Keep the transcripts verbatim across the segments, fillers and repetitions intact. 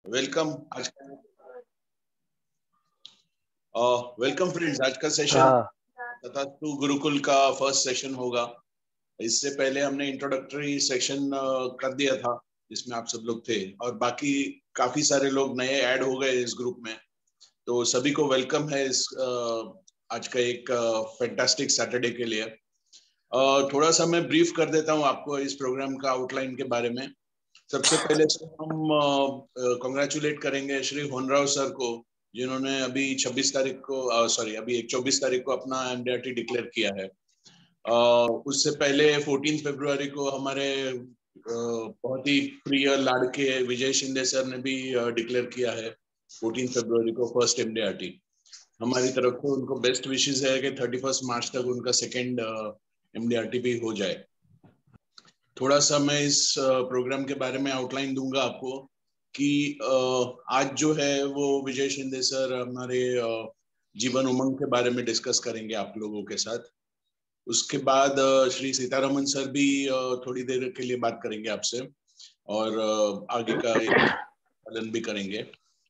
Welcome आज welcome friends. आज का सेशन तथा टू गुरुकुल का फर्स्ट सेशन होगा। इससे पहले हमने इंट्रोडक्टरी सेशन कर दिया था जिसमें आप सब लोग थे और बाकी काफी सारे लोग नए ऐड हो गए इस ग्रुप में, तो सभी को वेलकम है इस आज का एक फैंटास्टिक सैटरडे के लिए। थोड़ा सा मैं ब्रीफ कर देता हूँ आपको इस प्रोग्राम का आउटलाइन के बारे में। सबसे पहले हम कॉन्ग्रेचुलेट करेंगे श्री होनराव सर को, जिन्होंने अभी छब्बीस तारीख को सॉरी अभी चौबीस तारीख को अपना एमडीआरटी डिक्लेयर किया है। uh, उससे पहले चौदह फरवरी को हमारे uh, बहुत ही प्रिय लाड़के विजय शिंदे सर ने भी डिक्लेयर किया है चौदह फरवरी को फर्स्ट एमडीआरटी। हमारी तरफ से उनको बेस्ट विशेस है कि थर्टी फर्स्ट मार्च तक उनका सेकेंड एमडीआरटी भी हो जाए। थोड़ा सा मैं इस प्रोग्राम के बारे में आउटलाइन दूंगा आपको कि आज जो है वो विजय शिंदे सर हमारे जीवन उमंग के बारे में डिस्कस करेंगे आप लोगों के साथ। उसके बाद श्री सीतारमन सर भी थोड़ी देर के लिए बात करेंगे आपसे और आगे का पालन भी करेंगे।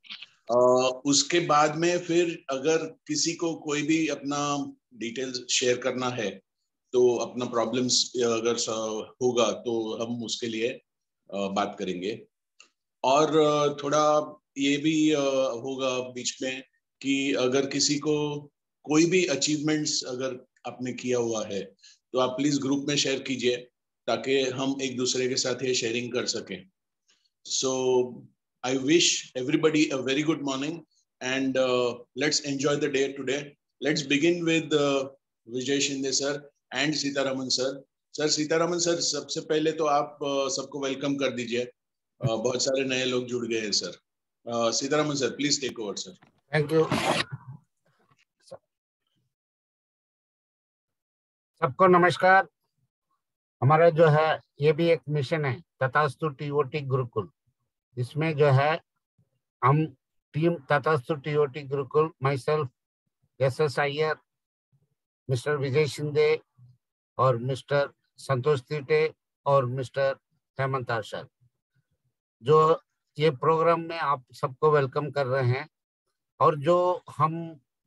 उसके बाद में फिर अगर किसी को कोई भी अपना डिटेल्स शेयर करना है तो अपना प्रॉब्लम्स अगर होगा तो हम उसके लिए बात करेंगे। और थोड़ा ये भी होगा बीच में कि अगर किसी को कोई भी अचीवमेंट्स अगर आपने किया हुआ है तो आप प्लीज ग्रुप में शेयर कीजिए ताकि हम एक दूसरे के साथ ये शेयरिंग कर सकें। So I wish everybody a very good morning and let's enjoy the day today. Let's begin with Vijay Shinde sir and Sitaraman sir. Sir Sitaraman sir, सबसे पहले तो आप सबको वेलकम कर दीजिए। बहुत सारे नए लोग जुड़ गए हैं sir. Sitaraman sir please take over sir. Thank you. सबको नमस्कार। हमारा जो है ये भी एक मिशन है तथास्तु टीओटी गुरुकुल। इसमें जो है हम team Tathastu TOT Gurukul, myself S S Iyer, mister Vijay Shinde और मिस्टर संतोष तीटे और मिस्टर हेमंत आर्शद, जो ये प्रोग्राम में आप सबको वेलकम कर रहे हैं। और जो हम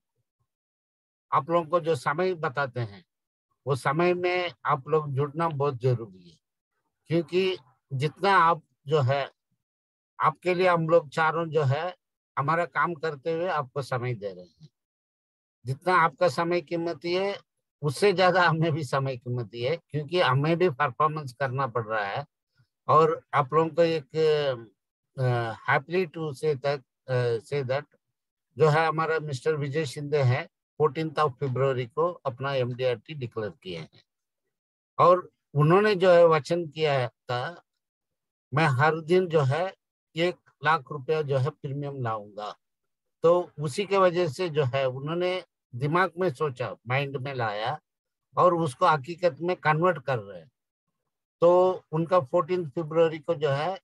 आप लोगों को जो समय बताते हैं वो समय में आप लोग जुड़ना बहुत जरूरी है, क्योंकि जितना आप जो है आपके लिए हम लोग चारों जो है हमारा काम करते हुए आपको समय दे रहे हैं। जितना आपका समय कीमती है उससे ज्यादा हमें भी समय कीमती है, क्योंकि हमें भी परफॉर्मेंस करना पड़ रहा है। और आप लोगों को एक happy to say that say that जो है हमारा मिस्टर विजय शिंदे है फोर्टीन्थ ऑफ फरवरी को अपना एमडीआरटी डिक्लेयर किए हैं और उन्होंने जो है वचन किया था मैं हर दिन जो है एक लाख रुपया जो है प्रीमियम लाऊंगा। तो उसी के वजह से जो है उन्होंने दिमाग में सोचा, माइंड में लाया और उसको हकीकत में कन्वर्ट कर रहे हैं। तो उनका फोर्टीन फरवरी को जो है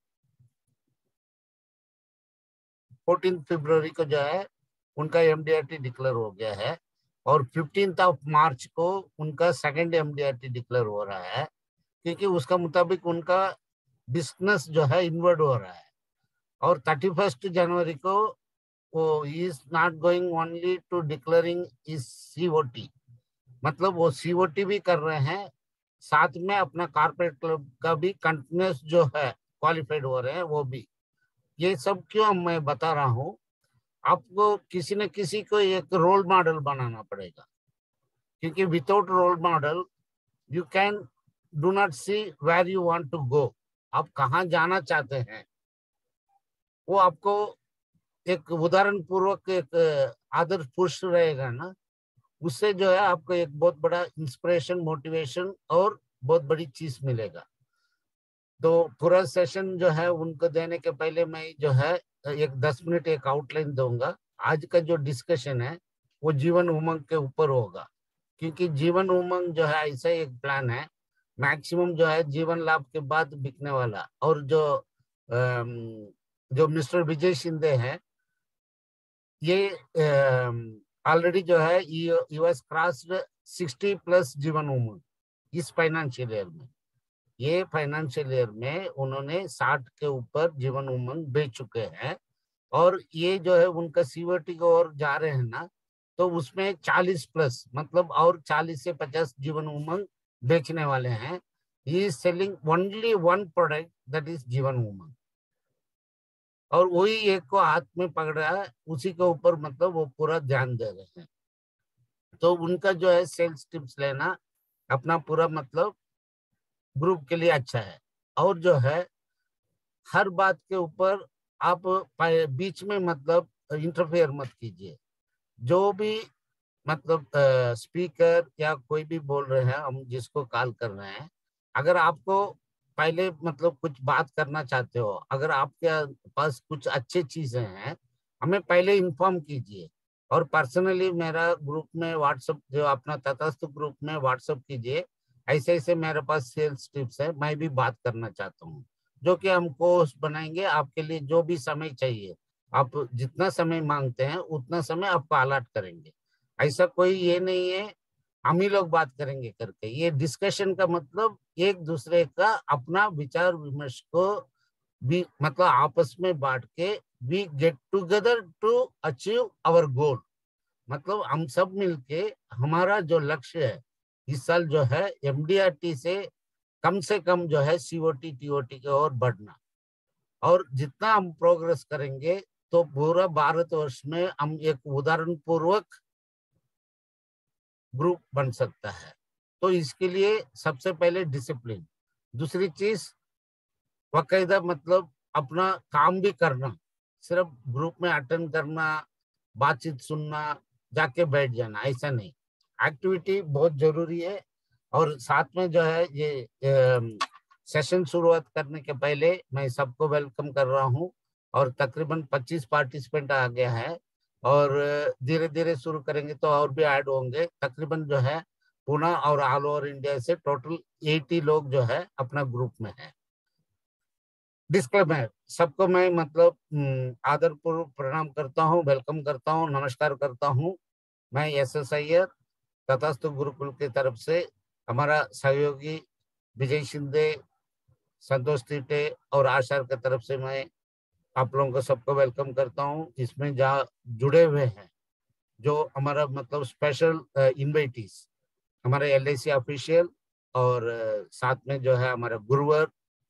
फोर्टीन फरवरी को जो है उनका एमडीआरटी डिक्लेयर हो गया है और फिफ्टींथ ऑफ मार्च को उनका सेकंड एमडीआरटी डिक्लेयर हो रहा है, क्योंकि उसका मुताबिक उनका बिजनेस जो है इन्वर्ट हो रहा है। और थर्टी फर्स्ट जनवरी को वो is not going only to declaring is COT, मतलब वो सीओटी भी कर रहे हैं, साथ में अपना कॉर्पोरेट क्लब का भी कंटिन्यूस जो है क्वालिफाइड हो रहे हैं वो भी। ये सब क्यों मैं बता रहा हूँ, आपको किसी न किसी को एक रोल मॉडल बनाना पड़ेगा, क्योंकि without role model you can do not see where you want to go. आप कहाँ जाना चाहते हैं वो आपको एक उदाहरण पूर्वक एक आदर्श पुरुष रहेगा ना, उससे जो है आपको एक बहुत बड़ा इंस्पिरेशन, मोटिवेशन और बहुत बड़ी चीज मिलेगा। तो पूरा सेशन जो है उनको देने के पहले मैं जो है एक दस मिनट एक आउटलाइन दूंगा। आज का जो डिस्कशन है वो जीवन उमंग के ऊपर होगा, क्योंकि जीवन उमंग जो है ऐसा एक प्लान है मैक्सिमम जो है जीवन लाभ के बाद बिकने वाला। और जो जो मिस्टर विजय शिंदे हैं ये ऑलरेडी जो है US crossed sixty plus Jeevan Umang इस फाइनेंशियल ईयर में। ये फाइनेंशियल ईयर में उन्होंने साठ के ऊपर जीवन उमंग बेच चुके हैं और ये जो है उनका सीओटी की ओर जा रहे हैं ना, तो उसमें चालीस प्लस मतलब और चालीस से पचास जीवन उमंग बेचने वाले हैं। He is selling only one product, that is Jeevan Umang, और वही एक को हाथ में पकड़ रहा है, उसी के ऊपर मतलब वो पूरा ध्यान दे रहे हैं। तो उनका जो है सेल्स टिप्स लेना अपना पूरा मतलब ग्रुप के लिए अच्छा है। और जो है हर बात के ऊपर आप बीच में मतलब इंटरफेयर मत कीजिए। जो भी मतलब स्पीकर या कोई भी बोल रहे हैं, हम जिसको कॉल कर रहे हैं, अगर आपको पहले मतलब कुछ बात करना चाहते हो, अगर आपके पास कुछ अच्छे चीजें हैं, हमें पहले इन्फॉर्म कीजिए। और पर्सनली मेरा ग्रुप में व्हाट्सएप, जो अपना तटस्थ ग्रुप में व्हाट्सएप कीजिए, ऐसे ऐसे मेरे पास सेल्स टिप्स है, मैं भी बात करना चाहता हूँ, जो कि हम कोर्स बनाएंगे आपके लिए। जो भी समय चाहिए, आप जितना समय मांगते हैं उतना समय आपको अलॉट करेंगे। ऐसा कोई ये नहीं है हम ही लोग बात करेंगे करके। ये डिस्कशन का मतलब एक दूसरे का अपना विचार विमर्श को भी मतलब आपस में बांट के we get together to achieve our goal. मतलब हम सब मिलके हमारा जो लक्ष्य है इस साल जो है एमडीआरटी से कम से कम जो है सीओटी टीओटी की ओर बढ़ना। और जितना हम प्रोग्रेस करेंगे तो पूरा भारतवर्ष में हम एक उदाहरण पूर्वक ग्रुप बन सकता है। तो इसके लिए सबसे पहले डिसिप्लिन, दूसरी चीज बाकायदा मतलब अपना काम भी करना, सिर्फ ग्रुप में अटेंड करना, बातचीत सुनना, जाके बैठ जाना, ऐसा नहीं। एक्टिविटी बहुत जरूरी है। और साथ में जो है ये सेशन शुरुआत करने के पहले मैं सबको वेलकम कर रहा हूँ। और तकरीबन पच्चीस पार्टिसिपेंट आ गया है, और धीरे धीरे शुरू करेंगे तो और भी ऐड होंगे। तकरीबन जो है पुणे और ऑल ओवर इंडिया से टोटल अस्सी लोग जो है अपना ग्रुप में है। डिस्क्लेमर, सबको मैं मतलब आदरपूर्वक प्रणाम करता हूँ, वेलकम करता हूँ, नमस्कार करता हूँ। मैं एस एस अय्यर तथास्तु गुरुकुल की तरफ से, हमारा सहयोगी विजय शिंदे, संतोष तीटे और आशा की तरफ से मैं आप लोगों को सबको वेलकम करता हूँ। इसमें जहाँ जुड़े हुए हैं जो हमारा मतलब स्पेशल इन्वाइटीज, हमारे एल आई सी ऑफिशियल, और साथ में जो है हमारा गुरुवर,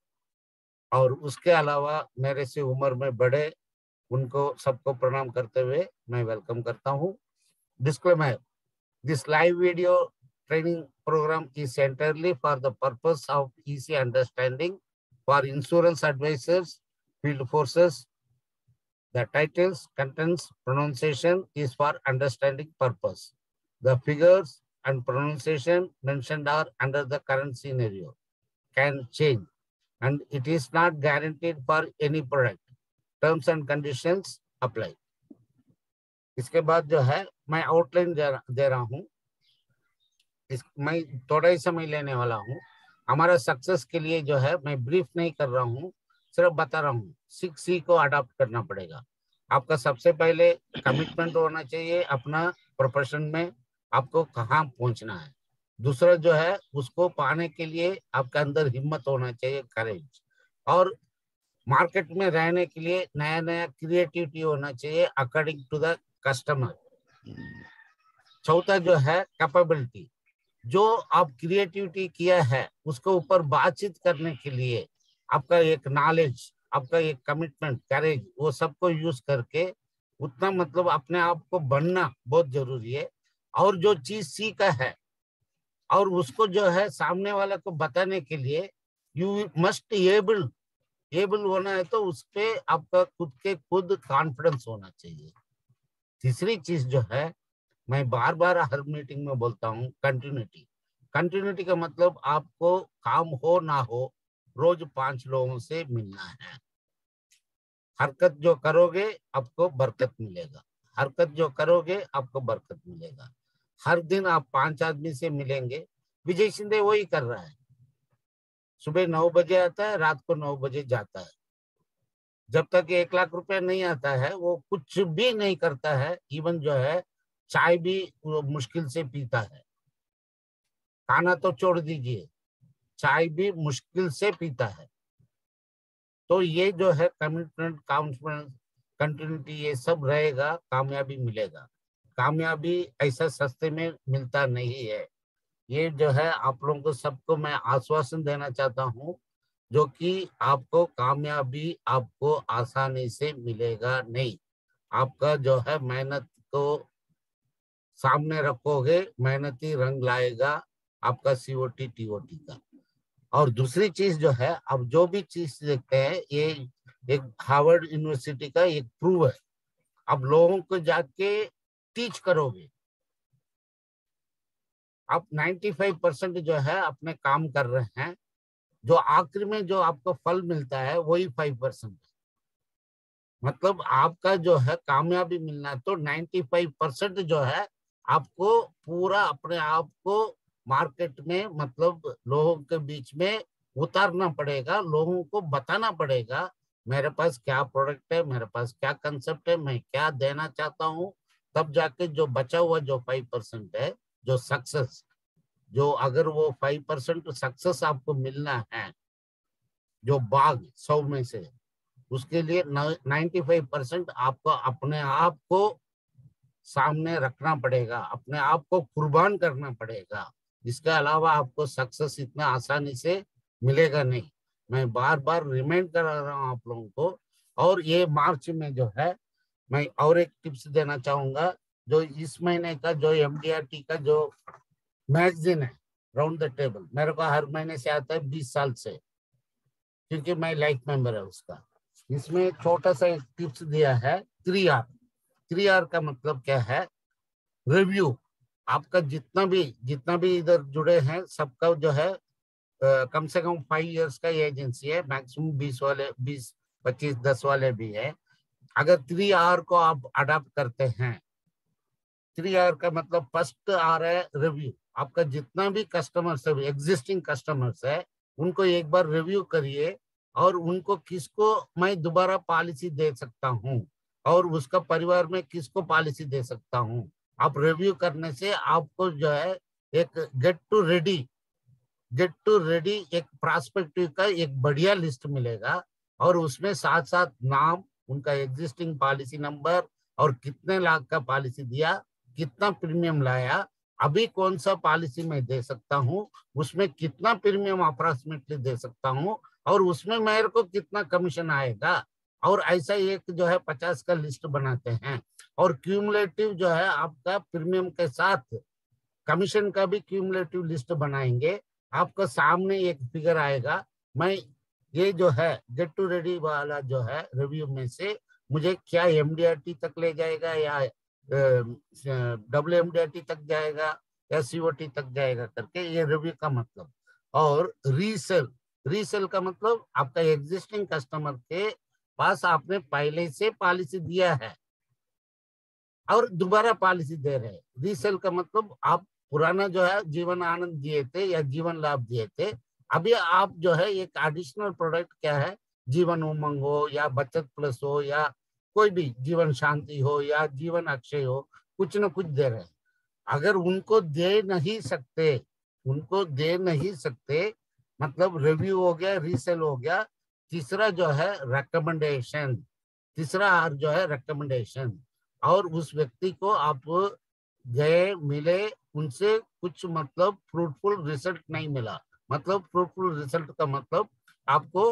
और उसके अलावा मेरे से उम्र में बड़े, उनको सबको प्रणाम करते हुए मैं वेलकम करता हूँ। Disclaimer, this live video training program is entirely for the purpose of easy understanding for insurance advisors, field forces. The titles, contents, pronunciation is for understanding purpose. The figures and pronunciation mentioned are under the current scenario, can change, and it is not guaranteed for any product. Terms and conditions apply. इसके बाद जो है मैं outline दे रहा हूँ। इस मैं थोड़ा ही समय लेने वाला हूँ। हमारा सक्सेस के लिए जो है मैं ब्रीफ नहीं कर रहा हूँ, सिर्फ बता रहा हूँ। सिक्स सी को अडॉप्ट करना पड़ेगा। आपका सबसे पहले कमिटमेंट होना चाहिए अपना प्रोफेशन में, आपको कहाँ पहुंचना है। दूसरा जो है उसको पाने के लिए आपके अंदर हिम्मत होना चाहिए, करेज। और मार्केट में रहने के लिए नया नया क्रिएटिविटी होना चाहिए अकॉर्डिंग टू द कस्टमर। चौथा जो है कैपेबिलिटी, जो आप क्रिएटिविटी किया है उसके ऊपर बातचीत करने के लिए आपका एक नॉलेज, आपका एक कमिटमेंट, करेज, वो सबको यूज करके उतना मतलब अपने आप को बनना बहुत जरूरी है। और जो चीज सीखा है और उसको जो है सामने वाले को बताने के लिए यू मस्ट एबल एबल होना है, तो उस पे आपका खुद के खुद कॉन्फिडेंस होना चाहिए। तीसरी चीज जो है मैं बार बार हर मीटिंग में बोलता हूँ, कंटिन्यूटी। कंटिन्यूटी का मतलब आपको काम हो ना हो रोज पांच लोगों से मिलना है। हरकत जो करोगे आपको बरकत मिलेगा, हरकत जो करोगे आपको बरकत मिलेगा। हर दिन आप पांच आदमी से मिलेंगे। विजय शिंदे वही कर रहा है, सुबह नौ बजे आता है, रात को नौ बजे जाता है। जब तक एक लाख रुपए नहीं आता है वो कुछ भी नहीं करता है। इवन जो है चाय भी वो मुश्किल से पीता है। खाना तो छोड़ दीजिए, चाय भी मुश्किल से पीता है। तो ये जो है कमिटमेंट, कॉन्फिडेंस, कंटिन्यूटी, ये सब रहेगा, कामयाबी मिलेगा। कामयाबी ऐसा सस्ते में मिलता नहीं है। ये जो है आप लोगों को सबको मैं आश्वासन देना चाहता हूँ, जो कि आपको कामयाबी आपको आसानी से मिलेगा नहीं। आपका जो है मेहनत को सामने रखोगे, मेहनती रंग लाएगा आपका सीओटी टीओटी का। और दूसरी चीज जो है, अब जो भी चीज देखते हैं, ये एक हार्वर्ड यूनिवर्सिटी का एक प्रूव है। अब लोगों को जाके टीच करोगे, आप पचानवे परसेंट जो है अपने काम कर रहे हैं, जो आखिर में जो आपको फल मिलता है वही फाइव परसेंट है। मतलब आपका जो है कामयाबी मिलना, तो पचानवे परसेंट जो है आपको पूरा अपने आप को मार्केट में, मतलब लोगों के बीच में उतारना पड़ेगा, लोगों को बताना पड़ेगा मेरे पास क्या प्रोडक्ट है, मेरे पास क्या कंसेप्ट है, मैं क्या देना चाहता हूँ। तब जाके जो बचा हुआ जो फाइव परसेंट है, जो सक्सेस, जो अगर वो फाइव परसेंट सक्सेस आपको मिलना है, जो बाग सौ में से, उसके लिए पचानवे परसेंट आपको अपने आप को सामने रखना पड़ेगा, अपने आप को कुर्बान करना पड़ेगा। इसके अलावा आपको सक्सेस इतना आसानी से मिलेगा नहीं। मैं बार बार रिमाइंड करा रहा हूँ आप लोगों को। और ये मार्च में जो है, मैं और एक टिप्स देना चाहूंगा, जो इस महीने का जो एमडीआरटी का जो मैगजीन है राउंड द टेबल, मेरे को हर महीने से आता है बीस साल से, क्योंकि मैं लाइफ मेंबर है उसका। इसमें छोटा सा एक टिप्स दिया है, थ्री आर। थ्री आर का मतलब क्या है? रिव्यू। आपका जितना भी जितना भी इधर जुड़े हैं सबका जो है आ, कम से कम फाइव इयर्स का ये एजेंसी है, मैक्सिमम बीस वाले, बीस पच्चीस दस वाले भी है। अगर थ्री आर को आप अडॉप्ट करते हैं, थ्री आर का मतलब फर्स्ट आर है रिव्यू। आपका जितना भी कस्टमर्स है, एग्जिस्टिंग कस्टमर्स है, उनको एक बार रिव्यू करिए, और उनको किसको मैं दोबारा पॉलिसी दे सकता हूँ, और उसका परिवार में किसको पॉलिसी दे सकता हूँ। आप रिव्यू करने से आपको जो है एक get to ready get to ready एक प्रॉस्पेक्टिव का एक बढ़िया लिस्ट मिलेगा, और उसमें साथ साथ नाम, उनका एग्जिस्टिंग पॉलिसी नंबर, और कितने लाख का पॉलिसी दिया, कितना प्रीमियम लाया, अभी कौन सा पॉलिसी मैं दे सकता हूँ, उसमें कितना प्रीमियम अप्रोक्सीमेटली दे सकता हूँ, और उसमें मेरे को कितना कमीशन आएगा। और ऐसा एक जो है पचास का लिस्ट बनाते हैं, और क्यूमुलेटिव जो है आपका प्रीमियम के साथ कमीशन का भी क्यूमुलेटिव लिस्ट बनाएंगे। आपका सामने एक फिगर आएगा। मैं ये जो है गेट टू रेडी वाला जो है रिव्यू में से मुझे क्या एमडीआरटी तक ले जाएगा, या डब्ल्यू एमडीआरटी तक जाएगा, या सीओटी तक जाएगा करके, ये रिव्यू का मतलब। और रीसेल, रीसेल का मतलब आपका एग्जिस्टिंग कस्टमर के पास आपने पहले से पॉलिसी दिया है और दोबारा पॉलिसी दे रहे हैं। रीसेल का मतलब आप पुराना जो है जीवन आनंद दिए थे या जीवन लाभ दिए थे, अभी आप जो है एक एडिशनल प्रोडक्ट क्या है, जीवन उमंग हो या बचत प्लस हो या कोई भी जीवन शांति हो या जीवन अक्षय हो, कुछ ना कुछ दे रहे हैं। अगर उनको दे नहीं सकते उनको दे नहीं सकते मतलब रिव्यू हो गया, रीसेल हो गया। तीसरा जो है रिकमेंडेशन, तीसरा आर जो है रिकमेंडेशन। और उस व्यक्ति को आप गए, मिले, उनसे कुछ मतलब फ्रूटफुल रिजल्ट नहीं मिला, मतलब फ्रूटफुल रिजल्ट का मतलब आपको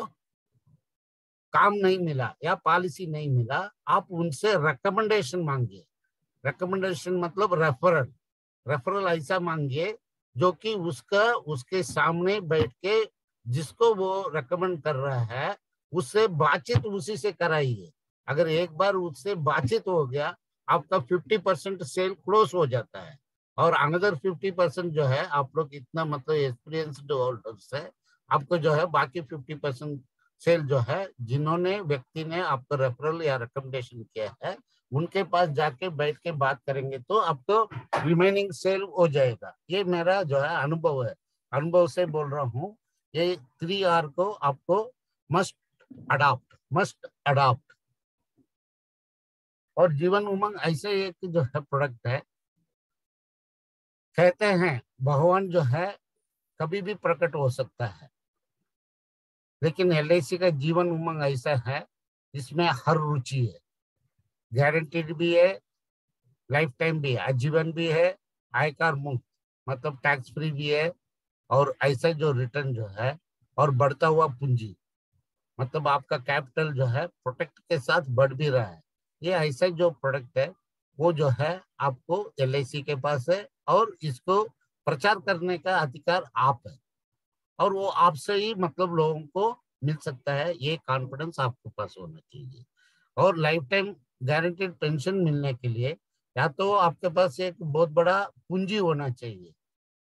काम नहीं मिला या पॉलिसी नहीं मिला, आप उनसे रिकमेंडेशन मांगिए। रिकमेंडेशन मतलब रेफरल। रेफरल ऐसा मांगिए जो कि उसका उसके सामने बैठ के जिसको वो रेकमेंड कर रहा है उससे बातचीत उसी से कराइए। अगर एक बार उससे बातचीत हो गया, आपका फिफ्टी परसेंट सेल क्लोज हो जाता है। और अनदर फिफ्टी परसेंट जो है, आप लोग इतना मतलब एक्सपीरियंस्ड होल्डर्स है, आपको जो है बाकी फिफ्टी परसेंट सेल जो है, जिन्होंने व्यक्ति ने आपको रेफरल या रिकमेंडेशन किया है, उनके पास जाके बैठ के बात करेंगे तो आपको रिमेनिंग सेल हो जाएगा। ये मेरा जो है अनुभव है, अनुभव से बोल रहा हूँ। ये थ्री आर को आपको मस्ट अडॉप्ट मस्ट अडॉप्ट और जीवन उमंग ऐसे एक जो है प्रोडक्ट है। कहते हैं भगवान जो है कभी भी प्रकट हो सकता है, लेकिन एल आई सी का जीवन उमंग ऐसा है जिसमें हर रुचि है। गारंटीड भी है, लाइफ टाइम भी है, आजीवन भी है, आयकर मुक्त मतलब टैक्स फ्री भी है, और ऐसा जो रिटर्न जो है और बढ़ता हुआ पूंजी मतलब आपका कैपिटल जो है प्रोटेक्ट के साथ बढ़ भी रहा है। ये ऐसा जो प्रोडक्ट है वो जो है आपको एल आई सी के पास है, और इसको प्रचार करने का अधिकार आप है, और वो आपसे ही मतलब लोगों को मिल सकता है। ये कॉन्फिडेंस आपके पास होना चाहिए। और लाइफ टाइम गारंटीड पेंशन मिलने के लिए या तो आपके पास एक बहुत बड़ा पूंजी होना चाहिए,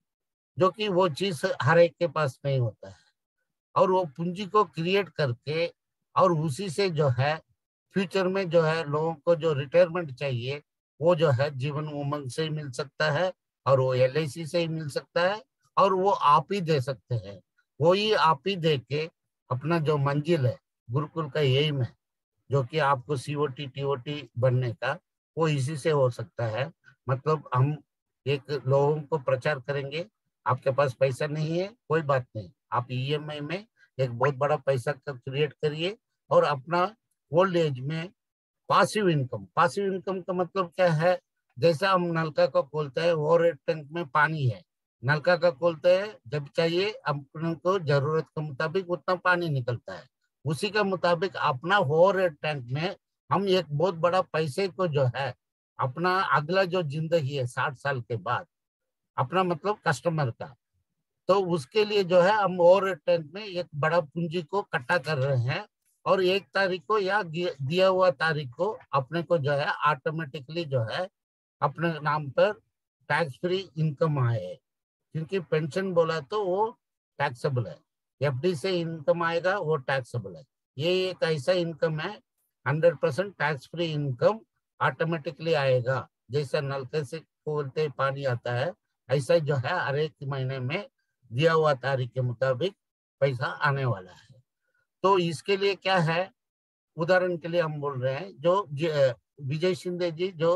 जो कि वो चीज हर एक के पास नहीं होता है, और वो पूंजी को क्रिएट करके और उसी से जो है फ्यूचर में जो है लोगों को जो रिटायरमेंट चाहिए वो जो है जीवन उमंग से ही मिल सकता है, और वो एल आई सी से ही मिल सकता है, और वो आप ही दे सकते हैं। वो ही आप ही दे के अपना जो मंजिल है गुरुकुल का एम है, जो कि आपको C O T T O T बनने का, वो इसी से हो सकता है। मतलब हम एक लोगों को प्रचार करेंगे, आपके पास पैसा नहीं है कोई बात नहीं, आप ई एम आई में एक बहुत बड़ा पैसा का क्रिएट करिए, और अपना ओल्ड एज में पासिव इनकम, पासिव इनकम का मतलब क्या है, जैसा हम नलका को खोलते हैं वो रेड टैंक में पानी है, नलका का खोलते हैं जब चाहिए अपने को जरूरत के मुताबिक उतना पानी निकलता है, उसी के मुताबिक अपना हो रेड टैंक में हम एक बहुत बड़ा पैसे को जो है अपना अगला जो जिंदगी है साठ साल के बाद अपना मतलब कस्टमर का, तो उसके लिए जो है हम ओवर टैंक में एक बड़ा पूंजी को इकट्ठा कर रहे हैं, और एक तारीख को या दिया हुआ तारीख को अपने को जो है ऑटोमेटिकली जो है अपने नाम पर टैक्स फ्री इनकम आए, क्योंकि पेंशन बोला तो वो टैक्सेबल है, एफ डी से इनकम आएगा वो टैक्सेबल है। ये एक ऐसा इनकम है hundred percent tax free income automatically आएगा, जैसा नलके से खोलते पानी आता है ऐसा जो है हर एक महीने में दिया हुआ तारीख के मुताबिक पैसा आने वाला है। तो इसके लिए क्या है, उदाहरण के लिए हम बोल रहे हैं जो विजय शिंदे जी जो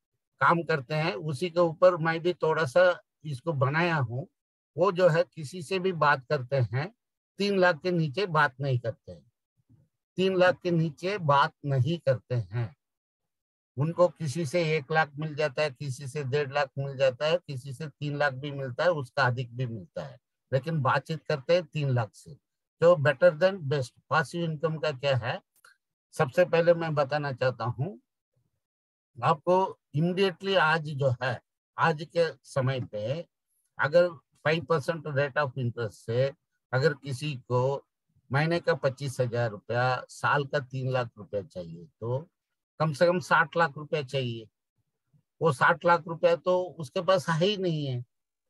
काम करते हैं उसी के ऊपर मैं भी थोड़ा सा इसको बनाया हूँ। वो जो है किसी से भी बात करते हैं तीन लाख के नीचे बात नहीं करते हैं, तीन लाख के नीचे बात नहीं करते हैं। उनको किसी से एक लाख मिल जाता है, किसी से डेढ़ लाख मिल जाता है, किसी से तीन लाख भी मिलता है, उसका अधिक भी मिलता है, लेकिन बातचीत करते हैं तीन लाख से। तो better than best passive income का क्या है, सबसे पहले मैं बताना चाहता हूँ आपको इमीडिएटली आज जो है आज के समय पे अगर five percent rate of interest से अगर किसी को महीने का पच्चीस हजार रुपया साल का तीन लाख रुपया चाहिए तो कम से कम साठ लाख रुपया चाहिए। वो साठ लाख रुपया तो उसके पास है ही नहीं है,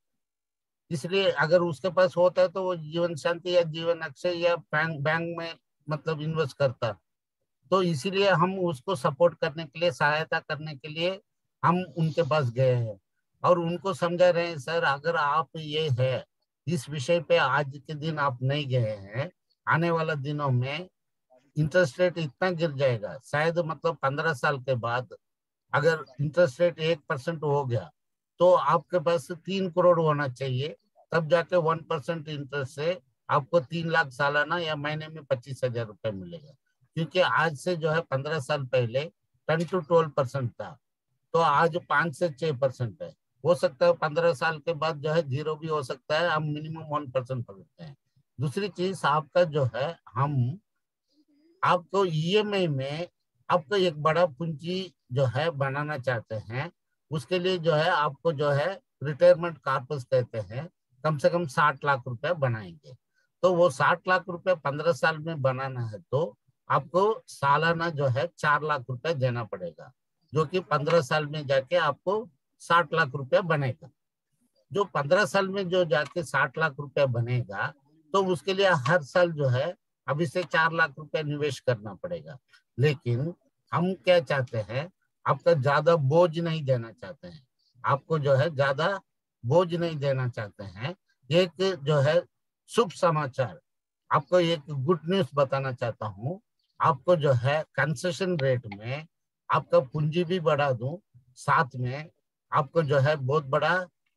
इसलिए अगर उसके पास होता है तो वो जीवन शांति या जीवन अक्षय या बैंक बैंक में मतलब इन्वेस्ट करता। तो इसीलिए हम उसको सपोर्ट करने के लिए सहायता करने के लिए हम उनके पास गए हैं और उनको समझा रहे हैं सर अगर आप ये है इस विषय पे आज के दिन आप नहीं गए हैं, आने वाला दिनों में इंटरेस्ट रेट इतना गिर जाएगा, शायद मतलब पंद्रह साल के बाद अगर इंटरेस्ट रेट एक परसेंट हो गया तो आपके पास तीन करोड़ होना चाहिए, तब जाके वन परसेंट इंटरेस्ट से आपको तीन लाख सालाना या महीने में पच्चीस हजार रुपए मिलेगा। क्योंकि आज से जो है पंद्रह साल पहले टेन टू ट्वेल्व परसेंट था, तो आज पांच से छह परसेंट है। हो सकता है पंद्रह साल के बाद जो है जीरो भी हो सकता है, हम मिनिमम वन परसेंट पकड़ते हैं। दूसरी चीज आपका जो है हम आपको ई एम आई में आपको एक बड़ा पूंजी जो है बनाना चाहते हैं, उसके लिए जो है आपको जो है रिटायरमेंट कॉर्पस कहते हैं, कम से कम साठ लाख रुपए बनाएंगे। तो वो साठ लाख रुपए पंद्रह साल में बनाना है तो आपको सालाना जो है चार लाख रुपए देना पड़ेगा, जो कि पंद्रह साल में जाके आपको साठ लाख रुपया बनेगा। जो पंद्रह साल में जो जाके साठ लाख रुपया बनेगा तो उसके लिए हर साल जो है अभी से चार लाख रुपया निवेश करना पड़ेगा। लेकिन हम क्या चाहते हैं, आपका ज्यादा बोझ नहीं देना चाहते हैं, आपको जो है ज्यादा बोझ नहीं देना चाहते हैं। एक जो है शुभ समाचार, आपको एक गुड न्यूज बताना चाहता हूँ। आपको जो है कंसेशन रेट में आपका पूंजी भी बढ़ा दूं, साथ में आपको जो है बहुत बड़ा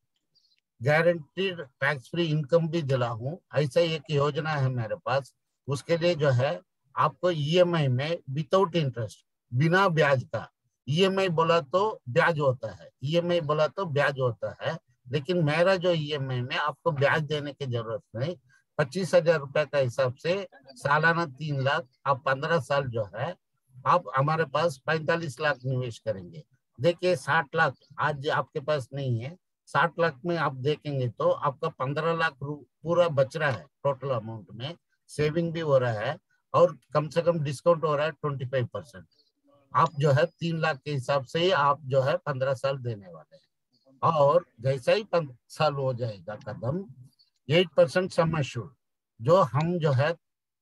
गारंटीड टैक्स फ्री इनकम भी दिला हूँ। ऐसा एक योजना है मेरे पास, उसके लिए जो है आपको ई एम आई में विदाउट इंटरेस्ट बिना ब्याज का ईएमआई बोला तो ब्याज होता है, ईएमआई बोला तो ब्याज होता है, लेकिन मेरा जो ईएमआई में आपको ब्याज देने की जरूरत नहीं। पच्चीस हजार रुपए का हिसाब से सालाना तीन लाख, आप पंद्रह साल जो है आप हमारे पास पैंतालीस लाख निवेश करेंगे। देखिए साठ लाख आज आपके पास नहीं है, साठ लाख में आप देखेंगे तो आपका पंद्रह लाख पूरा बच रहा है, टोटल अमाउंट में सेविंग भी हो रहा है और कम से कम डिस्काउंट हो रहा है ट्वेंटी फाइव परसेंट। आप जो है तीन लाख के हिसाब से ही आप जो है पंद्रह साल देने वाले हैं। और जैसा ही पंद्रह साल हो जाएगा कदम, एट परसेंट सम एश्योर्ड, जो हम जो है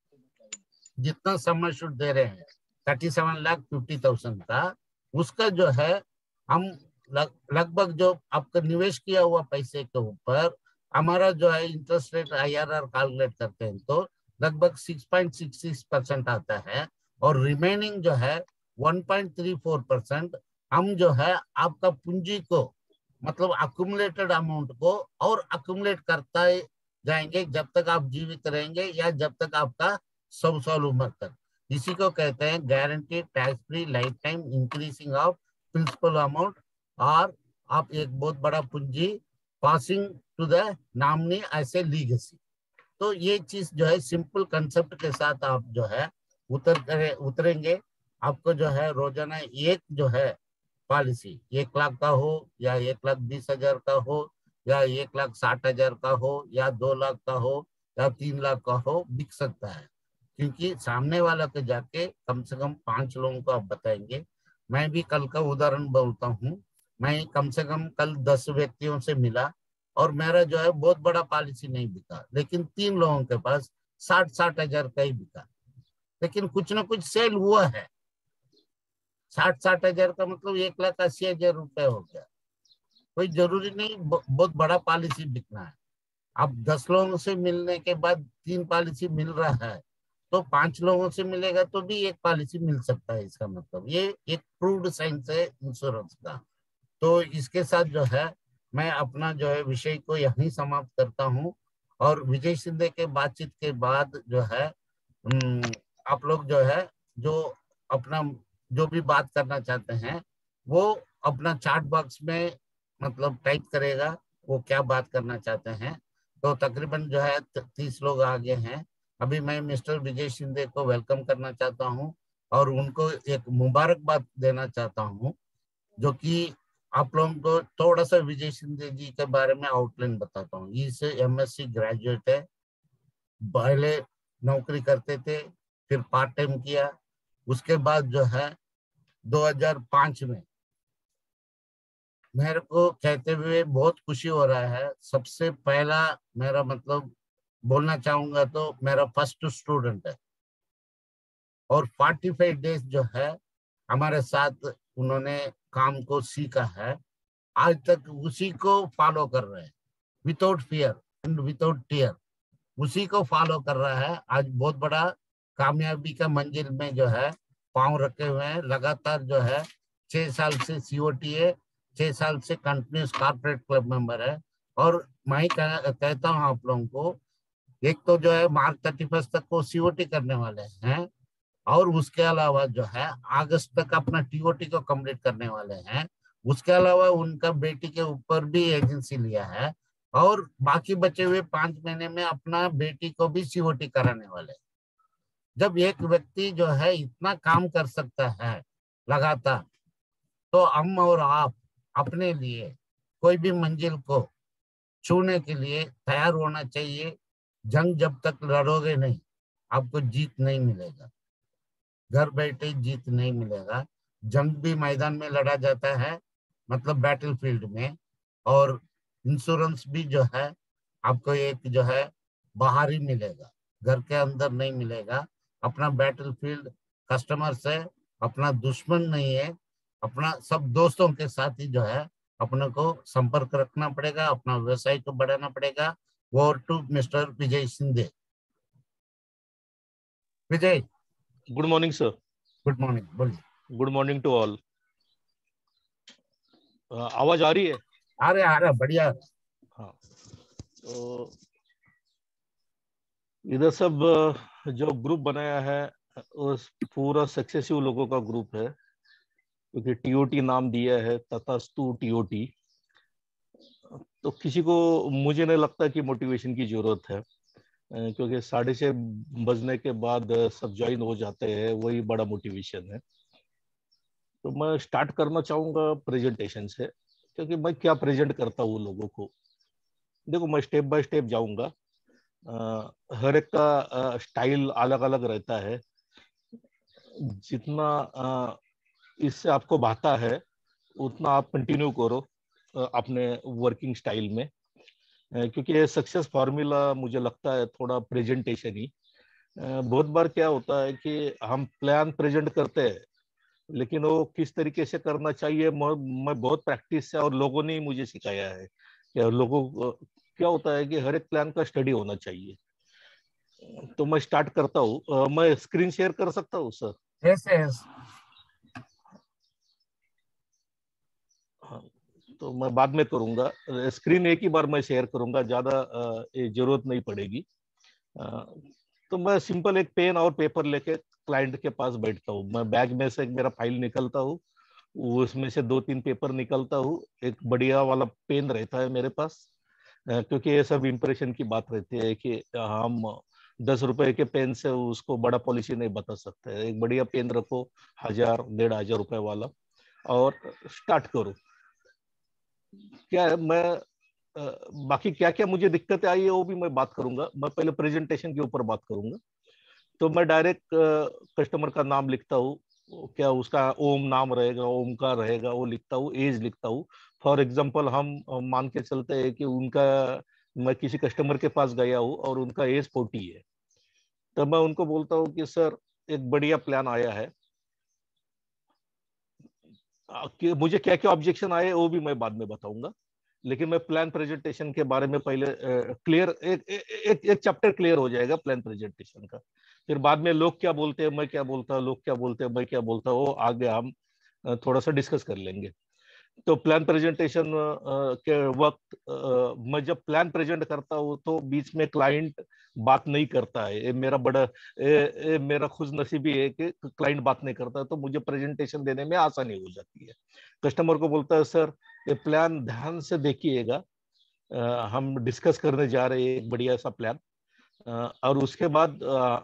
जितना सम एश्योर्ड दे रहे हैं thirty seven lakh fifty thousand का, उसका जो है हम लग, लगभग जो आपका निवेश किया हुआ पैसे के ऊपर हमारा जो है interest rate I R R calculate करते हैं तो लगभग six point six six percent आता है। और रिमेनिंग जो है one point three four percent हम जो है आपका पूंजी को मतलब अक्यूमुलेटेड अमाउंट को और अक्यूमुलेट करता जाएंगे जब तक आप जीवित रहेंगे या जब तक आपका सौ साल उम्र तक। इसी को कहते हैं guarantee tax free life time increasing of principal amount. और आप एक बहुत बड़ा पूंजी passing to the nominee as a legacy. तो ये चीज जो है सिंपल कंसेप्ट के साथ आप जो है उतर करे उतरेंगे। आपको जो है रोजाना एक जो है पॉलिसी एक लाख का हो या एक लाख बीस हजार का हो या एक लाख साठ हजार का हो या दो लाख का हो या तीन लाख का हो बिक सकता है, क्योंकि सामने वाला के जाके कम से कम पांच लोगों को आप बताएंगे। मैं भी कल का उदाहरण बोलता हूँ, मैं कम से कम कल दस व्यक्तियों से मिला और मेरा जो है बहुत बड़ा पॉलिसी नहीं बिका, लेकिन तीन लोगों के पास साठ साठ हजार का ही बिका, लेकिन कुछ ना कुछ सेल हुआ है। साठ साठ हजार का मतलब एक लाख अस्सी हजार रुपए हो गया। कोई जरूरी नहीं बहुत बड़ा पॉलिसी बिकना है। अब दस लोगों से मिलने के बाद तीन पॉलिसी मिल रहा है तो पांच लोगों से मिलेगा तो भी एक पॉलिसी मिल सकता है। इसका मतलब ये एक प्रूव्ड साइंस है इंश्योरेंस का। तो इसके साथ जो है मैं अपना जो है विषय को यहीं समाप्त करता हूँ। और विजय शिंदे के बातचीत के बाद जो है आप लोग जो है जो अपना जो भी बात करना चाहते हैं वो अपना चैट बॉक्स में मतलब टाइप करेगा वो क्या बात करना चाहते हैं। तो तकरीबन जो है तीस लोग आगे हैं। अभी मैं मिस्टर विजय शिंदे को वेलकम करना चाहता हूं और उनको एक मुबारकबाद देना चाहता हूं, जो कि आप लोगों को थोड़ा सा विजय शिंदे जी के बारे में आउटलाइन बताता हूँ। इस एमएससी ग्रेजुएट है, पहले नौकरी करते थे फिर पार्ट टाइम किया, उसके बाद जो है दो हज़ार पाँच में मेरे को कहते हुए बहुत खुशी हो रहा है। सबसे पहला मेरा मतलब बोलना चाहूंगा तो मेरा फर्स्ट स्टूडेंट है और पैंतालीस डेज जो है हमारे साथ उन्होंने काम को सीखा है, आज तक उसी को फॉलो कर रहे हैं without fear and without tear, उसी को फॉलो कर रहा है। आज बहुत बड़ा कामयाबी का मंजिल में जो है पांव रखे हुए हैं। लगातार जो है छह साल से सीओटी है, छह साल से कंटिन्यूस कॉर्पोरेट क्लब मेंबर है। और मैं कह, कहता हूँ आप लोगों को, एक तो जो है मार्च थर्टी फर्स्ट तक को सीओटी करने वाले हैं और उसके अलावा जो है अगस्त तक अपना टीओटी को कंप्लीट करने वाले हैं। उसके अलावा उनका बेटी के ऊपर भी एजेंसी लिया है और बाकी बचे हुए पांच महीने में अपना बेटी को भी सीओटी कराने वाले। जब एक व्यक्ति जो है इतना काम कर सकता है लगातार, तो हम और आप अपने लिए कोई भी मंजिल को छूने के लिए तैयार होना चाहिए। जंग जब तक लड़ोगे नहीं आपको जीत नहीं मिलेगा, घर बैठे जीत नहीं मिलेगा। जंग भी मैदान में लड़ा जाता है, मतलब बैटल फील्ड में। और इंश्योरेंस भी जो है आपको एक जो है बाहर ही मिलेगा, घर के अंदर नहीं मिलेगा। अपना बैटल फील्ड कस्टमर से अपना दुश्मन नहीं है, अपना सब दोस्तों के साथ ही जो है अपने को संपर्क रखना पड़ेगा, अपना व्यवसाय को बढ़ाना पड़ेगा। Over to mister Vijay Shinde. Vijay. Good morning sir. Good morning, बोलिए। Good morning to all. आवाज आ रही है? आ रहा आ रहा बढ़िया। हाँ, तो इधर सब जो ग्रुप बनाया है उस पूरा सक्सेसिव लोगों का ग्रुप है। क्योंकि टीओटी नाम दिया है, तथास्तु टीओटी। तो किसी को, मुझे नहीं लगता कि मोटिवेशन की जरूरत है, क्योंकि साढ़े छः बजने के बाद सब ज्वाइन हो जाते हैं, वही बड़ा मोटिवेशन है। तो मैं स्टार्ट करना चाहूंगा प्रेजेंटेशन से, क्योंकि मैं क्या प्रेजेंट करता हूँ लोगों को। देखो, मैं स्टेप बाय स्टेप जाऊंगा। हर एक का स्टाइल अलग अलग रहता है। जितना आ, इससे आपको भाता है उतना आप कंटिन्यू करो अपने वर्किंग स्टाइल में, क्योंकि ये सक्सेस फार्मूला मुझे लगता है थोड़ा प्रेजेंटेशन ही। बहुत बार क्या होता है कि हम प्लान प्रेजेंट करते हैं, लेकिन वो किस तरीके से करना चाहिए मैं बहुत प्रैक्टिस से, और लोगों ने मुझे सिखाया है कि लोगों को क्या होता है कि हर एक प्लान का स्टडी होना चाहिए। तो मैं स्टार्ट करता हूँ। मैं स्क्रीन शेयर कर सकता हूँ सर? Yes yes. हाँ, तो मैं बाद में करूंगा। स्क्रीन एक ही बार मैं शेयर करूंगा, ज्यादा जरूरत नहीं पड़ेगी। तो मैं सिंपल एक पेन और पेपर लेके क्लाइंट के पास बैठता हूँ। मैं बैग में से एक मेरा फाइल निकलता हूँ, उसमें से दो तीन पेपर निकलता हूँ, एक बढ़िया वाला पेन रहता है मेरे पास, क्योंकि ये सब इंप्रेशन की बात रहती है कि हम दस रुपए के पेन से उसको बड़ा पॉलिसी नहीं बता सकते। एक बढ़िया पेन रखो, हजार डेढ़ हजार रुपए वाला, और स्टार्ट करो। क्या है, मैं बाकी क्या क्या मुझे दिक्कतें आई है वो भी मैं बात करूंगा। मैं पहले प्रेजेंटेशन के ऊपर बात करूंगा। तो मैं डायरेक्ट कस्टमर का नाम लिखता हूँ, क्या उसका ओम नाम रहेगा, ओमकार रहेगा, वो लिखता हूँ। एज लिखता हूँ। फॉर एग्जांपल हम मान के चलते हैं कि उनका, मैं किसी कस्टमर के पास गया हूँ और उनका एज फोर्टी है, तो मैं उनको बोलता हूँ कि सर एक बढ़िया प्लान आया है। कि मुझे क्या क्या ऑब्जेक्शन आए वो भी मैं बाद में बताऊंगा, लेकिन मैं प्लान प्रेजेंटेशन के बारे में पहले क्लियर, एक एक एक चैप्टर क्लियर हो जाएगा प्लान प्रेजेंटेशन का। फिर बाद में लोग क्या बोलते हैं, मैं क्या बोलता हूँ, लोग क्या बोलते हैं, मैं क्या बोलता हूँ, वो आगे हम थोड़ा सा डिस्कस कर लेंगे। तो प्लान प्रेजेंटेशन के वक्त मैं जब प्लान प्रेजेंट करता हूँ तो बीच में क्लाइंट बात नहीं करता है। ये मेरा बड़ा ए, ए, मेरा खुश नसीबी है कि क्लाइंट बात नहीं करता है, तो मुझे प्रेजेंटेशन देने में आसानी हो जाती है। कस्टमर को बोलता है सर ये प्लान ध्यान से देखिएगा, हम डिस्कस करने जा रहे हैं एक बढ़िया सा प्लान, और उसके बाद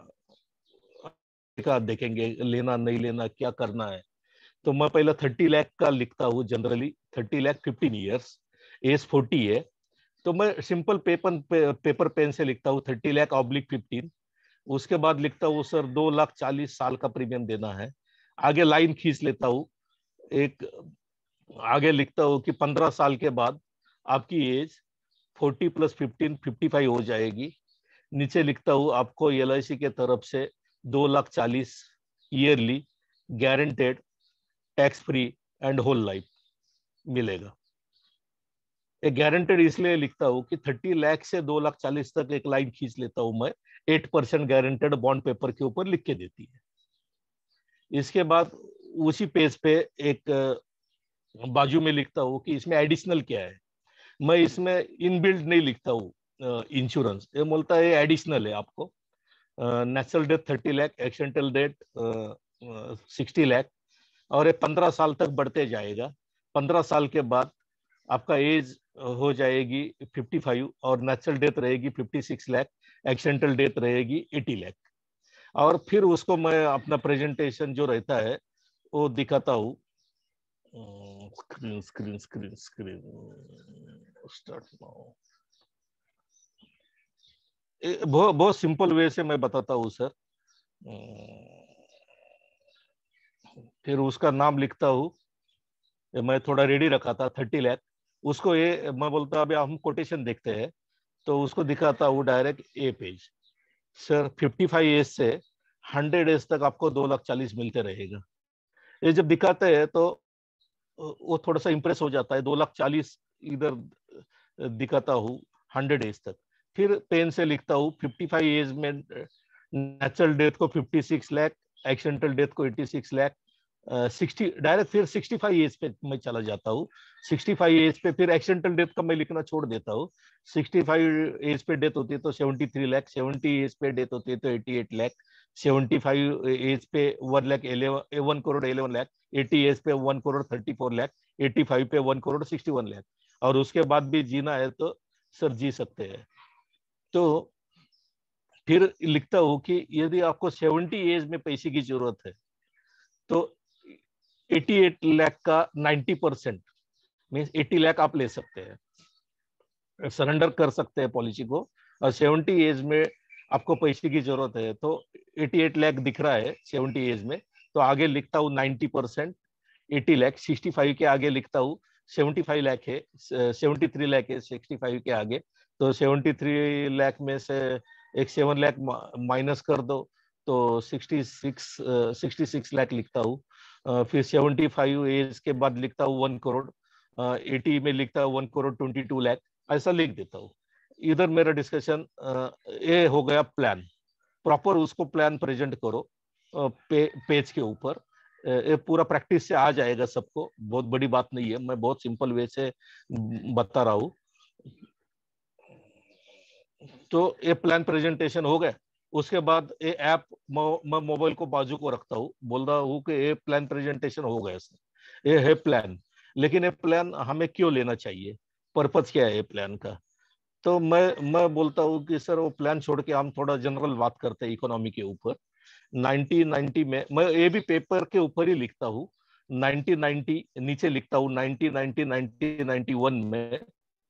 का देखेंगे लेना नहीं लेना क्या करना है। तो मैं पहले थर्टी लाख का लिखता हूँ, generally thirty lakh fifteen years, age forty है। तो मैं सिंपल पेपर पे, पेपर पेन से लिखता हूँ थर्टी लाख ऑब्लिक फिफ्टीन। उसके बाद लिखता हूँ सर दो लाख चालीस साल का प्रीमियम देना है। आगे लाइन खींच लेता हूँ, एक आगे लिखता हूँ कि पंद्रह साल के बाद आपकी age forty plus fifteen fifty five हो जाएगी। नीचे लिखता हूँ आपको एल आई सी के तरफ से दो लाख चालीस yearly guaranteed tax free and whole life मिलेगा। एक गारंटेड इसलिए लिखता हूँ कि थर्टी लाख से दो लाख चालीस तक एक लाइन खींच लेता हूं मैं, eight percent guaranteed bond paper के ऊपर लिख के देती है। इसके बाद उसी पेज पे एक बाजू में लिखता हूँ कि इसमें एडिशनल क्या है। मैं इसमें इनबिल्ड नहीं लिखता हूँ इंश्योरेंस, ये बोलता है एडिशनल है आपको। Natural death thirty lakh, accidental death sixty lakh, और ये पंद्रह साल तक बढ़ते जाएगा। पंद्रह साल के बाद आपका एज हो जाएगी फिफ्टी फाइव, और नेचुरल डेथ रहेगी fifty six lakh, accidental death रहेगी एटी लाख। और फिर उसको मैं अपना प्रेजेंटेशन जो रहता है वो दिखाता हूँ। Screen screen screen screen start now. बहुत बहुत सिंपल वे से मैं बताता हूँ सर। फिर उसका नाम लिखता हूँ, मैं थोड़ा रेडी रखा था थर्टी लाख। उसको ये मैं बोलता अभी हम कोटेशन देखते हैं, तो उसको दिखाता हूँ direct a page. Sir fifty five age से हंड्रेड एज तक आपको दो लाख चालीस मिलते रहेगा। ये जब दिखाते हैं तो वो थोड़ा सा इंप्रेस हो जाता है। दो लाख चालीस इधर दिखाता हूँ हंड्रेड एज तक। फिर पेन से लिखता हूँ फिफ्टी फाइव एज में नेचुरल डेथ को fifty six lakh, accidental death को eighty six lakh, sixty direct फिर सिक्सटी फाइव एज पे मैं चला जाता हूँ। सिक्सटी फाइव एज पे फिर एक्सीडेंटल डेथ का मैं लिखना छोड़ देता हूँ। सिक्सटी फाइव एज पे डेथ होती है तो seventy three lakh, seventy age पे डेथ होती है तो eighty eight lakh, seventy five age पे one lakh eleven one crore eleven lakh, eighty age पे one crore thirty four lakh, eighty five पे one crore sixty one lakh. और उसके बाद भी जीना है तो सर जी सकते हैं। तो फिर लिखता हूँ कि यदि आपको सेवेंटी एज में पैसे की जरूरत है तो अठासी लाख का नाइंटी परसेंट मीन्स अस्सी लाख आप ले सकते हैं, सरेंडर कर सकते हैं पॉलिसी को। और सेवेंटी एज में आपको पैसे की जरूरत है तो अठासी लाख दिख रहा है सेवेंटी एज में, तो आगे लिखता हूँ नाइंटी परसेंट अस्सी लाख। सिक्सटी फाइव के आगे लिखता हूँ सेवेंटी फाइव लाख है, सेवेंटी थ्री लाख है सिक्सटी फाइव के आगे, तो सेवेंटी थ्री लाख में से एक सेवन लाख माइनस कर दो तो sixty six sixty six lakh लिखता हूँ। Uh, फिर सेवेंटी फाइव एज के बाद लिखता हूँ वन करोड़, एटी uh, में लिखता हूँ one crore twenty two lakh, ऐसा लिख देता हूँ। इधर मेरा डिस्कशन uh, ये हो गया प्लान प्रॉपर, उसको प्लान प्रेजेंट करो uh, पे, पेज के ऊपर। uh, ये पूरा प्रैक्टिस से आ जाएगा सबको, बहुत बड़ी बात नहीं है, मैं बहुत सिंपल वे से बता रहा हूँ। तो ये प्लान प्रेजेंटेशन हो गया। उसके बाद ये ऐप मैं मोबाइल को बाजू को रखता हूँ, बोल रहा हूँ कि ये प्लान प्रेजेंटेशन हो गया, ये है प्लान। लेकिन ये प्लान हमें क्यों लेना चाहिए, पर्पस क्या है ये प्लान का? तो मैं मैं बोलता हूँ कि सर वो प्लान छोड़ के हम थोड़ा जनरल बात करते हैं इकोनॉमी के ऊपर। नाइनटीन नाइंटी में मैं ये भी पेपर के ऊपर ही लिखता हूँ, नाइनटीन नाइंटी नीचे लिखता हूँ nineteen ninety nineteen ninety one में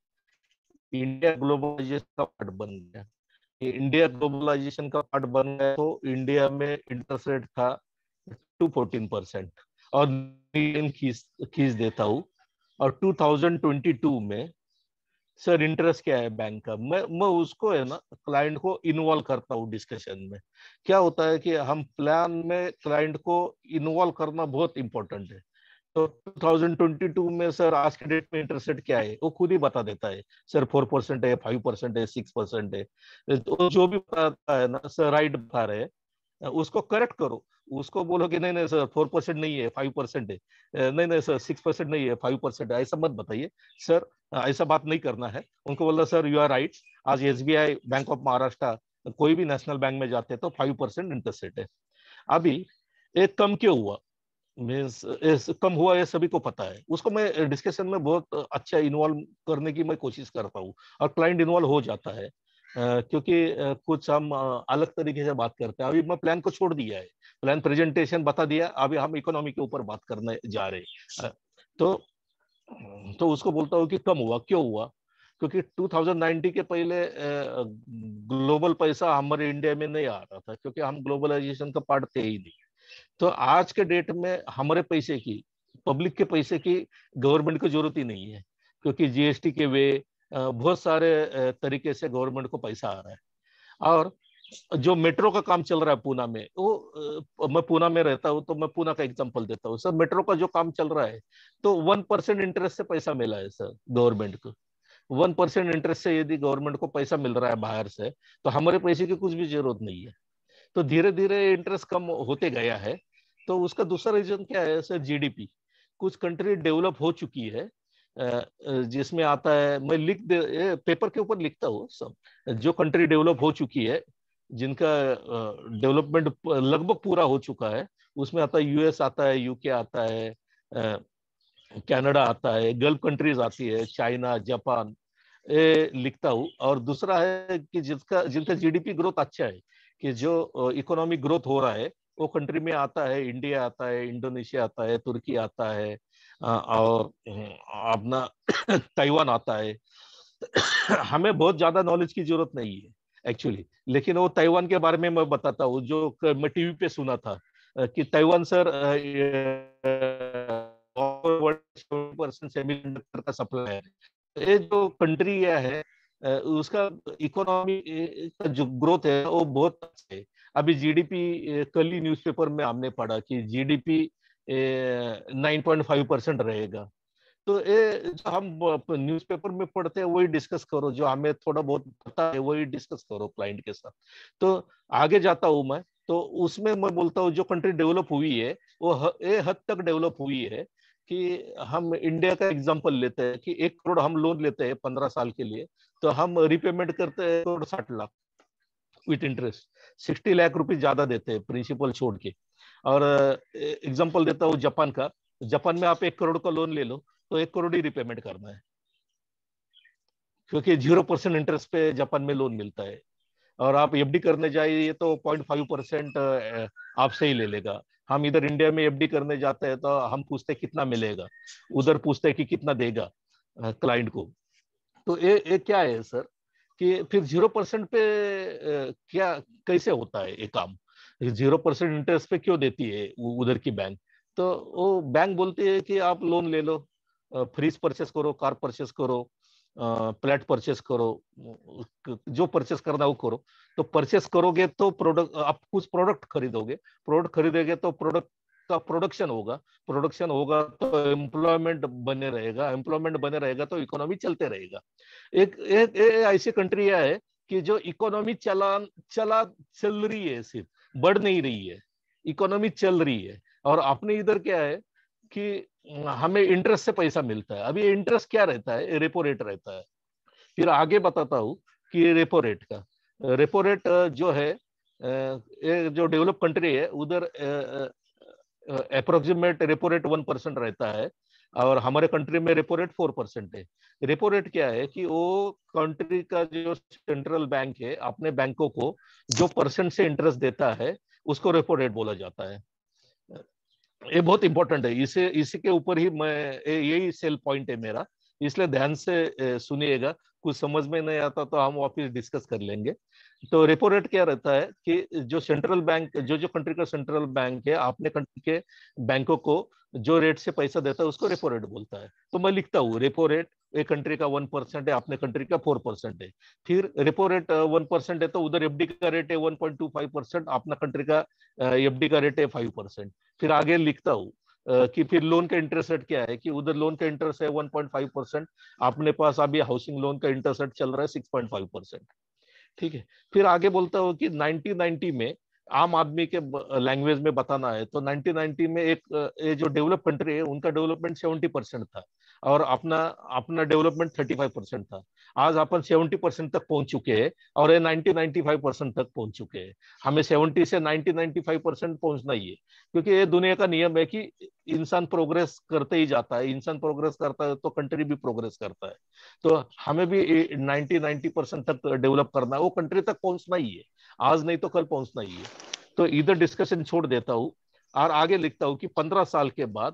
इंडिया ग्लोबलाइजेशन का पार्ट बन गया। इंडिया ग्लोबलाइजेशन का पार्ट बन गया तो इंडिया में इंटरेस्ट रेट था टू फोर्टीन परसेंट और खींच खींच देता हूँ। और टू थाउजेंड ट्वेंटी टू में सर इंटरेस्ट क्या है बैंक का, मैं मैं उसको है ना क्लाइंट को इन्वॉल्व करता हूँ डिस्कशन में। क्या होता है कि हम प्लान में क्लाइंट को इन्वॉल्व करना बहुत इंपॉर्टेंट है। तो टू थाउजेंड ट्वेंटी टू में सर आज के डेट में इंटरेस्ट रेट क्या है वो खुद ही बता देता है, सर फोर परसेंट है, फाइव परसेंट है, सिक्स परसेंट है। तो जो भी बताता है ना सर राइट बता रहे हैं, उसको करेक्ट करो, उसको बोलो कि नहीं नहीं सर फोर परसेंट नहीं है फाइव परसेंट है, नहीं नहीं सर सिक्स परसेंट नहीं है फाइव परसेंट है, ऐसा मत बताइए सर, ऐसा बात नहीं करना है। उनको बोला सर यू आर राइट, आज एसबीआई, बैंक ऑफ महाराष्ट्र, कोई भी नेशनल बैंक में जाते हैं तो फाइव परसेंट इंटरेस्ट रेट है। अभी एक कम क्यों हुआ, मीन्स कम हुआ ये सभी को पता है, उसको मैं डिस्कशन में बहुत अच्छा इन्वॉल्व करने की मैं कोशिश करता हूँ और क्लाइंट इन्वॉल्व हो जाता है। Uh, क्योंकि uh, कुछ हम uh, अलग तरीके से बात करते हैं। अभी मैं प्लान को छोड़ दिया है, प्लान प्रेजेंटेशन बता दिया, अभी हम इकोनॉमी के ऊपर बात करने जा रहे हैं। uh, तो तो उसको बोलता हूँ कि कम हुआ क्यों हुआ, क्योंकि टू थाउजेंड नाइंटी के पहले ग्लोबल uh, पैसा हमारे इंडिया में नहीं आ रहा था, क्योंकि हम ग्लोबलाइजेशन का पार्ट थे ही नहीं। तो आज के डेट में हमारे पैसे की, पब्लिक के पैसे की गवर्नमेंट को जरूरत ही नहीं है, क्योंकि जीएसटी के वे बहुत सारे तरीके से गवर्नमेंट को पैसा आ रहा है। और जो मेट्रो का काम चल रहा है पूना में, वो मैं पूना में रहता हूँ तो मैं पूना का एग्जांपल देता हूँ सर। मेट्रो का जो काम चल रहा है तो वन परसेंट इंटरेस्ट से पैसा मिला है सर गवर्नमेंट को। वन परसेंट इंटरेस्ट से यदि गवर्नमेंट को पैसा मिल रहा है बाहर से, तो हमारे पैसे की कुछ भी जरूरत नहीं है। तो धीरे धीरे इंटरेस्ट कम होते गया है। तो उसका दूसरा रीजन क्या है सर, जीडीपी। कुछ कंट्री डेवलप हो चुकी है, जिसमें आता है, मैं लिख दे पेपर के ऊपर लिखता हूँ सब, जो कंट्री डेवलप हो चुकी है, जिनका डेवलपमेंट लगभग पूरा हो चुका है, उसमें आता है यूएस आता है, यूके आता है, कनाडा आता है, गल्फ कंट्रीज आती है, चाइना, जापान, ये लिखता हूँ। और दूसरा है कि जिसका जिनका जीडीपी ग्रोथ अच्छा है, कि जो इकोनॉमिक ग्रोथ हो रहा है वो कंट्री में आता है, इंडिया आता है, इंडोनेशिया आता है, तुर्की आता है, और अपना ताइवान आता है। हमें बहुत ज्यादा नॉलेज की जरूरत नहीं है एक्चुअली, लेकिन वो ताइवान के बारे में मैं बताता हूँ, जो मैं टीवी पे सुना था कि ताइवान सर परसेंट सेमीकंडक्टर का सप्लायर। ये जो कंट्री है उसका इकोनॉमी का जो ग्रोथ है वो बहुत अच्छा है। अभी जीडीपी कल ही न्यूज़पेपर में हमने पढ़ा कि GDP nine point five percent रहेगा। तो ये जो हम न्यूज़पेपर में पढ़ते हैं वही डिस्कस करो, जो हमें थोड़ा बहुत पता है वही डिस्कस करो क्लाइंट के साथ। तो आगे जाता हूं मैं, तो उसमें मैं बोलता हूँ जो कंट्री डेवलप हुई है वो ये हद तक डेवलप हुई है कि हम इंडिया का एग्जांपल लेते हैं कि एक करोड़ हम लोन लेते हैं पंद्रह साल के लिए, तो हम रिपेमेंट करते हैं करोड़ साठ lakh with interest, sixty lakh rupees ज्यादा देते हैं प्रिंसिपल छोड़ के। और एग्जांपल देता हूँ जापान का, जापान में आप एक करोड़ का लोन ले लो तो एक करोड़ ही रिपेमेंट करना है, क्योंकि जीरो परसेंट इंटरेस्ट पे जापान में लोन मिलता है। और आप एफडी करने जाइए तो पॉइंट फाइव परसेंट आपसे ही ले लेगा। हम इधर इंडिया में एफडी करने जाते हैं तो हम पूछते हैं कितना मिलेगा, उधर पूछते हैं कि कितना देगा क्लाइंट को। तो ये ये क्या है सर कि फिर जीरो परसेंट पे क्या कैसे होता है ये काम, जीरो परसेंट इंटरेस्ट पे क्यों देती है उधर की बैंक? तो वो बैंक बोलती है कि आप लोन ले लो, फ्रिज परचेस करो, कार परचेस करो, प्लेट परचेस करो, जो परचेस करना वो करो। तो परचेस करोगे तो प्रोडक्ट, आप कुछ प्रोडक्ट खरीदोगे, प्रोडक्ट खरीदोगे तो प्रोडक्ट का प्रोडक्शन होगा, प्रोडक्शन होगा तो एम्प्लॉयमेंट बने रहेगा, एम्प्लॉयमेंट बने रहेगा तो इकोनॉमी चलते रहेगा। एक, एक, एक ऐसी कंट्री है कि जो इकोनॉमी चला चला चल रही है, सिर्फ बढ़ नहीं रही है, इकोनॉमी चल रही है। और अपने इधर क्या है कि हमें इंटरेस्ट से पैसा मिलता है। अभी इंटरेस्ट क्या रहता है? रेपो रेट रहता है। फिर आगे बताता हूँ कि रेपो रेट का, रेपो रेट जो है जो डेवलप कंट्री है उधर approximate repo rate one percent रहता है, और हमारे कंट्री में रेपो रेट फोर परसेंट है। रेपो रेट क्या है कि वो कंट्री का जो सेंट्रल बैंक है अपने बैंकों को जो परसेंट से इंटरेस्ट देता है उसको रेपो रेट बोला जाता है। ये बहुत इंपॉर्टेंट है, इसे इसी के ऊपर ही मैं, यही सेल पॉइंट है मेरा, इसलिए ध्यान से सुनिएगा। कुछ समझ में नहीं आता तो हम वापस डिस्कस कर लेंगे। तो रेपो रेट क्या रहता है कि जो सेंट्रल बैंक, जो जो कंट्री का सेंट्रल बैंक है अपने कंट्री के बैंकों को जो रेट से पैसा देता है उसको रेपो रेट बोलता है। तो मैं लिखता हूँ रेपो रेट एक कंट्री का वन परसेंट है, अपने कंट्री का फोर परसेंट है। फिर रेपो रेट वन परसेंट है तो उधर एफडी का रेट है one point two five percent, अपना कंट्री का एफडी का रेट है फाइव परसेंट। फिर आगे लिखता हूँ कि फिर लोन का इंटरेस्ट रेट क्या है कि उधर लोन का इंटरेस्ट है वन पॉइंट फाइव परसेंट, अपने पास अभी हाउसिंग लोन का इंटरेस्ट रेट चल रहा है सिक्स पॉइंट फाइव परसेंट। ठीक है। फिर आगे बोलता हूँ कि नाइनटीन नाइंटी में आम आदमी के लैंग्वेज में बताना है तो नाइनटीन नाइंटी में एक ये जो डेवलप कंट्री है उनका डेवलपमेंट सेवेंटी परसेंट था और अपना अपना डेवलपमेंट थर्टी फाइव परसेंट था। आज अपन सेवेंटी परसेंट तक पहुंच चुके हैं और ये नाइनटी नाइंटी फाइव परसेंट तक पहुंच चुके हैं। हमें सेवेंटी से नाइनटी नाइंटी फाइव परसेंट पहुंचना ही है, क्योंकि ये दुनिया का नियम है कि इंसान प्रोग्रेस करते ही जाता है, इंसान प्रोग्रेस करता है तो कंट्री भी प्रोग्रेस करता है। तो हमें भी नाइनटी नाइंटी परसेंट तक डेवलप करना है, वो कंट्री तक पहुंचना ही है, आज नहीं तो कल पहुंचना ही है। तो इधर डिस्कशन छोड़ देता हूं और आगे लिखता हूं कि पंद्रह साल के बाद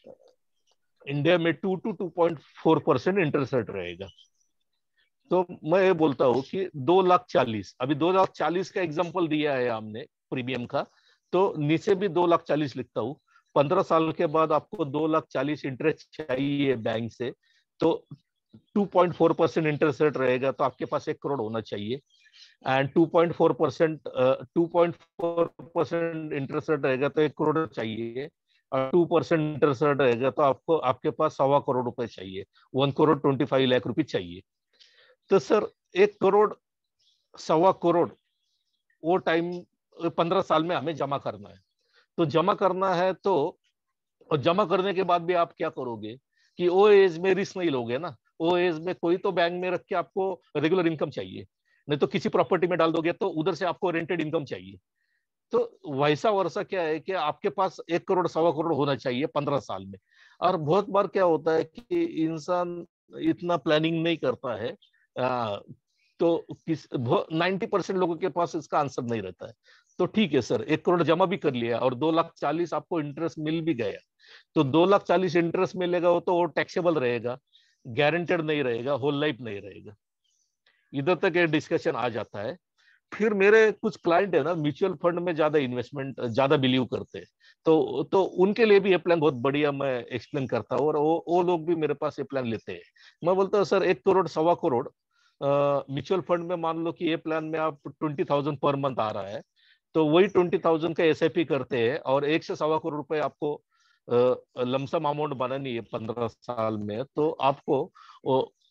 इंडिया में two two two point four percent interest rate रहेगा। तो मैं ये बोलता हूं कि दो लाख चालीस, अभी दो लाख चालीस का एग्जाम्पल दिया है हमने प्रीमियम का, तो नीचे भी दो लाख चालीस लिखता हूं। पंद्रह साल के बाद आपको दो लाख चालीस इंटरेस्ट चाहिए बैंक से, तो two point four percent interest rate रहेगा तो आपके पास एक करोड़ होना चाहिए। And two point four percent two point four percent interest rate रहेगा तो एक करोड़ चाहिए, और टू परसेंट इंटरेस्ट रेट रहेगा तो आपको आपके पास सवा करोड़ रुपए चाहिए, one crore twenty five lakh रुपए चाहिए। तो सर एक करोड़ सवा करोड़ वो टाइम पंद्रह साल में हमें जमा करना है। तो जमा करना है तो, और जमा करने के बाद भी आप क्या करोगे कि वो एज में रिस्क नहीं लोगे ना, वो एज में कोई तो बैंक में रख के आपको रेगुलर इनकम चाहिए, नहीं तो किसी प्रॉपर्टी में डाल दोगे तो उधर से आपको रेंटेड इनकम चाहिए। तो वैसा वर्षा क्या है कि आपके पास एक करोड़ सवा करोड़ होना चाहिए पंद्रह साल में। और बहुत बार क्या होता है कि इंसान इतना प्लानिंग नहीं करता है, आ, तो किस नाइन्टी परसेंट लोगों के पास इसका आंसर नहीं रहता है। तो ठीक है सर, एक करोड़ जमा भी कर लिया और दो लाख चालीस आपको इंटरेस्ट मिल भी गया, तो दो लाख चालीस इंटरेस्ट मिलेगा वो तो वो टैक्सेबल रहेगा, गारंटेड नहीं रहेगा, होल लाइफ नहीं रहेगा। इधर तक ये डिस्कशन आ जाता है। फिर मेरे कुछ क्लाइंट है ना म्यूचुअल फंड में ज्यादा इन्वेस्टमेंट ज्यादा बिलीव करते हैं, तो तो उनके लिए भी ये प्लान बहुत बढ़िया मैं एक्सप्लेन करता हूँ, और वो वो लोग भी मेरे पास ये प्लान लेते हैं। मैं बोलता हूँ सर एक करोड़ सवा करोड़ म्यूचुअल फंड में मान लो कि ये प्लान में आप ट्वेंटी थाउजेंड पर मंथ आ रहा है, तो वही ट्वेंटी थाउजेंड का एस आई पी करते हैं और एक से सवा करोड़ रुपए आपको लमसम अमाउंट बनानी है पंद्रह साल में, तो आपको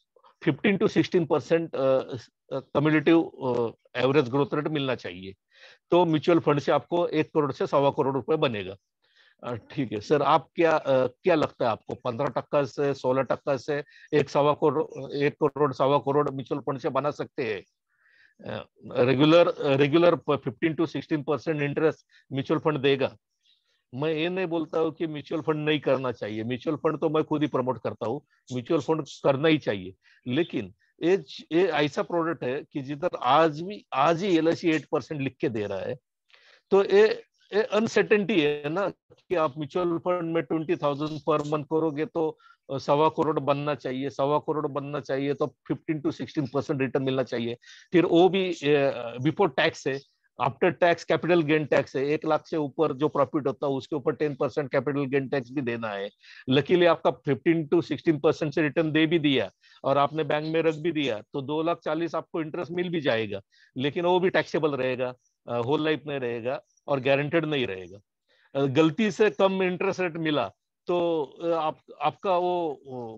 fifteen to sixteen percent cumulative average growth rate मिलना चाहिए। तो म्यूचुअल फंड से आपको एक करोड़ से सवा करोड़ रुपए बनेगा। ठीक है सर, आप क्या uh, क्या लगता है आपको पंद्रह टक्का से सोलह टक्का से एक सवा करोड़ एक करोड़ सवा करोड़ म्यूचुअल फंड से बना सकते हैं? Regular regular fifteen to sixteen percent interest mutual fund देगा। मैं ये नहीं बोलता हूँ कि म्यूचुअल फंड नहीं करना चाहिए, म्यूचुअल फंड तो मैं खुद ही प्रमोट करता हूँ, म्यूचुअल फंड करना ही चाहिए। लेकिन ये ये ऐसा प्रोडक्ट है कि जिधर आज भी आज ही L I C eight percent लिख के दे रहा है, तो ये ये अनसर्टेनिटी है ना कि आप म्यूचुअल फंड में ट्वेंटी थाउजेंड पर मंथ करोगे तो सवा करोड़ बनना चाहिए, सवा करोड़ बनना चाहिए तो fifteen to sixteen percent return मिलना चाहिए। फिर वो भी बिफोर टैक्स है, after tax capital gain tax है। एक लाख से ऊपर जो प्रॉफिट होता है उसके ऊपर ten percent capital gain tax भी देना है। लकीली आपका फिफ्टीन टू सिक्सटीन परसेंट से रिटर्न दे भी दिया और आपने बैंक में रख भी दिया तो दो लाख चालीस आपको इंटरेस्ट मिल भी जाएगा, लेकिन वो भी टैक्सेबल रहेगा, होल लाइफ में रहेगा और गारंटेड नहीं रहेगा। गलती से कम इंटरेस्ट रेट मिला तो आप आपका वो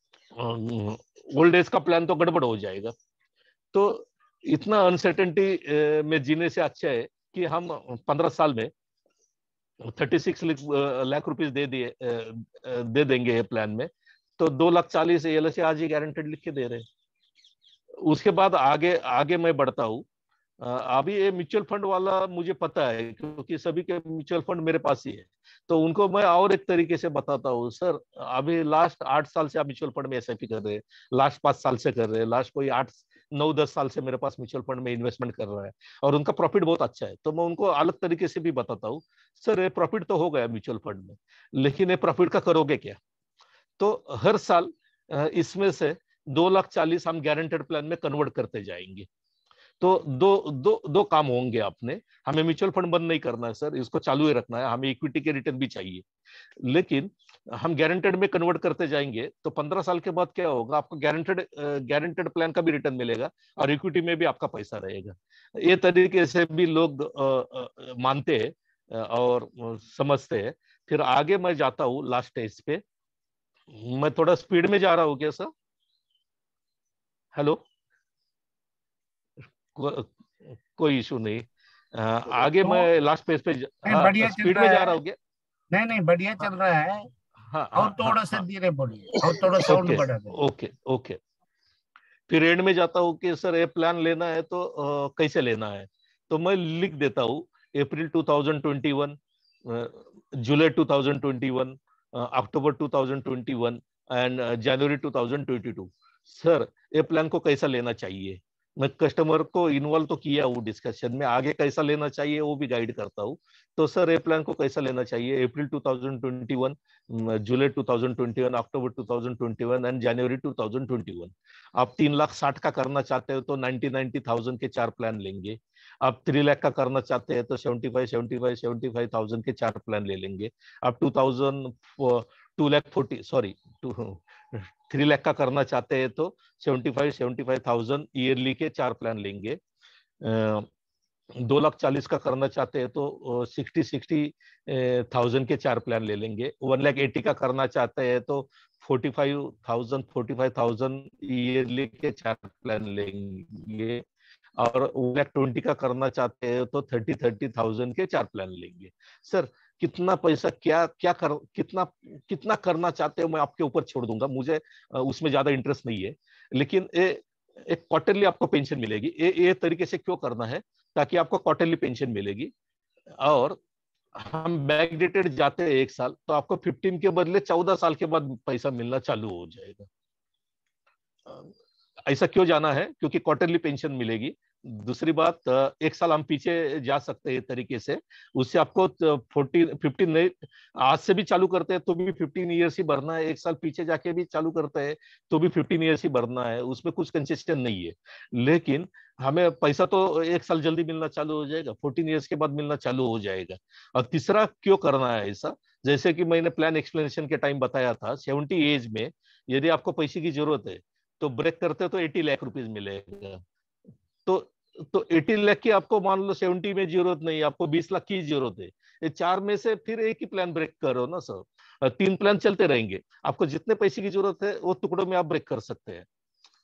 ओल्ड एज का प्लान तो गड़बड़ हो जाएगा। तो इतना अनसर्टेनिटी में जीने से अच्छा है कि हम पंद्रह साल में थर्टी सिक्स लाख रुपीस दे दिए दे देंगे ये प्लान में, तो दो लाख चालीस एल से आज ही गारंटेड लिख के दे रहे हैं। उसके बाद आगे आगे मैं बढ़ता हूँ। अभी ये म्यूचुअल फंड वाला मुझे पता है क्योंकि सभी के म्यूचुअल फंड मेरे पास ही है, तो उनको मैं और एक तरीके से बताता हूँ। सर अभी लास्ट आठ साल से आप म्यूचुअल फंड में एस आई पी कर रहे हैं, लास्ट पांच साल से कर रहे हैं, लास्ट कोई आठ नौ दस साल से मेरे पास म्यूचुअल फंड में इन्वेस्टमेंट कर रहा है और उनका प्रॉफिट बहुत अच्छा है, तो मैं उनको अलग तरीके से भी बताता हूँ। सर ये प्रॉफिट तो हो गया म्यूचुअल फंड में, लेकिन ये प्रॉफिट का करोगे क्या? तो हर साल इसमें से दो लाख चालीस हम गारंटेड प्लान में कन्वर्ट करते जाएंगे। तो दो दो दो काम होंगे आपने। हमें म्यूचुअल फंड बंद नहीं करना है सर, इसको चालू ही रखना है, हमें इक्विटी के रिटर्न भी चाहिए, लेकिन हम गारंटेड में कन्वर्ट करते जाएंगे तो पंद्रह साल के बाद क्या होगा, आपको गारंटेड गारंटेड प्लान का भी रिटर्न मिलेगा और इक्विटी में भी आपका पैसा रहेगा। ये तरीके से भी लोग आ, आ, मानते हैं और समझते हैं। फिर आगे मैं जाता हूँ लास्ट स्टेज पे। मैं थोड़ा स्पीड में जा रहा हूँ क्या सर? हेलो, को, कोई इशू नहीं। आ, आगे तो, मैं लास्ट पेज पे हाँ, स्पीड में जा रहा हूँ क्या? नहीं नहीं बढ़िया चल रहा है। हाँ, और थोड़ा सा धीरे बोलिए और थोड़ा साउंड बढ़ा दे। Okay okay. फिर एंड में जाता हूँ कि सर ये प्लान लेना है तो आ, कैसे लेना है, तो मैं लिख देता हूँ April two thousand twenty one, July two thousand twenty one, October two thousand twenty one and January two thousand twenty two. Sir ये प्लान को कैसा लेना चाहिए, मैं कस्टमर को इन्वॉल्व तो किया हूँ डिस्कशन में, आगे कैसा लेना चाहिए वो भी गाइड करता हूँ। तो सर ये प्लान को कैसा लेना चाहिए, April two thousand twenty one, July two thousand twenty one, October two thousand twenty one and January two thousand twenty one. आप तीन लाख साठ का करना चाहते हो तो नाइनटी नाइनटी थाउजेंड के चार प्लान लेंगे। आप थ्री लाख का करना चाहते हैं तो seventy five seventy five seventy five thousand के चार प्लान ले लेंगे। आप two thousand two lakh forty sorry two three lakh का करना चाहते हैं तो seventy five seventy five thousand yearly के चार प्लान लेंगे। दो लाख चालीस का करना चाहते हैं तो सिक्सटी सिक्सटी थाउजेंड के चार प्लान ले लेंगे। वन लाख एटी का करना चाहते हैं तो forty five thousand forty five thousand yearly के चार प्लान लेंगे। और वन लाख ट्वेंटी का करना चाहते हैं तो थर्टी थर्टी थाउजेंड के चार प्लान लेंगे। सर कितना पैसा क्या क्या कर कितना कितना करना चाहते हो मैं आपके ऊपर छोड़ दूंगा, मुझे उसमें ज्यादा इंटरेस्ट नहीं है, लेकिन ए, एक क्वार्टरली आपको पेंशन मिलेगी। ये ये तरीके से क्यों करना है, ताकि आपको क्वार्टरली पेंशन मिलेगी। और हम बैक डेटेड जाते हैं एक साल तो आपको फिफ्टीन के बदले चौदह साल के बाद पैसा मिलना चालू हो जाएगा। ऐसा क्यों जाना है, क्योंकि क्वार्टरली पेंशन मिलेगी। दूसरी बात, एक साल हम पीछे जा सकते हैं तरीके से, उससे आपको फोर्टीन फिफ्टीन नहीं, आज से भी चालू करते हैं तो भी फिफ्टीन ईयर्स ही भरना है, एक साल पीछे जाके भी चालू करते हैं तो भी फिफ्टीन ईयर्स ही भरना है, उसमें कुछ कंसेशन नहीं है। लेकिन हमें पैसा तो एक साल जल्दी मिलना चालू हो जाएगा, फोर्टीन ईयर्स के बाद मिलना चालू हो जाएगा। और तीसरा क्यों करना है ऐसा, जैसे कि मैंने प्लान एक्सप्लेनेशन के टाइम बताया था, सेवेंटी एज में यदि आपको पैसे की जरूरत है तो ब्रेक करते तो एटी लाख रुपीज मिलेगा। तो तो अस्सी लाख की आपको मान लो सेवेंटी में जरूरत नहीं, आपको बीस लाख की जरूरत है, ये चार में से फिर एक ही प्लान ब्रेक करो ना सर, तीन प्लान चलते रहेंगे, आपको जितने पैसे की जरूरत है वो टुकड़ों में आप ब्रेक कर सकते हैं।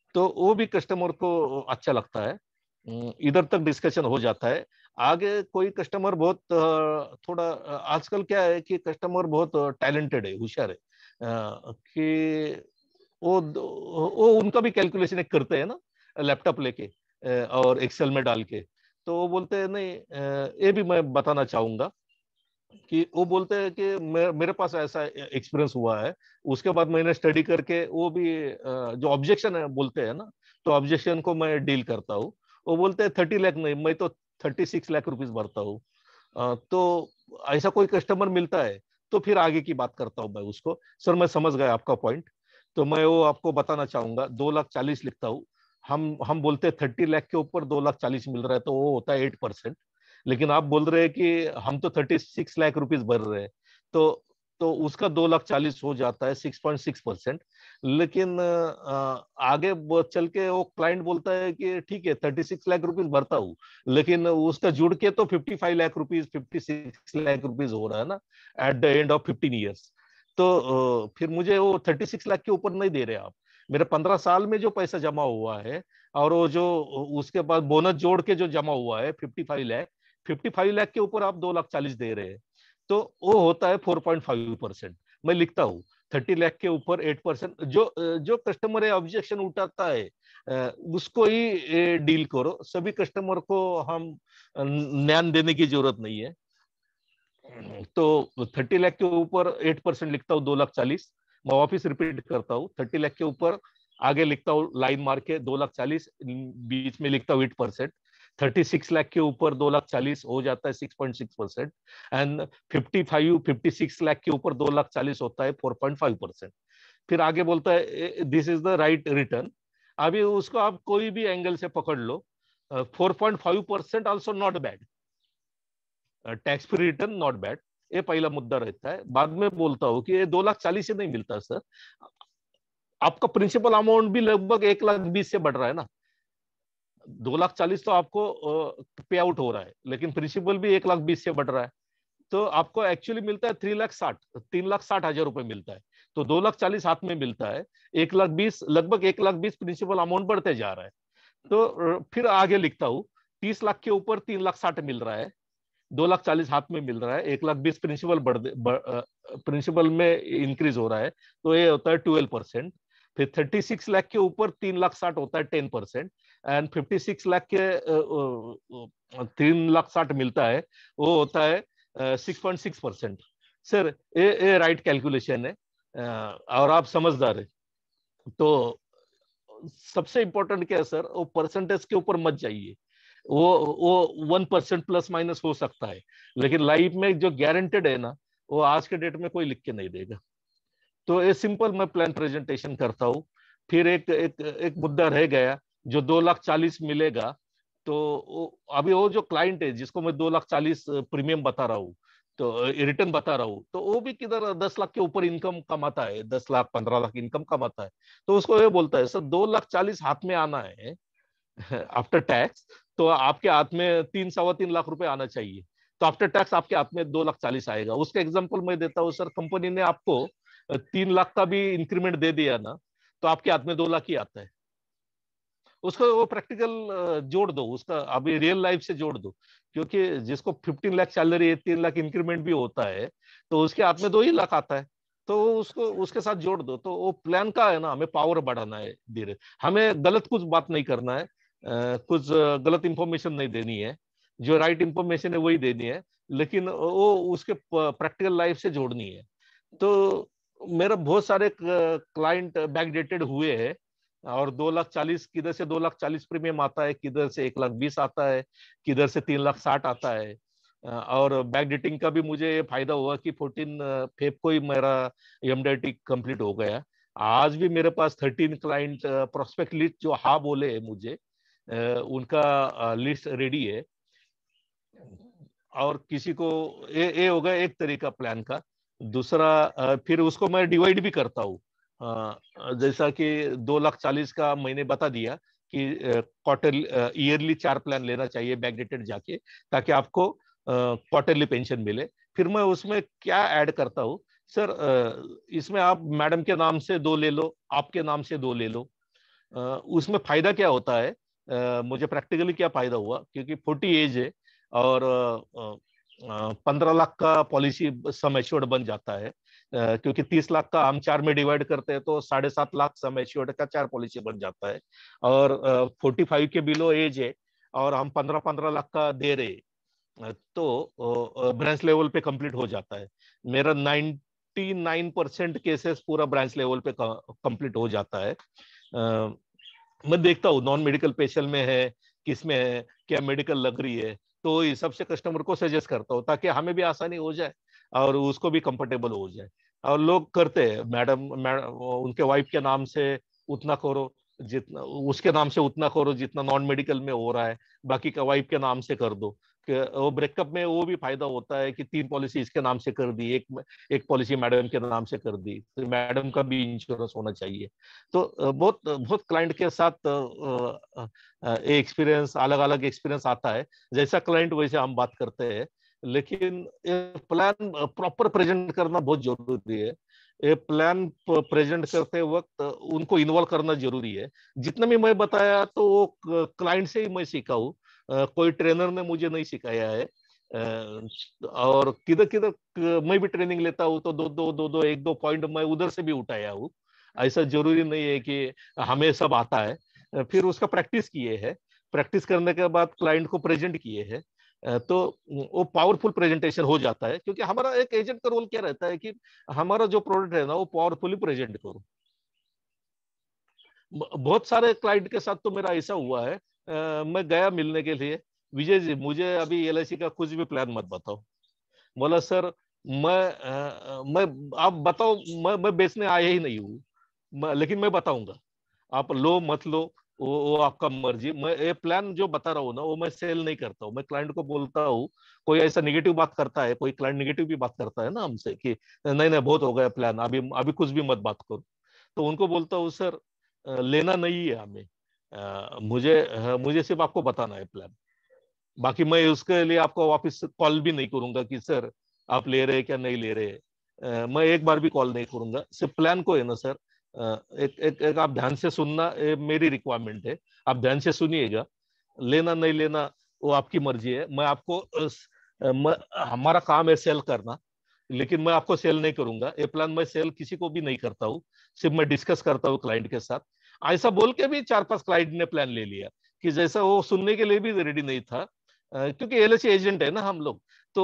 तो वो भी कस्टमर को अच्छा लगता है, इधर तक डिस्कशन हो जाता है। आगे कोई कस्टमर बहुत थोड़ा, आजकल क्या है कि कस्टमर बहुत टैलेंटेड है, होशियार है, कि वो वो उनका भी कैलकुलेशन एक करते हैं ना लैपटॉप लेके और एक्सेल में डाल के। तो वो बोलते हैं नहीं, ये भी मैं बताना चाहूंगा कि वो बोलते हैं कि मेरे पास ऐसा एक्सपीरियंस हुआ है, उसके बाद मैंने स्टडी करके वो भी जो ऑब्जेक्शन है बोलते हैं ना, तो ऑब्जेक्शन को मैं डील करता हूँ। वो बोलते हैं थर्टी लाख नहीं, मैं तो थर्टी सिक्स लाख रुपीज भरता हूँ। तो ऐसा कोई कस्टमर मिलता है तो फिर आगे की बात करता हूँ मैं उसको। सर मैं समझ गया आपका पॉइंट, तो मैं वो आपको बताना चाहूंगा, दो लाख चालीस लिखता हूँ। हम हम बोलते हैं थर्टी लाख के ऊपर दो लाख चालीस मिल रहा है तो वो होता है एट परसेंट। लेकिन आप बोल रहे हैं कि हम तो थर्टी सिक्स लाख रुपीज भर रहे हैं, तो तो उसका दो लाख चालीस हो जाता है सिक्स पॉइंट सिक्स परसेंट। लेकिन आ, आगे चल के वो क्लाइंट बोलता है कि ठीक है थर्टी सिक्स लाख रुपीज भरता हूँ, लेकिन उसका जुड़ के तो fifty five lakh rupees fifty six lakh rupees हो रहा है ना at the end of fifteen years. तो आ, फिर मुझे वो थर्टी सिक्स लाख के ऊपर नहीं दे रहे आप, मेरे पंद्रह साल में जो पैसा जमा हुआ है और वो जो उसके बाद बोनस जोड़ के जो जमा हुआ है fifty five lakh, fifty five lakh के ऊपर आप दो लाख चालीस दे रहे हैं, तो वो होता है फोर पॉइंट फाइव परसेंट। मैं लिखता हूँ थर्टी लाख के ऊपर एट परसेंट। जो जो कस्टमर है ऑब्जेक्शन उठाता है उसको ही डील करो, सभी कस्टमर को हम ज्ञान देने की जरूरत नहीं है। तो थर्टी लाख के ऊपर एट परसेंट लिखता हूँ, दो लाख चालीस। मैं वापिस रिपीट करता हूँ, थर्टी लाख के ऊपर आगे लिखता हूँ लाइन मार के दो लाख चालीस, बीच में लिखता हूँ eight percent. Thirty six lakh के ऊपर दो लाख चालीस हो जाता है six point six percent. And fifty five fifty six lakh के ऊपर दो लाख चालीस होता है फोर पॉइंट फाइव परसेंट। फिर आगे बोलता है this is the right return. अभी उसको आप कोई भी एंगल से पकड़ लो, four point five percent also not bad, tax free return not bad. ये पहला मुद्दा रहता है। बाद में बोलता हूँ कि ये दो लाख चालीस से नहीं मिलता सर, आपका प्रिंसिपल अमाउंट भी लगभग एक लाख बीस से बढ़ रहा है ना। दो लाख चालीस तो आपको पे आउट हो रहा है, लेकिन प्रिंसिपल भी एक लाख बीस से बढ़ रहा है, तो आपको एक्चुअली मिलता है थ्री लाख साठ तीन लाख साठ हजार रुपए मिलता है। तो दो लाख चालीस हाथ में मिलता है, एक लाख बीस लगभग एक लाख बीस प्रिंसिपल अमाउंट बढ़ते जा रहा है। तो फिर आगे लिखता हूँ तीस लाख के ऊपर तीन लाख साठ मिल रहा है, दो लाख चालीस हाथ में मिल रहा है, एक लाख बीस प्रिंसिपल बढ़ प्रिंसिपल में इंक्रीज हो रहा है, तो ये होता है ट्वेल्व परसेंट। फिर थर्टी सिक्स लाख के ऊपर तीन लाख साठ होता है ten percent. And fifty six lakh के तीन लाख साठ मिलता है, वो होता है six point six percent. Sir ये ये राइट कैलकुलेशन है, और आप समझदार है। तो सबसे इंपॉर्टेंट क्या है सर, वो परसेंटेज के ऊपर मत जाइए। वो वो वन परसेंट प्लस माइनस हो सकता है, लेकिन लाइफ में जो गारंटेड है ना, वो आज के डेट में कोई लिख के नहीं देगा। तो ये सिंपल मैं प्लान प्रेजेंटेशन करता हूँ। फिर एक एक एक मुद्दा रह गया, जो दो लाख चालीस मिलेगा, तो वो, अभी वो जो क्लाइंट है जिसको मैं दो लाख चालीस प्रीमियम बता रहा हूँ, तो रिटर्न बता रहा हूँ, तो वो भी किधर दस लाख के ऊपर इनकम कमाता है, दस लाख पंद्रह लाख इनकम कमाता है। तो उसको ये बोलता है सर दो लाख चालीस हाथ में आना है आफ्टर टैक्स, तो आपके हाथ में तीन सवा तीन लाख रुपए आना चाहिए, तो आफ्टर टैक्स आपके हाथ में दो लाख चालीस आएगा। उसका एग्जांपल मैं देता हूँ सर, कंपनी ने आपको तीन लाख का भी इंक्रीमेंट दे दिया ना, तो आपके हाथ में दो लाख ही आता है। उसको वो प्रैक्टिकल जोड़ दो, उसका अभी रियल लाइफ से जोड़ दो, क्योंकि जिसको फिफ्टीन लाख सैलरी है, तीन लाख इंक्रीमेंट भी होता है, तो उसके हाथ में दो ही लाख आता है। तो उसको उसके साथ जोड़ दो। तो वो प्लान का है ना, हमें पावर बढ़ाना है धीरे, हमें गलत कुछ बात नहीं करना है, कुछ गलत इंफॉर्मेशन नहीं देनी है, जो राइट इंफॉर्मेशन है वही देनी है, लेकिन वो उसके प्रैक्टिकल लाइफ से जोड़नी है। तो मेरा बहुत सारे क्लाइंट बैकडेटेड हुए हैं, और दो लाख चालीस किधर से दो लाख चालीस प्रीमियम आता है, किधर से एक लाख बीस आता है, किधर से तीन लाख साठ आता है। और बैक डेटिंग का भी मुझे ये फायदा हुआ कि फोर्टीन फेब को ही मेरा एमडीटी कंप्लीट हो गया। आज भी मेरे पास थर्टीन क्लाइंट प्रोस्पेक्ट लिस्ट जो हाँ बोले है मुझे, उनका लिस्ट रेडी है। और किसी को ये ये होगा एक तरीका प्लान का। दूसरा फिर उसको मैं डिवाइड भी करता हूँ, जैसा कि दो लाख चालीस का मैंने बता दिया कि क्वार्टर ईयरली चार प्लान लेना चाहिए बैकडेटेड जाके, ताकि आपको क्वार्टरली पेंशन मिले। फिर मैं उसमें क्या ऐड करता हूँ सर, इसमें आप मैडम के नाम से दो ले लो, आपके नाम से दो ले लो, उसमें फायदा क्या होता है, मुझे प्रैक्टिकली क्या फायदा हुआ, क्योंकि फोर्टी एज है और पंद्रह लाख का पॉलिसी सम एश्योर्ड बन जाता है, क्योंकि तीस लाख का हम चार में डिवाइड करते हैं तो साढ़े सात लाख सम एश्योर्ड का चार पॉलिसी बन जाता है। और फोर्टी फाइव के बिलो एज है और हम पंद्रह पंद्रह लाख का दे रहे तो ब्रांच लेवल पे कंप्लीट हो जाता है। मेरा नाइन्टी नाइन परसेंट केसेस पूरा ब्रांच लेवल पे कंप्लीट हो जाता है। आ, मैं देखता हूँ नॉन मेडिकल पेशेंट में है, किसमें है, क्या मेडिकल लग रही है, तो इस सबसे कस्टमर को सजेस्ट करता हूँ ताकि हमें भी आसानी हो जाए और उसको भी कंफर्टेबल हो जाए। और लोग करते हैं, मैडम उनके वाइफ के नाम से उतना करो, जितना उसके नाम से उतना करो जितना नॉन मेडिकल में हो रहा है, बाकी का वाइफ के नाम से कर दो। वो ब्रेकअप में वो भी फायदा होता है कि तीन पॉलिसी इसके नाम से कर दी, एक एक पॉलिसी मैडम के नाम से कर दी, तो मैडम का भी इंश्योरेंस होना चाहिए। तो बहुत बहुत क्लाइंट के साथ एक्सपीरियंस, अलग अलग एक्सपीरियंस आता है, जैसा क्लाइंट वैसे हम बात करते हैं। लेकिन प्लान प्रॉपर प्रेजेंट करना बहुत जरूरी है। ये प्लान प्रेजेंट करते वक्त उनको इन्वॉल्व करना जरूरी है। जितना भी मैं बताया तो वो क्लाइंट से ही मैं सीखा हूँ, कोई ट्रेनर ने मुझे नहीं सिखाया है। और किधर किधर मैं भी ट्रेनिंग लेता हूँ तो दो दो दो दो एक दो पॉइंट मैं उधर से भी उठाया हूँ। ऐसा जरूरी नहीं है कि हमें सब आता है। फिर उसका प्रैक्टिस किए है, प्रैक्टिस करने के बाद क्लाइंट को प्रेजेंट किए हैं, तो वो पावरफुल प्रेजेंटेशन हो जाता है। क्योंकि हमारा एक एजेंट का रोल क्या रहता है कि हमारा जो प्रोडक्ट है ना वो पावरफुली प्रेजेंट करो। बहुत सारे क्लाइंट के साथ तो मेरा ऐसा हुआ है, आ, मैं गया मिलने के लिए, विजय जी मुझे अभी एल आई सी का कुछ भी प्लान मत बताओ। बोला सर मैं आ, मैं आप बताओ, मैं मैं बेचने आया ही नहीं हूँ, लेकिन मैं बताऊंगा, आप लो मत लो वो, वो आपका मर्जी। मैं ये प्लान जो बता रहा हूँ ना वो मैं सेल नहीं करता हूँ। मैं क्लाइंट को बोलता हूँ, कोई ऐसा निगेटिव बात करता है, कोई क्लाइंट निगेटिव भी बात करता है ना हमसे कि नहीं नहीं बहुत हो गया प्लान, अभी अभी कुछ भी मत बात करो, तो उनको बोलता हूँ सर लेना नहीं है हमें, आ, मुझे मुझे सिर्फ आपको बताना है प्लान, बाकी मैं उसके लिए आपको वापस कॉल भी नहीं करूंगा कि सर आप ले रहे क्या नहीं ले रहे। आ, मैं एक बार भी कॉल नहीं करूंगा, सिर्फ प्लान को है ना सर, एक, एक, एक आप ध्यान से सुनना, मेरी रिक्वायरमेंट है, आप ध्यान से सुनिएगा, लेना नहीं लेना वो आपकी मर्जी है। मैं आपको मैं, हमारा काम है सेल करना, लेकिन मैं आपको सेल नहीं करूंगा। ये प्लान मैं सेल किसी को भी नहीं करता हूँ, सिर्फ मैं डिस्कस करता हूँ क्लाइंट के साथ। ऐसा बोल के भी चार पांच क्लाइंट ने प्लान ले लिया कि जैसा वो सुनने के लिए भी रेडी नहीं था, क्योंकि एल आई सी एजेंट है ना हम लोग,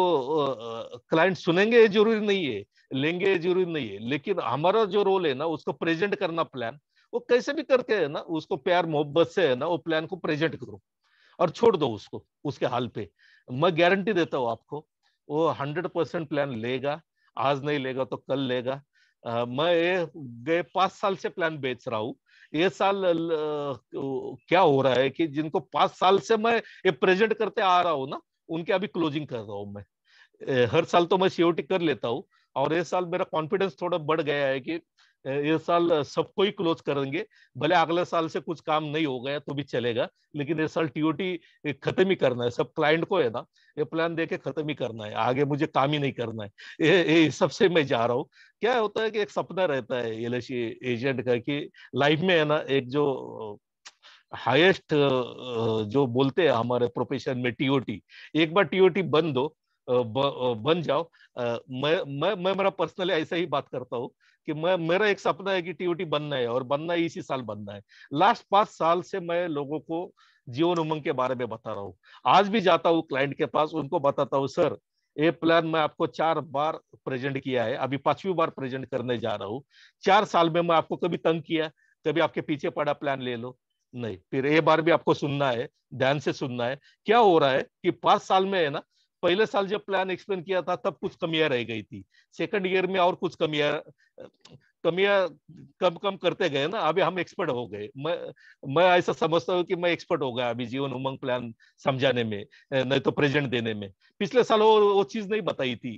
तो क्लाइंट सुनेंगे जरूरी नहीं है, लेंगे जरूरी नहीं है, लेकिन हमारा जो रोल है ना उसको प्रेजेंट करना प्लान, वो कैसे भी करके है ना उसको प्यार मोहब्बत से है ना वो प्लान को प्रेजेंट करो और छोड़ दो उसको उसके हाल पे। मैं गारंटी देता हूँ आपको वो हंड्रेड परसेंट प्लान लेगा, आज नहीं लेगा तो कल लेगा। आ, मैं ये गए पांच साल से प्लान बेच रहा हूँ। ये साल आ, क्या हो रहा है कि जिनको पांच साल से मैं ये प्रेजेंट करते आ रहा हूँ ना उनके अभी क्लोजिंग कर रहा हूँ मैं। हर साल तो मैं सीओटी कर लेता हूँ और ये साल मेरा कॉन्फिडेंस थोड़ा बढ़ गया है कि ये साल सबको ही क्लोज करेंगे, भले अगले साल से कुछ काम नहीं हो गया तो भी चलेगा, लेकिन ये साल टीओटी खत्म ही करना है। सब क्लाइंट को है ना ये प्लान देके खत्म ही करना है, आगे मुझे काम ही नहीं करना है। ये, ये सबसे मैं जा रहा हूँ। क्या होता है कि एक सपना रहता है एल आई सी एजेंट का कि लाइफ में है ना एक जो हाईएस्ट जो बोलते हैं हमारे प्रोफेशन में टीओटी, एक बार टीओटी बन दो, ब, बन जाओ। मैं मैं मैं मेरा पर्सनली ऐसा ही बात करता हूँ कि मैं मेरा एक सपना है कि टीओटी बनना है और बनना है इसी साल बनना है। लास्ट पांच साल से मैं लोगों को जीवन उमंग के बारे में बता रहा हूँ। आज भी जाता हूँ क्लाइंट के पास, उनको बताता हूँ सर ये प्लान मैं आपको चार बार प्रेजेंट किया है, अभी पांचवी बार प्रेजेंट करने जा रहा हूँ। चार साल में मैं आपको कभी तंग किया, कभी आपके पीछे पड़ा प्लान ले लो नहीं, फिर ये बार भी आपको सुनना है, ध्यान से सुनना है। क्या हो रहा है कि पांच साल में है ना, पहले साल जब प्लान एक्सप्लेन किया था तब कुछ कमियां रह गई थी, सेकंड ईयर में और कुछ कमियां कमियां कम कम करते गए ना, अभी हम एक्सपर्ट हो गए। मैं मैं ऐसा समझता हूँ कि मैं एक्सपर्ट हो गया अभी जीवन उमंग प्लान समझाने में, नहीं तो प्रेजेंट देने में। पिछले साल वो वो चीज नहीं बताई थी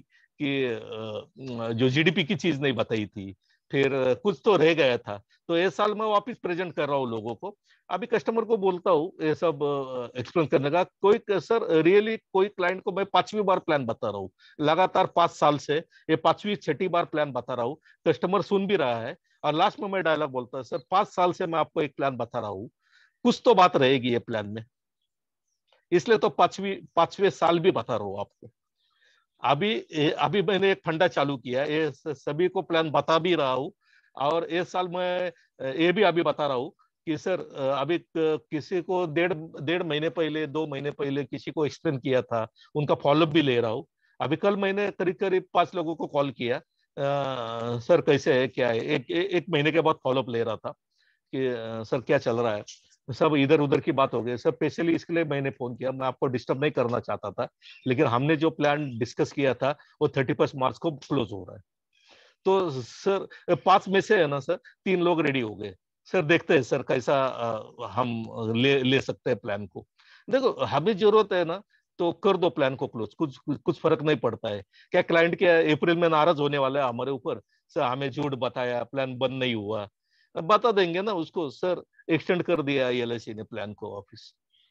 कि जो जीडीपी की चीज नहीं बताई थी, फिर कुछ तो रह गया था, तो ये साल मैं वापस प्रेजेंट कर रहा हूँ लोगों को। अभी कस्टमर को बोलता हूँ ये सब एक्सप्लेन करने का। कोई सर रियली कोई क्लाइंट को मैं पांचवी बार प्लान बता रहा हूँ, लगातार पांच साल से ये पांचवी छठी बार प्लान बता रहा हूँ, कस्टमर सुन भी रहा है और लास्ट में मैं डायलॉग बोलता है, सर पांच साल से मैं आपको एक प्लान बता रहा हूँ, कुछ तो बात रहेगी ये प्लान में, इसलिए तो पांचवी पांचवे साल भी बता रहा हूँ आपको। अभी अभी मैंने एक फंडा चालू किया, ये सभी को प्लान बता भी रहा हूँ, और इस साल मैं ये भी अभी बता रहा हूँ कि सर अभी किसी को डेढ़ डेढ़ महीने पहले, दो महीने पहले किसी को एक्सप्लेन किया था, उनका फॉलोअप भी ले रहा हूँ। अभी कल मैंने करीब करीब पांच लोगों को कॉल किया, आ, सर कैसे है, क्या है, एक एक महीने के बाद फॉलोअप ले रहा था कि आ, सर क्या चल रहा है। सब इधर उधर की बात हो गई। सब स्पेशली इसके लिए मैंने फोन किया, मैं आपको डिस्टर्ब नहीं करना चाहता था, लेकिन हमने जो प्लान डिस्कस किया था वो थर्टी फर्स्ट मार्च को क्लोज हो रहा है। तो सर पांच में से है ना सर, तीन लोग रेडी हो गए। सर देखते हैं सर कैसा आ, हम ले ले सकते हैं प्लान को। देखो हमें जरूरत है ना तो कर दो प्लान को क्लोज, कुछ कुछ फर्क नहीं पड़ता है। क्या क्लाइंट क्या अप्रैल में नाराज होने वाला है हमारे ऊपर, सर हमें झूठ बताया, प्लान बंद नहीं हुआ, बता देंगे ना उसको, सर एक्सटेंड कर दिया एल आई सी ने प्लान को ऑफिस,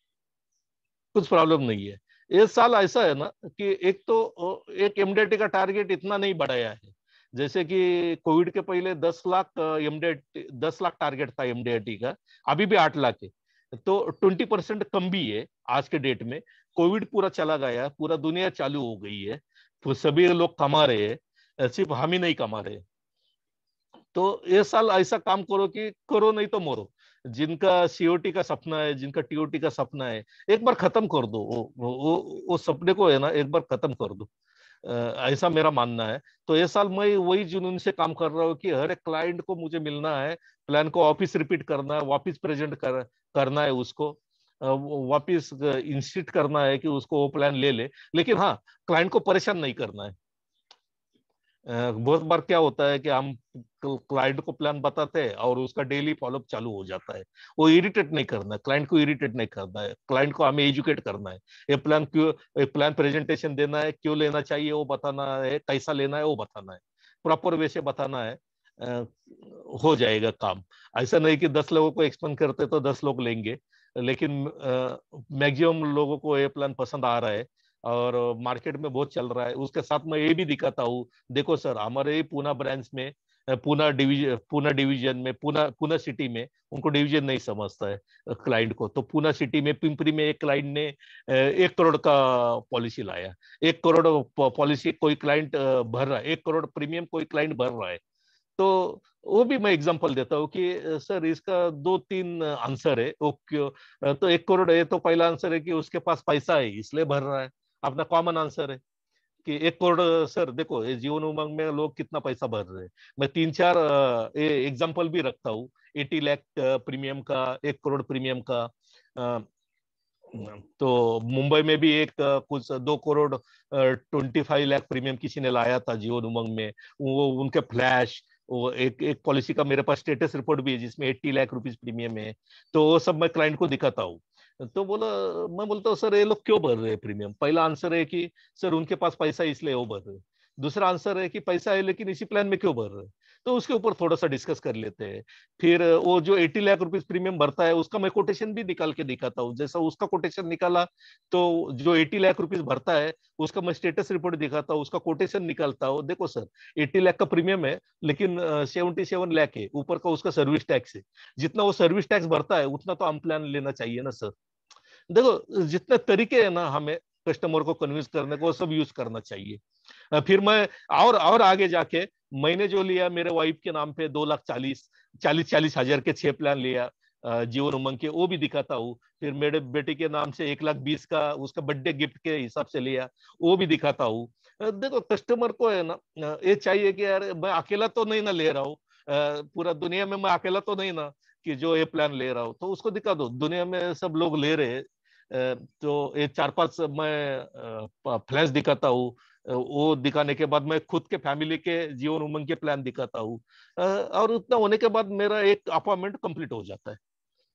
कुछ प्रॉब्लम नहीं है। इस साल ऐसा है ना कि एक तो एक एमडीटी का टारगेट इतना नहीं बढ़ाया है, जैसे कि कोविड के पहले दस लाख एमडीटी दस लाख टारगेट था एमडीटी का, अभी भी आठ लाख है, तो ट्वेंटी परसेंट कम भी है आज के डेट में। कोविड पूरा चला गया, पूरा दुनिया चालू हो गई है, तो सभी लोग कमा रहे हैं, सिर्फ हम ही नहीं कमा रहे। तो ये साल ऐसा काम करो कि करो नहीं तो मरो। जिनका सीओटी का सपना है, जिनका टीओटी का सपना है, एक बार खत्म कर दो वो वो वो सपने को, है ना, एक बार खत्म कर दो, ऐसा मेरा मानना है। तो ये साल मैं वही जुनून से काम कर रहा हूँ कि हर एक क्लाइंट को मुझे मिलना है, प्लान को ऑफिस रिपीट करना है, वापिस प्रेजेंट कर, करना है उसको, वापिस इंसिस्ट करना है कि उसको वो प्लान ले ले, लेकिन हाँ क्लाइंट को परेशान नहीं करना है। बहुत बार क्या होता है कि हम क्लाइंट को प्लान बताते हैं और उसका डेली फॉलोअप चालू हो जाता है। वो इरिटेट नहीं करना है, क्लाइंट को इरिटेट नहीं करना है, क्लाइंट को हमें एजुकेट करना है। ये प्लान क्यों, एक प्लान प्रेजेंटेशन देना है, क्यों लेना चाहिए वो बताना है, कैसा लेना है वो बताना है, प्रॉपर वे से बताना है, आ, हो जाएगा काम। ऐसा नहीं कि दस लोगों को एक्सप्लेन करते तो दस लोग लेंगे, लेकिन मैक्सिमम लोगों को ये प्लान पसंद आ रहा है और मार्केट में बहुत चल रहा है। उसके साथ मैं ये भी दिखाता हूँ, देखो सर हमारे पूना ब्रांच में, पूना डिवीजन पूना डिवीजन में, पूना पूना सिटी में, उनको डिवीजन नहीं समझता है क्लाइंट को, तो पूना सिटी में पिंपरी में एक क्लाइंट ने एक करोड़ का पॉलिसी लाया। एक करोड़ पॉलिसी कोई क्लाइंट भर रहा है, एक करोड़ प्रीमियम कोई क्लाइंट भर रहा है। तो वो भी मैं एग्जांपल देता हूँ कि सर इसका दो तीन आंसर है। वो क्यों, तो एक करोड़ है तो पहला आंसर है कि उसके पास पैसा है इसलिए भर रहा है, अपना कॉमन आंसर है कि एक करोड़। सर देखो ये जीवन उमंग में लोग कितना पैसा भर रहे हैं, मैं तीन चार एग्जांपल भी रखता हूँ, अस्सी लाख प्रीमियम का, एक करोड़ प्रीमियम का। आ, तो मुंबई में भी एक कुछ दो crore twenty five lakh premium किसी ने लाया था जीवन उमंग में, वो उनके फ्लैश, वो एक एक पॉलिसी का मेरे पास स्टेटस रिपोर्ट भी है जिसमें अस्सी लाख रुपीस प्रीमियम है। तो वो सब मैं क्लाइंट को दिखाता हूँ। तो बोला, मैं बोलता हूँ सर ये लोग क्यों भर रहे हैं प्रीमियम। पहला आंसर है कि सर उनके पास पैसा इसलिए वो भर रहे हैं। दूसरा आंसर है कि पैसा है लेकिन इसी प्लान में क्यों भर रहे हैं। तो उसके ऊपर थोड़ा सा डिस्कस कर लेते हैं। फिर वो जो अस्सी लाख रुपीस प्रीमियम भरता है उसका मैं कोटेशन भी निकाल के दिखाता हूँ। जैसा उसका कोटेशन निकाला तो जो अस्सी लाख रुपीस भरता है उसका मैं स्टेटस रिपोर्ट दिखाता हूँ, उसका कोटेशन निकालता हूँ। देखो सर अस्सी लाख का प्रीमियम है लेकिन सेवेंटी सेवन लाख है, ऊपर का उसका सर्विस टैक्स है। जितना वो सर्विस टैक्स भरता है उतना तो हम प्लान लेना चाहिए ना सर। देखो जितने तरीके हैं ना हमें कस्टमर को कन्विंस करने को, सब यूज करना चाहिए। फिर मैं और और आगे जाके मैंने जो लिया मेरे वाइफ के नाम पे दो लाख चालीस चालीस चालीस हजार के छह प्लान लिया जीवन उमंग के, वो भी दिखाता हूँ। फिर मेरे बेटे के नाम से एक लाख बीस का उसका बर्थडे गिफ्ट के हिसाब से लिया, वो भी दिखाता हूँ। देखो कस्टमर को है ना ये चाहिए कि यार मैं अकेला तो नहीं ना ले रहा हूँ, पूरा दुनिया में मैं अकेला तो नहीं ना कि जो ये प्लान ले रहा हूँ। तो उसको दिखा दो दुनिया में सब लोग ले रहे हैं। तो ये चार पांच मैं फ्लैश दिखाता हूँ, वो दिखाने के बाद मैं खुद के फैमिली के जीवन उमंग के प्लान दिखाता हूँ, और उतना होने के बाद मेरा एक अपॉइंटमेंट कंप्लीट हो जाता है।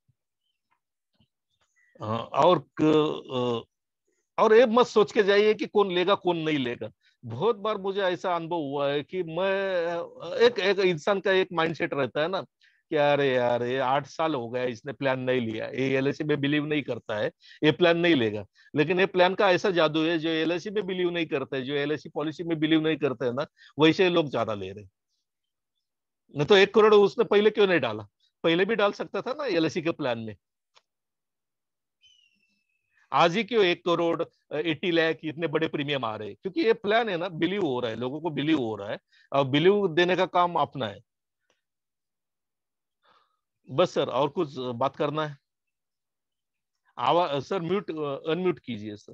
और और ये मत सोच के जाइए कि कौन लेगा कौन नहीं लेगा। बहुत बार मुझे ऐसा अनुभव हुआ है कि मैं एक एक इंसान का एक माइंडसेट रहता है ना कि अरे यार ये आठ साल हो गया इसने प्लान नहीं लिया, ये एलआईसी में बिलीव नहीं करता है, ये प्लान नहीं लेगा। लेकिन ये प्लान का ऐसा जादू है, जो एलआईसी में बिलीव नहीं करता है, जो एलआईसी पॉलिसी में बिलीव नहीं करते है ना, वैसे लोग ज्यादा ले रहे हैं। नहीं तो एक करोड़ उसने पहले क्यों नहीं डाला? पहले भी डाल सकता था ना एलआईसी के प्लान में। आज ही क्यों एक करोड़ अस्सी लाख इतने बड़े प्रीमियम आ रहे हैं? क्योंकि ये प्लान है ना, बिलीव हो रहा है, लोगों को बिलीव हो रहा है, और बिलीव देने का काम अपना है। बस सर, और कुछ बात करना है? आवाज सर म्यूट अनम्यूट कीजिए सर।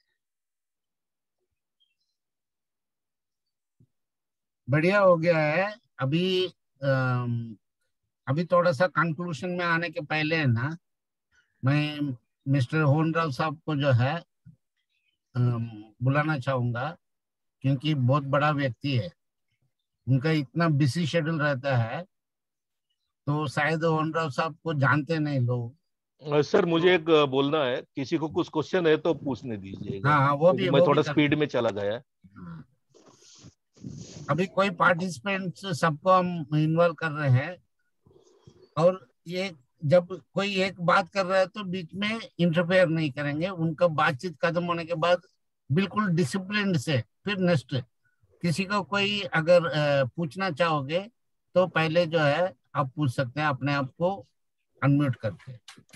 बढ़िया हो गया है। अभी अम, अभी थोड़ा सा कंक्लूजन में आने के पहले है ना, मैं मिस्टर होनराव साहब को जो है अम, बुलाना चाहूंगा, क्योंकि बहुत बड़ा व्यक्ति है, उनका इतना बिजी शेड्यूल रहता है, तो शायद होनराव साहब को जानते नहीं लोग। सर मुझे तो एक बोलना है, किसी को कुछ क्वेश्चन है तो पूछने दीजिएगा, हाँ हाँ, वो क्योंकि भी मैं वो भी थोड़ा कर स्पीड में चला गया। हाँ। अभी कोई पार्टिसिपेंट सबको हम इन्वॉल्व कर रहे हैं, और ये जब कोई एक बात कर रहा है तो बीच में इंटरफेयर नहीं करेंगे। उनका बातचीत खत्म होने के बाद बिल्कुल डिसिप्लिन से फिर नेक्स्ट किसी को कोई अगर अ, पूछना चाहोगे तो पहले जो है आप पूछ सकते हैं अपने आप को अनम्यूट करके।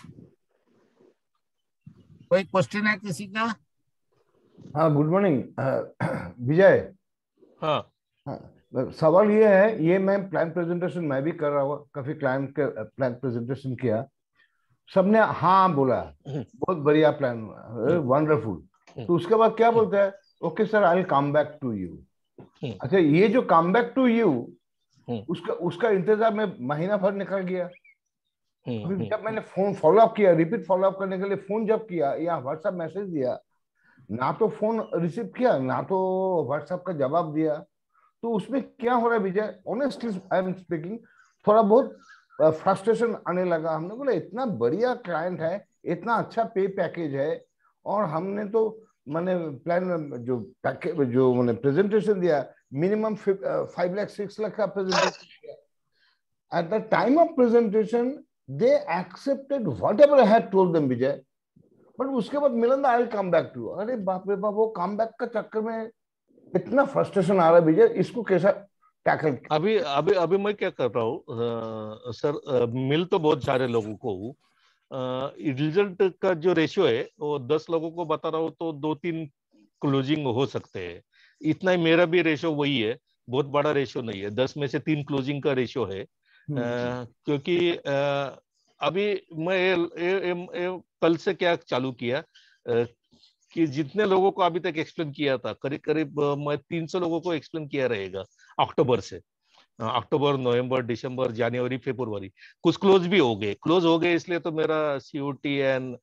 कोई क्वेश्चन है किसी का? हाँ, गुड मॉर्निंग विजय। हाँ हाँ, सवाल ये है, ये मैं प्लान प्रेजेंटेशन मैं भी कर रहा हूँ, काफी क्लाइंट के प्लान प्रेजेंटेशन किया, सबने हाँ बोला, बहुत बढ़िया प्लान, वंडरफुल। तो उसके बाद क्या बोलता है, okay sir, I will come back to you. अच्छा, ये जो कम बैक टू यू, उसका उसका इंतजार में महीना भर निकल गया। अभी जब मैंने फोन फॉलो अप किया, रिपीट फॉलो अप करने के लिए फोन जब किया या व्हाट्सएप मैसेज दिया, ना तो फोन रिसीव किया ना तो व्हाट्सएप का जवाब दिया। तो उसमें क्या हो रहा है Vijay, honestly I am speaking, थोड़ा बहुत फ्रस्ट्रेशन आने लगा। हमने बोला इतना बढ़िया क्लाइंट है, इतना अच्छा पे पैकेज है, और हमने तो मैंने प्लान जो पैकेज जो मैंने प्रेजेंटेशन दिया, minimum five lakh six lakh का प्रेजेंटेशन दिया। At the time of presentation they accepted whatever I had told them Vijay, but उसके बाद Milan I will come back to. अरे बाप रे बाप, वो कम बैक का चक्कर में इतना फ्रस्ट्रेशन आ रहा है विजय, इसको कैसा टैकल? अभी अभी अभी मैं क्या कर रहा हूँ सर, आ, मिल तो बहुत सारे लोगों को हूँ, रिजल्ट का जो रेशियो है वो दस लोगों को बता रहा हूँ तो दो तीन क्लोजिंग हो सकते हैं, इतना ही मेरा भी रेशियो वही है, बहुत बड़ा रेशियो नहीं है, दस में से तीन क्लोजिंग का रेशियो है। आ, क्योंकि आ, अभी मैं ए, ए, ए, ए, कल से क्या चालू किया आ, कि जितने लोगों को अभी तक एक्सप्लेन किया था, करीब करीब मैं तीन सौ लोगों को एक्सप्लेन किया रहेगा अक्टूबर से, अक्टूबर नवंबर दिसंबर जनवरी फरवरी, कुछ क्लोज भी हो गए, क्लोज हो गए इसलिए तो मेरा सीओटी एंड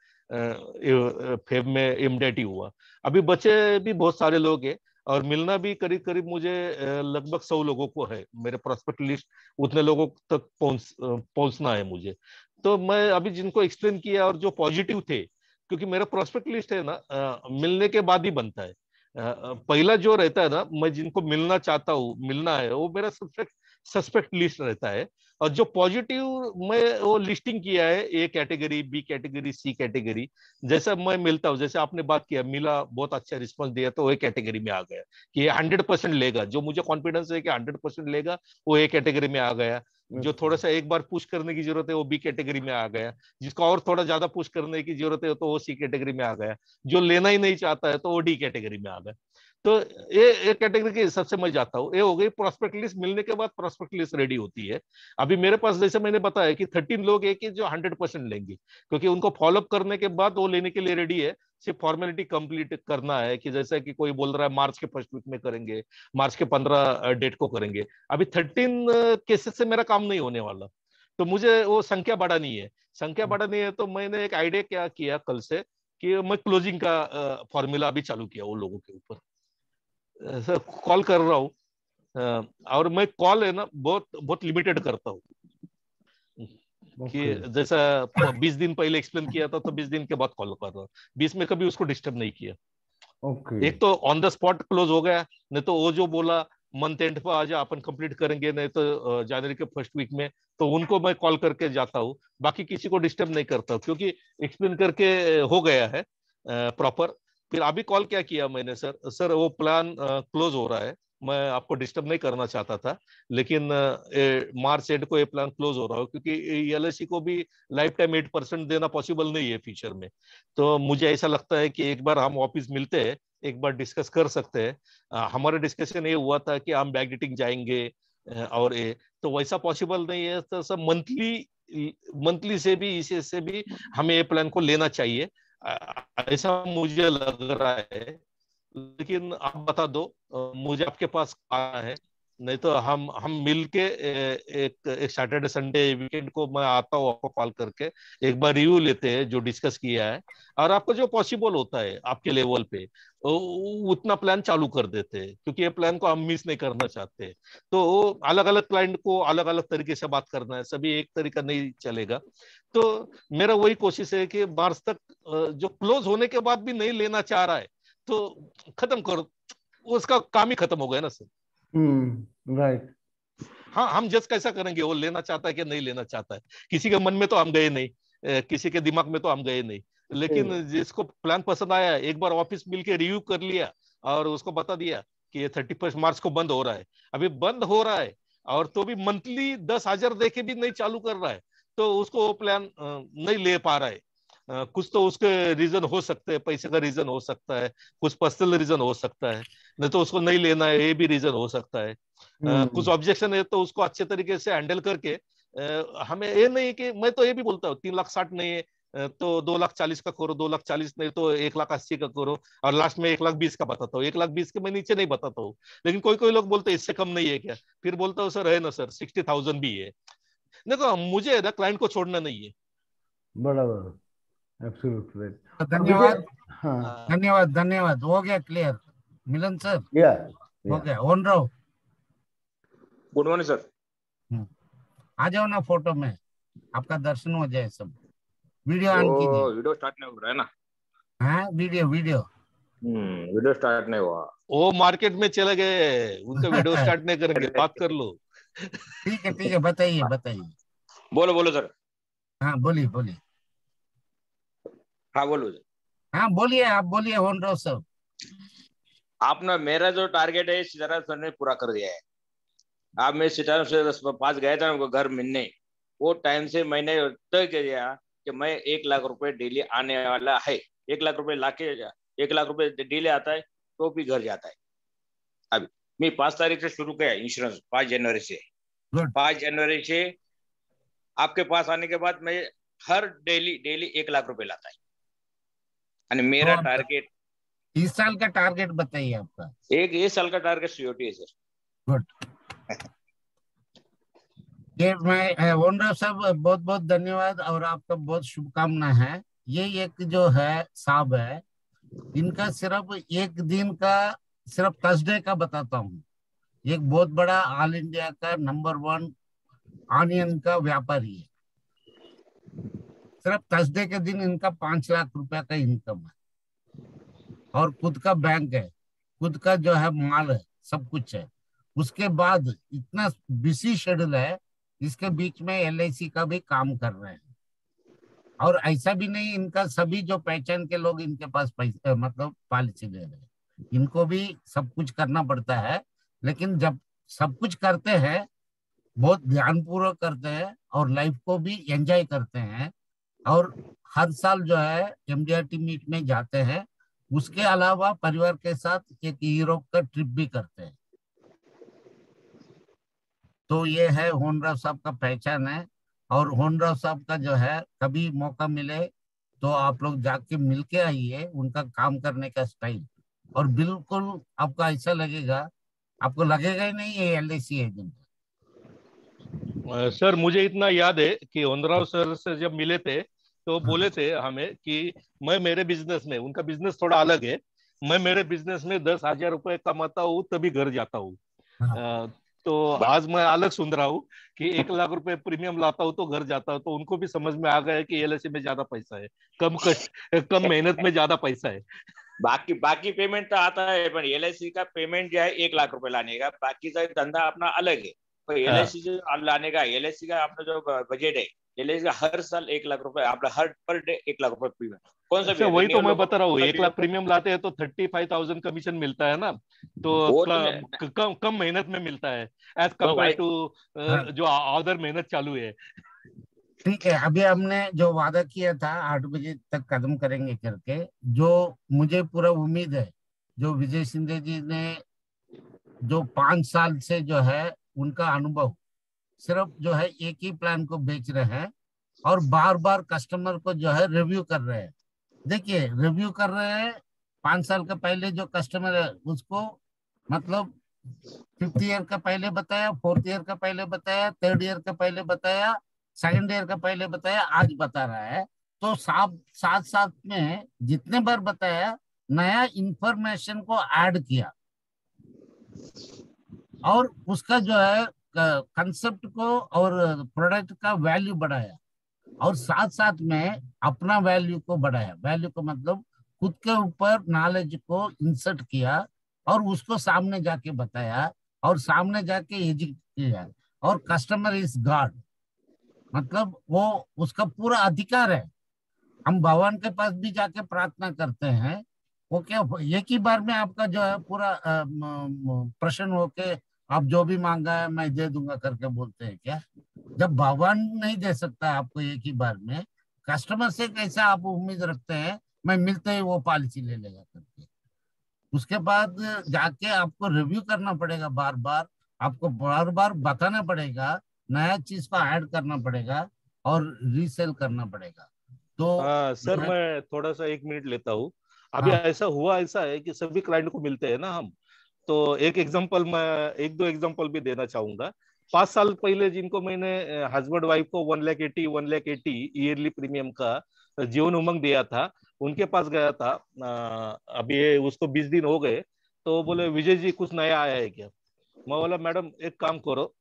फेब में इमडेट ही हुआ। अभी बचे भी बहुत सारे लोग हैं, और मिलना भी करीब करीब मुझे लगभग सौ लोगों को है, मेरे प्रोस्पेक्ट लिस्ट उतने लोगों तक पहुंच पहुंचना है मुझे। तो मैं अभी जिनको एक्सप्लेन किया और जो पॉजिटिव थे, क्योंकि मेरा प्रोस्पेक्ट लिस्ट है ना मिलने के बाद ही बनता है, पहला जो रहता है ना, मैं जिनको मिलना चाहता हूँ, मिलना है, वो मेरा सस्पेक्ट सस्पेक्ट लिस्ट रहता है, और जो पॉजिटिव मैं वो लिस्टिंग किया है, A category, B category, C category, जैसा मैं मिलता हूँ, जैसे आपने बात किया, मिला बहुत अच्छा रिस्पॉन्स दिया तो वो ए कैटेगरी में आ गया कि ये हंड्रेड परसेंट लेगा, जो मुझे कॉन्फिडेंस है कि हंड्रेड परसेंट लेगा, वो ए कैटेगरी में आ गया। जो थोड़ा सा एक बार पुश करने की जरूरत है वो बी कैटेगरी में आ गया, जिसको और थोड़ा ज्यादा पुश करने की जरूरत है तो वो सी कैटेगरी में आ गया, जो लेना ही नहीं चाहता है तो वो डी कैटेगरी में आ गया। तो ये एक कैटेगरी के हिसाब से मैं जाता हूँ। ये हो गई प्रोस्पेक्ट लिस्ट, मिलने के बाद प्रोस्पेक्ट लिस्ट रेडी होती है। अभी मेरे पास जैसे मैंने बताया कि थर्टीन लोग है कि जो हंड्रेड परसेंट लेंगे, क्योंकि उनको फॉलोअप करने के बाद वो लेने के लिए रेडी है, सिर्फ फॉर्मेलिटी कंप्लीट करना है, कि जैसा कि कोई बोल रहा है मार्च के फर्स्ट वीक में करेंगे, मार्च के पंद्रह डेट को करेंगे। अभी थर्टीन केसेस से मेरा काम नहीं होने वाला, तो मुझे वो संख्या बढ़ानी है, संख्या बढ़ानी है। तो मैंने एक आइडिया क्या किया कल से, कि मैं क्लोजिंग का फॉर्मूला अभी चालू किया वो लोगों के ऊपर, सर कॉल कर रहा हूँ, और मैं कॉल है ना बहुत बहुत लिमिटेड करता हूँ, कि जैसा बीस दिन पहले एक्सप्लेन किया था तो बीस दिन के बाद कॉल कर रहा हूँ, बीस में कभी उसको डिस्टर्ब नहीं किया। ओके। एक तो ऑन द स्पॉट क्लोज हो गया, नहीं तो वो जो बोला मंथ एंड पर आज अपन कंप्लीट करेंगे, नहीं तो जनवरी के फर्स्ट वीक में, तो उनको मैं कॉल करके जाता हूँ, बाकी किसी को डिस्टर्ब नहीं करता, क्योंकि एक्सप्लेन करके हो गया है प्रॉपर। फिर अभी कॉल क्या किया मैंने, सर सर वो प्लान क्लोज हो रहा है, मैं आपको डिस्टर्ब नहीं करना चाहता था, लेकिन ए, मार्च एंड को ये प्लान क्लोज हो रहा हो, क्योंकि एलआईसी को भी लाइफ टाइम एट परसेंट देना पॉसिबल नहीं है फ्यूचर में। तो मुझे ऐसा लगता है कि एक बार हम ऑफिस मिलते हैं, एक बार डिस्कस कर सकते हैं। हमारा डिस्कशन ये हुआ था कि हम बैक डेटिंग जाएंगे और ये तो वैसा पॉसिबल नहीं है, तो सब मंथली मंथली से भी इसे से भी हमें ये प्लान को लेना चाहिए, ऐसा मुझे लग रहा है। लेकिन आप बता दो, मुझे आपके पास आना है, नहीं तो हम हम मिल के एक एक सैटरडे संडे वीकेंड को मैं आता हूँ, आपको कॉल करके एक बार रिव्यू लेते हैं जो डिस्कस किया है, और आपको जो पॉसिबल होता है आपके लेवल पे उतना प्लान चालू कर देते हैं, क्योंकि ये प्लान को हम मिस नहीं करना चाहते। तो अलग अलग क्लाइंट को अलग अलग तरीके से बात करना है, सभी एक तरीका नहीं चलेगा। तो मेरा वही कोशिश है कि मार्च तक जो क्लोज होने के बाद भी नहीं लेना चाह रहा है तो खत्म करो, उसका काम ही खत्म हो गया ना सर। हम्म, राइट। हाँ, हम जज कैसा करेंगे वो लेना चाहता है कि नहीं लेना चाहता है? किसी के मन में तो हम गए नहीं, किसी के दिमाग में तो हम गए नहीं, लेकिन जिसको प्लान पसंद आया एक बार ऑफिस मिलके रिव्यू कर लिया और उसको बता दिया कि ये थर्टी फर्स्ट मार्च को बंद हो रहा है। अभी बंद हो रहा है और तो भी मंथली दस हजार देके भी नहीं चालू कर रहा है, तो उसको वो प्लान नहीं ले पा रहा है। Uh, कुछ तो उसके रीजन हो सकते हैं, पैसे का रीजन हो सकता है, कुछ पर्सनल रीजन हो सकता है, नहीं तो उसको नहीं लेना है ये भी रीजन हो सकता है। uh, कुछ ऑब्जेक्शन है तो उसको अच्छे तरीके से हैंडल करके uh, हमें ये नहीं कि मैं तो ये भी बोलता हूँ तीन लाख साठ नहीं है uh, तो दो लाख चालीस का करो, दो लाख चालीस नहीं तो एक लाख अस्सी का करो, और लास्ट में एक लाख बीस का बताता हूँ। एक लाख बीस के मैं नीचे नहीं बताता हूँ, लेकिन कोई कोई लोग बोलते हैं इससे कम नहीं है क्या, फिर बोलता हूँ सर है ना सर सिक्सटी थाउजेंड भी है। देखो मुझे ना क्लाइंट को छोड़ना नहीं है। बराबर, एब्सोल्युटली। धन्यवाद, हाँ धन्यवाद धन्यवाद। हो गया क्लियर मिलन सर? या हो गया। Honrao, good morning sir. आ जाओ ना फोटो में, आपका दर्शन हो जाए सब। वीडियो ऑन कीजिए। वीडियो स्टार्ट नहीं हो रहा है ना? हाँ video video hmm video start नहीं हुआ। वो मार्केट में चले गए, उनका वीडियो स्टार्ट नहीं करेंगे, बात कर लो। ठीक है ठीक है, बताइए बताइए। बोलो बोलो सर। हाँ बोलिए बोलिए। हाँ बोलो सर। हाँ बोलिए, आप बोलिए ओन राव सर। आपने मेरा जो टारगेट है सितारा सर ने पूरा कर दिया है। आप मैं सितारा से पास गया था उनको घर मिलने, वो टाइम से मैंने तय कर दिया कि मैं एक लाख रुपए डेली आने वाला है। एक लाख रुपए लाके एक लाख रुपए डेली आता है तो भी घर जाता है। अभी मैं पांच तारीख से शुरू किया इंश्योरेंस, पांच जनवरी से। पांच जनवरी से आपके पास आने के बाद मैं हर डेली डेली एक लाख रुपए लाता है। और मेरा टारगेट इस साल का टारगेट बताइए आपका। एक ये साल का टारगेट सीओटी है सर। गुड। ये मैं ओन राव साहब बहुत बहुत धन्यवाद और आपका बहुत शुभकामना है। ये एक जो है साहब है, इनका सिर्फ एक दिन का सिर्फ थर्सडे का बताता हूँ। एक बहुत बड़ा ऑल इंडिया का नंबर वन ऑनियन का व्यापारी है। सिर्फ थर्सडे के दिन इनका पांच लाख रुपए का इनकम है और खुद का बैंक है, खुद का जो है माल है, सब कुछ है। उसके बाद इतना बिजी शेड्यूल है, इसके बीच में एलआईसी का भी काम कर रहे हैं। और ऐसा भी नहीं, इनका सभी जो पहचान के लोग इनके पास पैसे मतलब पॉलिसी ले रहे हैं, इनको भी सब कुछ करना पड़ता है। लेकिन जब सब कुछ करते हैं, बहुत ध्यानपूर्वक करते हैं और लाइफ को भी एंजॉय करते हैं, और हर साल जो है एमडीआरटी मीट में जाते हैं। उसके अलावा परिवार के साथ एक यूरोप का ट्रिप भी करते हैं। तो ये है ओन राव साहब का पहचान है। और ओन राव साहब का जो है कभी मौका मिले तो आप लोग जाके मिल के आइए, उनका काम करने का स्टाइल, और बिल्कुल आपको ऐसा लगेगा, आपको लगेगा ही नहीं ये एलआईसी एजेंट। सर मुझे इतना याद है कि ओन राव सर से जब मिले थे तो बोले थे हमें कि मैं मेरे बिजनेस में, उनका बिजनेस थोड़ा अलग है, मैं मेरे बिजनेस में दस हजार रुपए कमाता हूँ तभी घर जाता हूँ। तो आज मैं अलग सुन रहा हूँ कि एक लाख रुपए प्रीमियम लाता हूँ तो घर जाता हूँ। तो उनको भी समझ में आ गया कि एलआईसी में ज्यादा पैसा है, कम कष्ट कम मेहनत में ज्यादा पैसा है। बाकी बाकी पेमेंट तो आता है, पर एलआईसी का पेमेंट जो है एक लाख रुपए लाने का, बाकी का धंधा अपना अलग है। तो एलआईसी जो लाने का, एलआईसी का अपना जो बजट है एल आई सी का हर साल एक लाख रुपए आपका हर पर डे एक लाख रुपए प्रीमियम कौन सा अच्छा, वही तो मैं बता रहा हूँ, एक लाख प्रीमियम लाते हैं तो थर्टी फाइव थाउजेंड कमीशन मिलता है ना, तो कम कम मेहनत में मिलता है एज कम्पेयर टू जो अदर मेहनत चालू है। ठीक है, अभी हमने जो वादा किया था आठ बजे तक खत्म करेंगे करके, जो मुझे पूरा उम्मीद है, जो विजय सिंधे जी ने जो पांच साल से जो है उनका अनुभव, सिर्फ जो है एक ही प्लान को बेच रहे हैं और बार बार कस्टमर को जो है रिव्यू कर रहे हैं। देखिए रिव्यू कर रहे हैं, पांच साल का पहले जो कस्टमर है उसको मतलब फिफ्थ ईयर का पहले बताया, फोर्थ ईयर का पहले बताया, थर्ड ईयर का पहले बताया, सेकंड ईयर का पहले बताया, आज बता रहा है। तो साथ साथ साथ में जितने बार बताया नया इंफॉर्मेशन को ऐड किया और उसका जो है कंसेप्ट को और प्रोडक्ट का वैल्यू बढ़ाया और साथ साथ में अपना वैल्यू को बढ़ाया। वैल्यू को मतलब खुद के ऊपर नॉलेज को इंसर्ट किया और उसको सामने जाके बताया और सामने जाके एजुकेट किया। और कस्टमर इज गॉड, मतलब वो उसका पूरा अधिकार है। हम भगवान के पास भी जाके प्रार्थना करते हैं, वो क्या एक ही बार में आपका जो है पूरा प्रश्न होके आप जो भी मांगा है मैं दे दूंगा करके बोलते हैं क्या? जब भगवान नहीं दे सकता आपको एक ही बार में, कस्टमर से कैसे आप उम्मीद रखते हैं मैं मिलते ही वो पॉलिसी ले लेगा करके? उसके बाद जाके आपको रिव्यू करना पड़ेगा, बार बार आपको बार बार बताना पड़ेगा, नया चीज को ऐड करना पड़ेगा और रीसेल करना पड़ेगा। तो हाँ सर, मैं थोड़ा सा एक मिनट लेता हूँ। अभी हाँ। ऐसा हुआ ऐसा है कि सभी क्लाइंट को मिलते हैं ना हम, तो एक एग्जांपल मैं एक दो एग्जांपल भी देना चाहूंगा। पांच साल पहले जिनको मैंने हस्बैंड वाइफ को one lakh eighty one lakh eighty yearly premium का जीवन उमंग दिया था, उनके पास गया था। अभी उसको बीस दिन हो गए, तो बोले विजय जी कुछ नया आया है क्या? मैं बोला मैडम एक काम करो,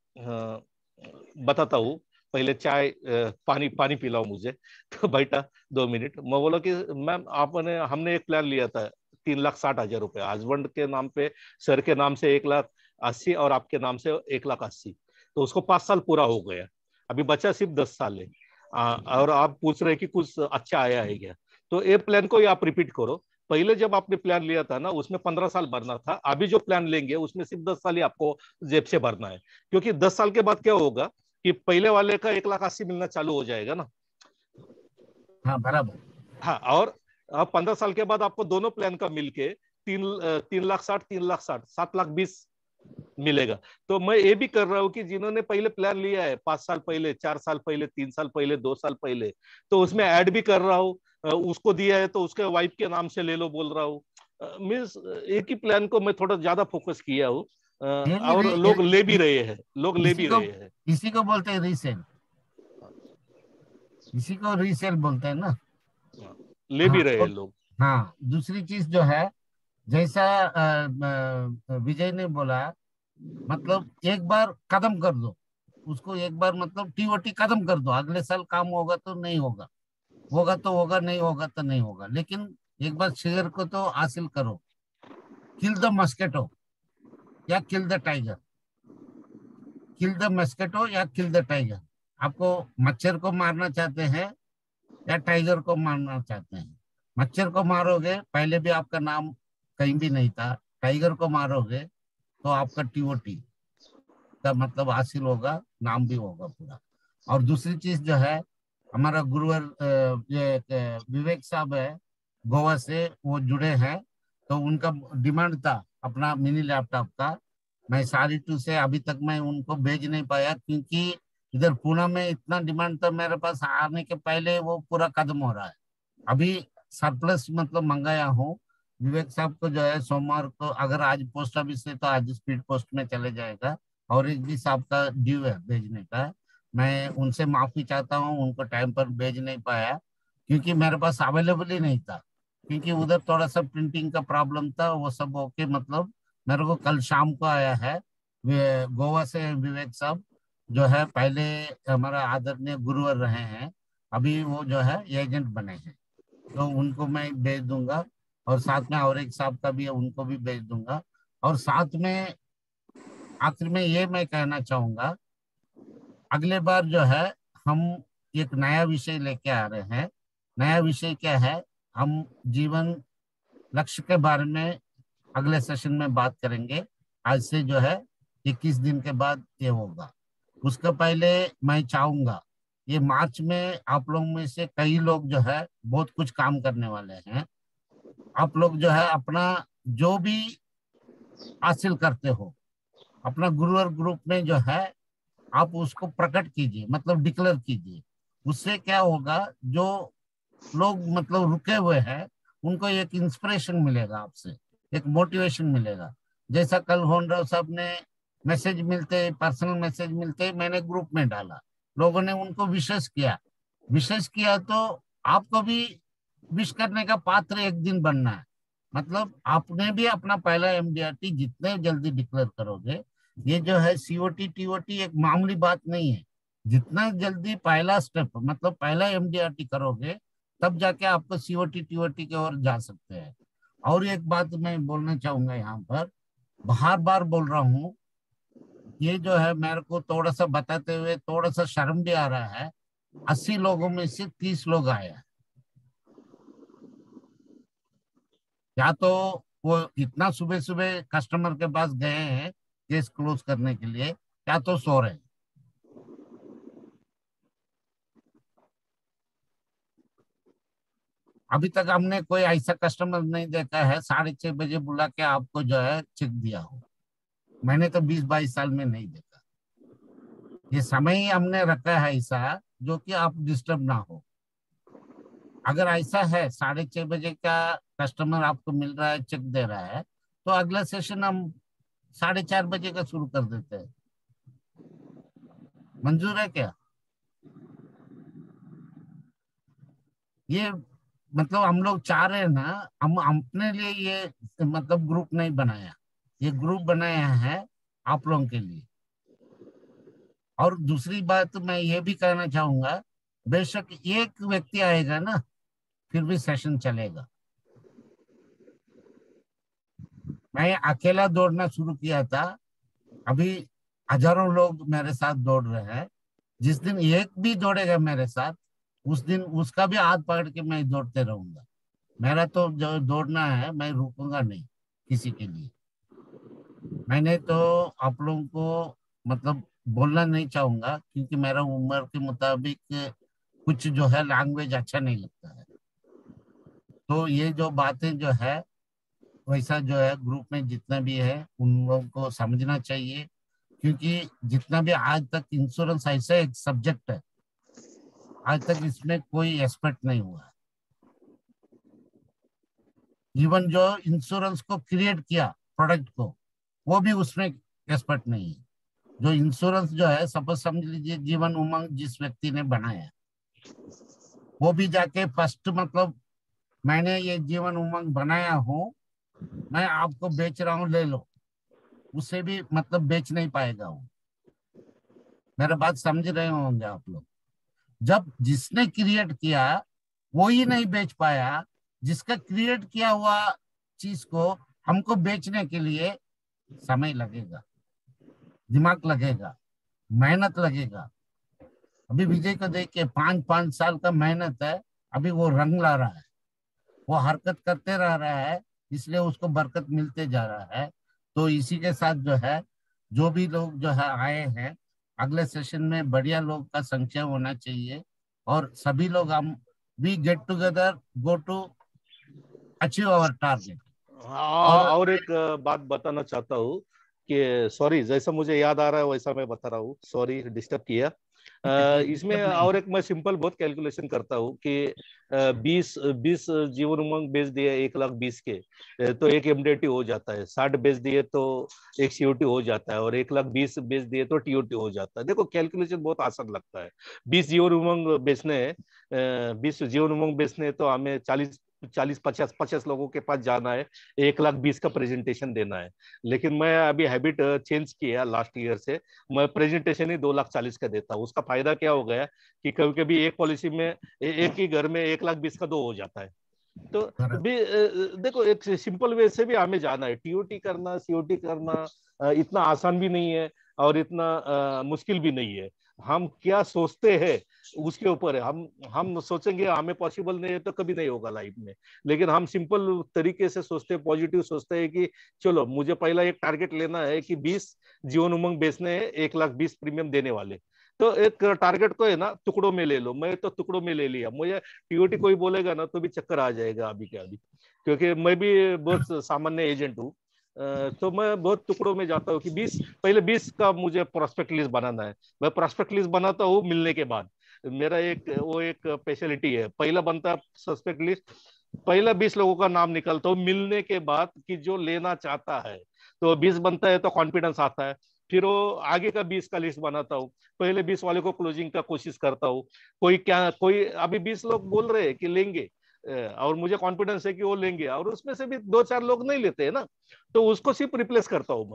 बताता हूँ, पहले चाय पानी पानी पिलाओ मुझे। तो बैठा दो मिनट, मैं बोला कि मैम आपने हमने एक प्लान लिया था तीन लाख साठ हजार रुपए, हस्बैंड के नाम पे, सर के नाम से एक लाख अस्सी और आपके नाम से एक लाख अस्सी, तो उसको पांच साल पूरा हो गया, अभी बचा सिर्फ दस साल है। आ, और आप पूछ रहे कि कुछ अच्छा आया है क्या? तो ये प्लान को आप रिपीट करो। पहले जब आपने प्लान लिया था ना उसमें पंद्रह साल भरना था, अभी जो प्लान लेंगे उसमें सिर्फ दस साल ही आपको जेब से भरना है, क्योंकि दस साल के बाद क्या होगा कि पहले वाले का एक लाख अस्सी मिलना चालू हो जाएगा ना। हाँ बराबर। हाँ, और अब पंद्रह साल के बाद आपको दोनों प्लान का मिलके तीन तीन लाख साठ तीन लाख साठ सात लाख बीस मिलेगा। तो मैं ये भी कर रहा हूँ कि जिन्होंने पहले प्लान लिया है पांच साल पहले, चार साल पहले, तीन साल पहले, दो साल पहले, तो उसमें ऐड भी कर रहा हूँ। उसको दिया है तो उसके वाइफ के नाम से ले लो बोल रहा हूँ। मीन्स एक ही प्लान को मैं थोड़ा ज्यादा फोकस किया हूँ और लोग ले भी रहे हैं, लोग ले भी रहे हैं। इसी को बोलते हैं रीसेल, इसी को रीसेल बोलते हैं ना, ले भी रहे हैं लोग। हाँ, दूसरी चीज जो है जैसा विजय ने बोला, मतलब एक बार कदम कर दो उसको, एक बार मतलब टीओटी कदम कर दो, अगले साल काम होगा तो नहीं होगा, होगा तो होगा, नहीं होगा तो नहीं होगा, लेकिन एक बार शेयर को तो हासिल करो। किल द मस्किटो या kill the tiger, kill the mosquito या किल द टाइगर। आपको मच्छर को मारना चाहते हैं या टाइगर को मारना चाहते हैं? मच्छर को मारोगे पहले भी आपका नाम कहीं भी नहीं था, टाइगर को मारोगे तो आपका टीओटी का मतलब हासिल होगा, नाम भी होगा पूरा। और दूसरी चीज जो है, हमारा गुरुवर ये विवेक साहब है गोवा से, वो जुड़े हैं, तो उनका डिमांड था अपना मिनी लैपटॉप का। मैं सारी टू से अभी तक मैं उनको भेज नहीं पाया, क्योंकि इधर पुणे में इतना डिमांड था, मेरे पास आने के पहले वो पूरा खत्म हो रहा है। अभी सरप्लस मतलब मंगाया हूँ। विवेक साहब को जो है सोमवार को, अगर आज पोस्ट ऑफिस से तो आज स्पीड पोस्ट में चले जाएगा, और एक भी साहब का ड्यू है भेजने का। मैं उनसे माफी चाहता हूँ, उनको टाइम पर भेज नहीं पाया क्योंकि मेरे पास अवेलेबल ही नहीं था, क्योंकि उधर थोड़ा सा प्रिंटिंग का प्रॉब्लम था। वो सब होके मतलब मेरे को कल शाम को आया है गोवा से विवेक साहब, जो है पहले हमारा आदरणीय गुरुवर रहे हैं, अभी वो जो है एजेंट बने हैं, तो उनको मैं भेज दूंगा। और साथ में और एक साहब का भी है, उनको भी भेज दूंगा। और साथ में आखिर में ये मैं कहना चाहूंगा, अगले बार जो है हम एक नया विषय लेके आ रहे हैं। नया विषय क्या है, हम जीवन लक्ष्य के बारे में अगले सेशन में बात करेंगे। आज से जो है इक्कीस दिन के बाद ये होगा। उसका पहले मैं चाहूंगा, ये मार्च में आप लोग में से कई लोग जो है बहुत कुछ काम करने वाले हैं। आप लोग जो है अपना जो भी हासिल करते हो अपना गुरुवर ग्रुप में जो है आप उसको प्रकट कीजिए, मतलब डिक्लेयर कीजिए। उससे क्या होगा, जो लोग मतलब रुके हुए हैं उनको एक इंस्पिरेशन मिलेगा, आपसे एक मोटिवेशन मिलेगा। जैसा कल होनराव साहब ने मैसेज मिलते, पर्सनल मैसेज मिलते मैंने ग्रुप में डाला, लोगों ने उनको विशेष किया विशेष किया तो आपको भी विश करने का पात्र एक दिन बनना है। मतलब आपने भी अपना पहला एमडीआरटी जितने जल्दी डिक्लेयर करोगे, ये जो है सीओटी टीओटी एक मामूली बात नहीं है। जितना जल्दी पहला स्टेप मतलब पहला एमडीआरटी करोगे तब जाके आपको सीओटी टीओटी की ओर जा सकते हैं। और एक बात मैं बोलना चाहूंगा यहाँ पर, बार बार बोल रहा हूँ, ये जो है मेरे को थोड़ा सा बताते हुए थोड़ा सा शर्म भी आ रहा है। अस्सी लोगों में से तीस लोग आए हैं। या तो वो इतना सुबह सुबह कस्टमर के पास गए हैं केस क्लोज करने के लिए, या तो सो रहे हैं। अभी तक हमने कोई ऐसा कस्टमर नहीं देखा है साढ़े छह बजे बुला के आपको जो है चेक दिया हो। मैंने तो बीस बाईस साल में नहीं देखा। ये समय ही हमने रखा है ऐसा जो कि आप डिस्टर्ब ना हो। अगर ऐसा है साढ़े छह बजे का कस्टमर आपको मिल रहा है, चेक दे रहा है, तो अगला सेशन हम साढ़े चार बजे का शुरू कर देते हैं। मंजूर है क्या? ये मतलब हम लोग चाह रहे हैं ना, हम अपने लिए ये मतलब ग्रुप नहीं बनाया, ये ग्रुप बनाया है आप लोगों के लिए। और दूसरी बात मैं ये भी कहना चाहूंगा, बेशक एक व्यक्ति आएगा ना फिर भी सेशन चलेगा। मैं अकेला दौड़ना शुरू किया था, अभी हजारों लोग मेरे साथ दौड़ रहे हैं। जिस दिन एक भी दौड़ेगा मेरे साथ, उस दिन उसका भी हाथ पकड़ के मैं दौड़ते रहूंगा। मेरा तो जो दौड़ना है, मैं रुकूंगा नहीं किसी के लिए। मैंने तो आप लोगों को मतलब बोलना नहीं चाहूंगा क्योंकि मेरा उम्र के मुताबिक कुछ जो है लैंग्वेज अच्छा नहीं लगता है। तो ये जो बातें जो है वैसा जो है ग्रुप में जितना भी है उन लोगों को समझना चाहिए। क्योंकि जितना भी आज तक इंश्योरेंस ऐसा एक सब्जेक्ट है, आज तक इसमें कोई एक्सपर्ट नहीं हुआ। इवन जो इंश्योरेंस को क्रिएट किया प्रोडक्ट को, वो भी उसमें एक्सपर्ट नहीं है। जो इंश्योरेंस जो है, सपोज समझ लीजिए जीवन उमंग जिस व्यक्ति ने बनाया, वो भी जाके फर्स्ट मतलब मैंने ये जीवन उमंग बनाया हूँ, मैं आपको बेच रहा हूँ, ले लो, उसे भी मतलब बेच नहीं पाएगा वो। मेरा बात समझ रहे होंगे आप लोग। जब जिसने क्रिएट किया वो ही नहीं बेच पाया, जिसका क्रिएट किया हुआ चीज को हमको बेचने के लिए समय लगेगा, दिमाग लगेगा, मेहनत लगेगा। अभी विजय को देख के पांच पांच साल का मेहनत है, अभी वो रंग ला रहा है, वो हरकत करते रह रहा है, इसलिए उसको बरकत मिलते जा रहा है। तो इसी के साथ जो है जो भी लोग जो है आए हैं, अगले सेशन में बढ़िया लोग का संख्या होना चाहिए और सभी लोग हम we get together go to achieve our target. और और एक बात बताना चाहता हूँ कि सॉरी, जैसा मुझे याद आ रहा है वैसा मैं बता रहा हूँ, सॉरी डिस्टर्ब किया। इसमें और एक मैं सिंपल बहुत कैलकुलेशन करता हूँ कि बीस बीस जीवन उमंग बेच दिए एक लाख बीस के तो एक एमडीटी हो जाता है, साठ बेच दिए तो एक सीओटी हो जाता है, और एक लाख बीस बेच दिए तो टीओटी हो जाता है। देखो कैलकुलेशन बहुत आसान लगता है। बीस जीवन उमंग बेचने बीस जीवन उमंग बेचने तो हमें चालीस चालीस पचास पचास लोगों के पास जाना है, एक लाख बीस का प्रेजेंटेशन देना है। लेकिन मैं अभी हैबिट चेंज किया लास्ट ईयर से, मैं प्रेजेंटेशन ही दो लाख चालीस का देता हूँ। उसका फायदा क्या हो गया कि कभी कभी एक पॉलिसी में एक ही घर में एक लाख बीस का दो हो जाता है। तो भी देखो एक सिंपल वे से भी हमें जाना है। टीओटी करना, सीओटी करना इतना आसान भी नहीं है और इतना मुश्किल भी नहीं है। हम क्या सोचते हैं उसके ऊपर है। हम हम सोचेंगे हमें पॉसिबल नहीं है तो कभी नहीं होगा लाइफ में, लेकिन हम सिंपल तरीके से सोचते हैं, पॉजिटिव सोचते हैं कि चलो मुझे पहला एक टारगेट लेना है कि बीस जीवन उमंग बेचने हैं, एक लाख बीस प्रीमियम देने वाले। तो एक टारगेट को है ना टुकड़ों में ले लो। मैं तो टुकड़ों में ले लिया, मुझे टीओटी कोई बोलेगा ना तो भी चक्कर आ जाएगा अभी के अभी, क्योंकि मैं भी बहुत सामान्य एजेंट हूँ। तो मैं बहुत टुकड़ों में जाता हूँ कि बीस, पहले बीस का मुझे प्रोस्पेक्ट लिस्ट बनाना है। मैं प्रोस्पेक्ट लिस्ट बनाता हूँ मिलने के बाद, मेरा एक वो एक स्पेशलिटी है। पहला बनता है सस्पेक्ट लिस्ट, पहला बीस लोगों का नाम निकलता हूँ मिलने के बाद कि जो लेना चाहता है, तो बीस बनता है तो कॉन्फिडेंस आता है। फिर वो आगे का बीस का लिस्ट बनाता हूँ, पहले बीस वाले को क्लोजिंग का कोशिश करता हूँ। कोई क्या कोई अभी बीस लोग बोल रहे हैं कि लेंगे और मुझे कॉन्फिडेंस है कि वो लेंगे, और उसमें से भी दो चार लोग नहीं लेते हैं ना, तो उसको सिर्फ रिप्लेस करता हूँ मैं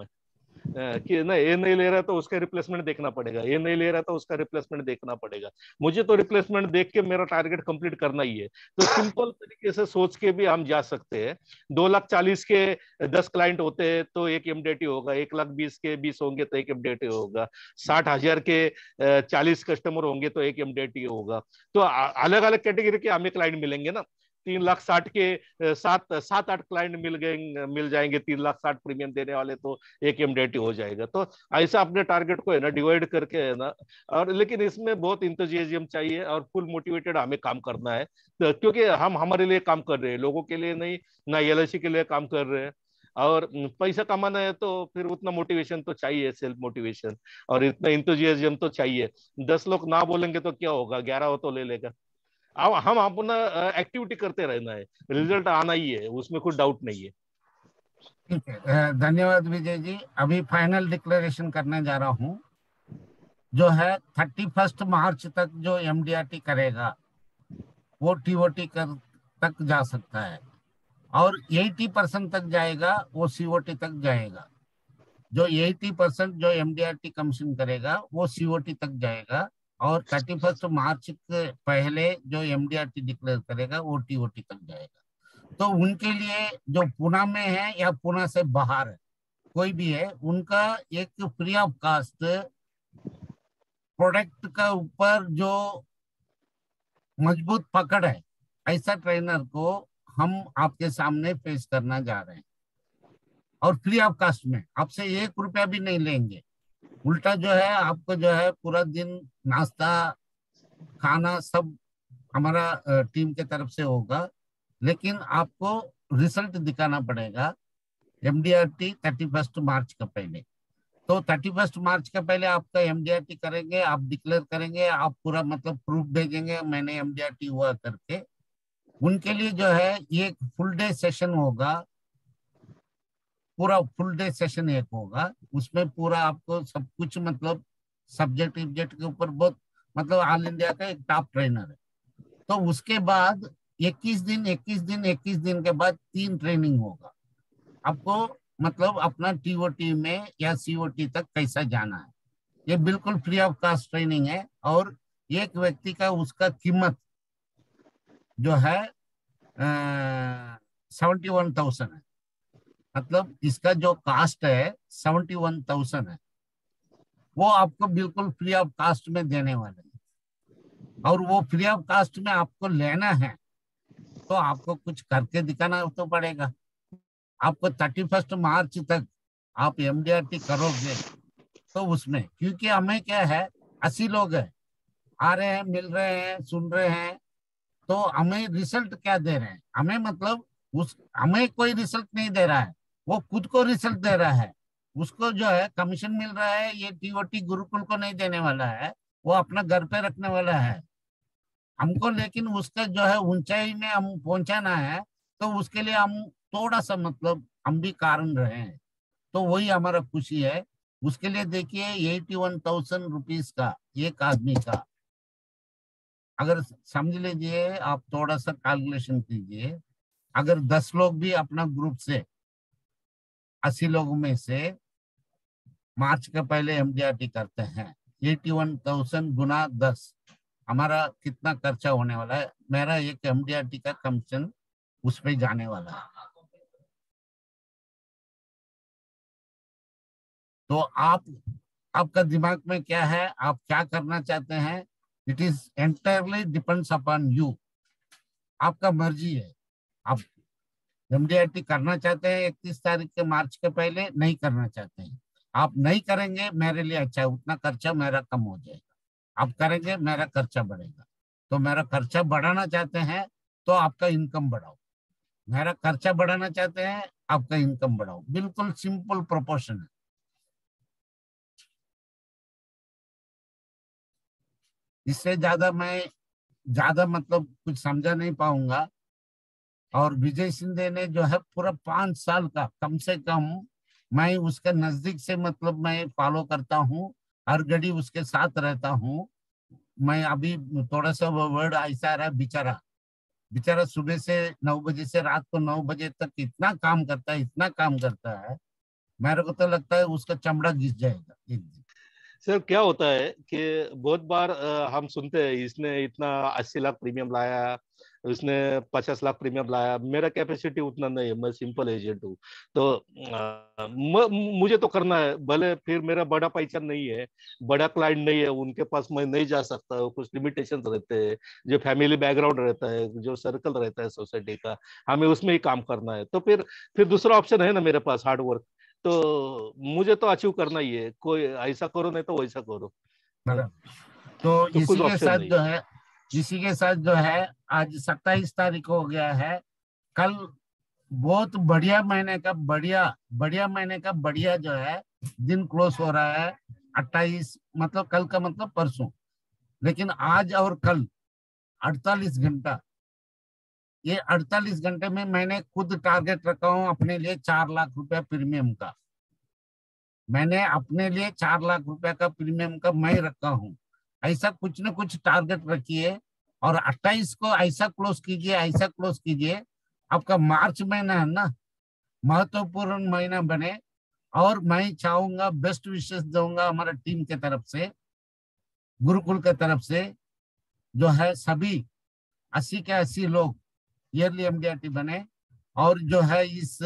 कि नहीं ये नहीं ले रहा तो उसका रिप्लेसमेंट देखना पड़ेगा, ये नहीं ले रहा तो उसका रिप्लेसमेंट देखना पड़ेगा। मुझे तो रिप्लेसमेंट देख के मेरा टारगेट कंप्लीट करना ही है। तो सिंपल तरीके से सोच के भी हम जा सकते हैं। दो लाख चालीस के दस क्लाइंट होते हैं तो एक एमडीटी होगा, एक लाख बीस के बीस होंगे तो एक एमडीटी होगा, साठ हजार के चालीस कस्टमर होंगे तो एक एमडीटी होगा। तो अलग अलग कैटेगरी के हमें क्लाइंट मिलेंगे ना। तीन लाख साठ के सात सात आठ क्लाइंट मिल गए मिल जाएंगे तीन लाख साठ प्रीमियम देने वाले, तो एक एमडीटी हो जाएगा। तो ऐसा अपने टारगेट को है ना डिवाइड करके है ना, और लेकिन इसमें बहुत इंथुजियाज्म चाहिए और फुल मोटिवेटेड हमें काम करना है। तो क्योंकि हम हमारे लिए काम कर रहे हैं, लोगों के लिए नहीं, ना एलआईसी के लिए काम कर रहे हैं। और पैसा कमाना है तो फिर उतना मोटिवेशन तो चाहिए, सेल्फ मोटिवेशन, और इतना इंथुजियाज्म तो चाहिए। दस लोग ना बोलेंगे तो क्या होगा, ग्यारह हो तो ले लेगा। अब हम अपना एक्टिविटी करते रहना है, रिजल्ट आना ही है, उसमें कोई डाउट नहीं है। ठीक है, धन्यवाद विजय जी। अभी फाइनल डिक्लेरेशन करने जा रहा हूँ। जो है थर्टी फर्स्ट मार्च तक जो एमडीआरटी करेगा वो टीओटी कर तक जा सकता है, और अस्सी परसेंट तक जाएगा वो सीओटी तक जाएगा। जो अस्सी परसेंट जो एमडीआरटी कमीशन करेगा वो सीओटी तक जाएगा, और थर्टी फर्स्ट मार्च के पहले जो एमडीआरटी डिक्लेयर करेगा वो टीओटी तक जाएगा। तो उनके लिए जो पुणे में है या पुणे से बाहर है कोई भी है, उनका एक फ्री ऑफ कास्ट प्रोडक्ट का ऊपर जो मजबूत पकड़ है, ऐसा ट्रेनर को हम आपके सामने पेश करना जा रहे हैं, और फ्री ऑफ कास्ट में आपसे एक रुपया भी नहीं लेंगे। उल्टा जो है आपको जो है पूरा दिन नाश्ता खाना सब हमारा टीम के तरफ से होगा, लेकिन आपको रिजल्ट दिखाना पड़ेगा एमडीआरटी थर्टी फर्स्ट मार्च का पहले। तो थर्टी फर्स्ट मार्च का पहले आपका एमडीआरटी करेंगे, आप डिक्लेयर करेंगे, आप पूरा मतलब प्रूफ भेजेंगे मैंने एमडीआरटी हुआ करके। उनके लिए जो है ये फुल डे सेशन होगा, पूरा फुल डे सेशन एक होगा। उसमें पूरा आपको सब कुछ मतलब सब्जेक्ट सब्जेक्ट के ऊपर बहुत मतलब ऑल इंडिया का एक टॉप ट्रेनर है। तो उसके बाद इक्कीस दिन इक्कीस दिन इक्कीस दिन के बाद तीन ट्रेनिंग होगा आपको, मतलब अपना टीओटी में या सीओटी तक कैसा जाना है। ये बिल्कुल फ्री ऑफ कास्ट ट्रेनिंग है, और एक व्यक्ति का उसका कीमत जो है सेवेंटी वन थाउजेंड है। मतलब इसका जो कास्ट है सेवेंटी वन थाउजेंड है, वो आपको बिल्कुल फ्री ऑफ कास्ट में देने वाले हैं। और वो फ्री ऑफ कास्ट में आपको लेना है तो आपको कुछ करके दिखाना तो पड़ेगा। आपको थर्टी फर्स्ट मार्च तक आप एमडीआरटी करोगे तो उसमें, क्योंकि हमें क्या है अस्सी लोग हैं आ रहे हैं मिल रहे हैं सुन रहे हैं, तो हमें रिजल्ट क्या दे रहे हैं, हमें मतलब उस हमें कोई रिजल्ट नहीं दे रहा है, वो खुद को रिजल्ट दे रहा है। उसको जो है कमीशन मिल रहा है, ये टीओटी गुरुकुल को नहीं देने वाला है, वो अपना घर पे रखने वाला है हमको। लेकिन उसका जो है ऊंचाई में हम पहुंचाना है, तो उसके लिए हम थोड़ा सा मतलब हम भी कारण रहे हैं, तो वही हमारा खुशी है। उसके लिए देखिए एटी वन थाउजेंड रुपीज का एक आदमी का, अगर समझ लीजिए आप थोड़ा सा कैलकुलेशन कीजिए, अगर दस लोग भी अपना ग्रुप से अस्सी लोगों में से मार्च के पहले एमडीआरटी करते हैं, एटी वन थाउजेंड गुना दस, हमारा कितना खर्चा होने वाला है। मेरा एक एमडीआरटी का कमीशन उस पे जाने वाला है। तो आप आपका दिमाग में क्या है, आप क्या करना चाहते हैं, it is entirely depends upon you. आपका मर्जी है, आप एमडीआरटी करना चाहते हैं इकतीस तारीख के मार्च के पहले, नहीं करना चाहते हैं, आप नहीं करेंगे मेरे लिए अच्छा है, उतना खर्चा मेरा कम हो जाएगा। आप करेंगे मेरा खर्चा बढ़ेगा। तो मेरा खर्चा बढ़ाना चाहते हैं तो आपका इनकम बढ़ाओ, मेरा खर्चा बढ़ाना चाहते हैं आपका इनकम बढ़ाओ। बिल्कुल सिंपल प्रोपोर्शन है। इससे ज्यादा मैं ज्यादा मतलब कुछ समझा नहीं पाऊंगा। और विजय शिंदे ने जो है पूरा पांच साल का कम से कम मैं उसके नजदीक से मतलब मैं फॉलो करता हूँ, हर घड़ी उसके साथ रहता हूँ। मैं अभी थोड़ा सा वो वर्ड ऐसा रहा, बेचारा बेचारा सुबह से नौ बजे से रात को नौ बजे तक इतना काम करता है, इतना काम करता है, मेरे को तो लगता है उसका चमड़ा घिस जाएगा एक दिन। सर क्या होता है कि बहुत बार हम सुनते हैं इसने इतना अस्सी लाख प्रीमियम लाया, उसने पचास लाख प्रीमियम लाया। मेरा कैपेसिटी उतना नहीं है, मैं सिंपल एजेंट हूँ, तो आ, म, मुझे तो करना है। भले फिर मेरा बड़ा पहचान नहीं है, बड़ा क्लाइंट नहीं है, उनके पास मैं नहीं जा सकता, कुछ लिमिटेशन रहते हैं, जो फैमिली बैकग्राउंड रहता है, जो सर्कल रहता है सोसाइटी का, हमें उसमें ही काम करना है। तो फिर फिर दूसरा ऑप्शन है ना मेरे पास, हार्ड वर्क। तो मुझे तो अचीव करना ही है, कोई ऐसा करो नहीं तो वैसा करो, तो, तो इसी कुछ के ऑप्शन साथ नहीं। जो है इसी के साथ जो है आज सत्ताईस तारीख हो गया है। कल बहुत बढ़िया महीने का बढ़िया बढ़िया महीने का बढ़िया जो है दिन क्लोज हो रहा है अट्ठाईस, मतलब कल का मतलब परसों। लेकिन आज और कल अड़तालीस घंटा, ये अड़तालीस घंटे में मैंने खुद टारगेट रखा हूं अपने लिए चार लाख रुपया प्रीमियम का। मैंने अपने लिए चार लाख रुपया का प्रीमियम का मैं रखा हूं। ऐसा कुछ न कुछ टारगेट रखिए और अट्ठाईस को ऐसा क्लोज कीजिए, ऐसा क्लोज कीजिए। आपका मार्च महीना है ना, महत्वपूर्ण महीना बने। और मैं चाहूंगा, बेस्ट विशेष दूंगा हमारा टीम के तरफ से, गुरुकुल के तरफ से, जो है सभी अस्सी के अस्सी लोग ईयरली एमडीआरटी बने। और जो है इस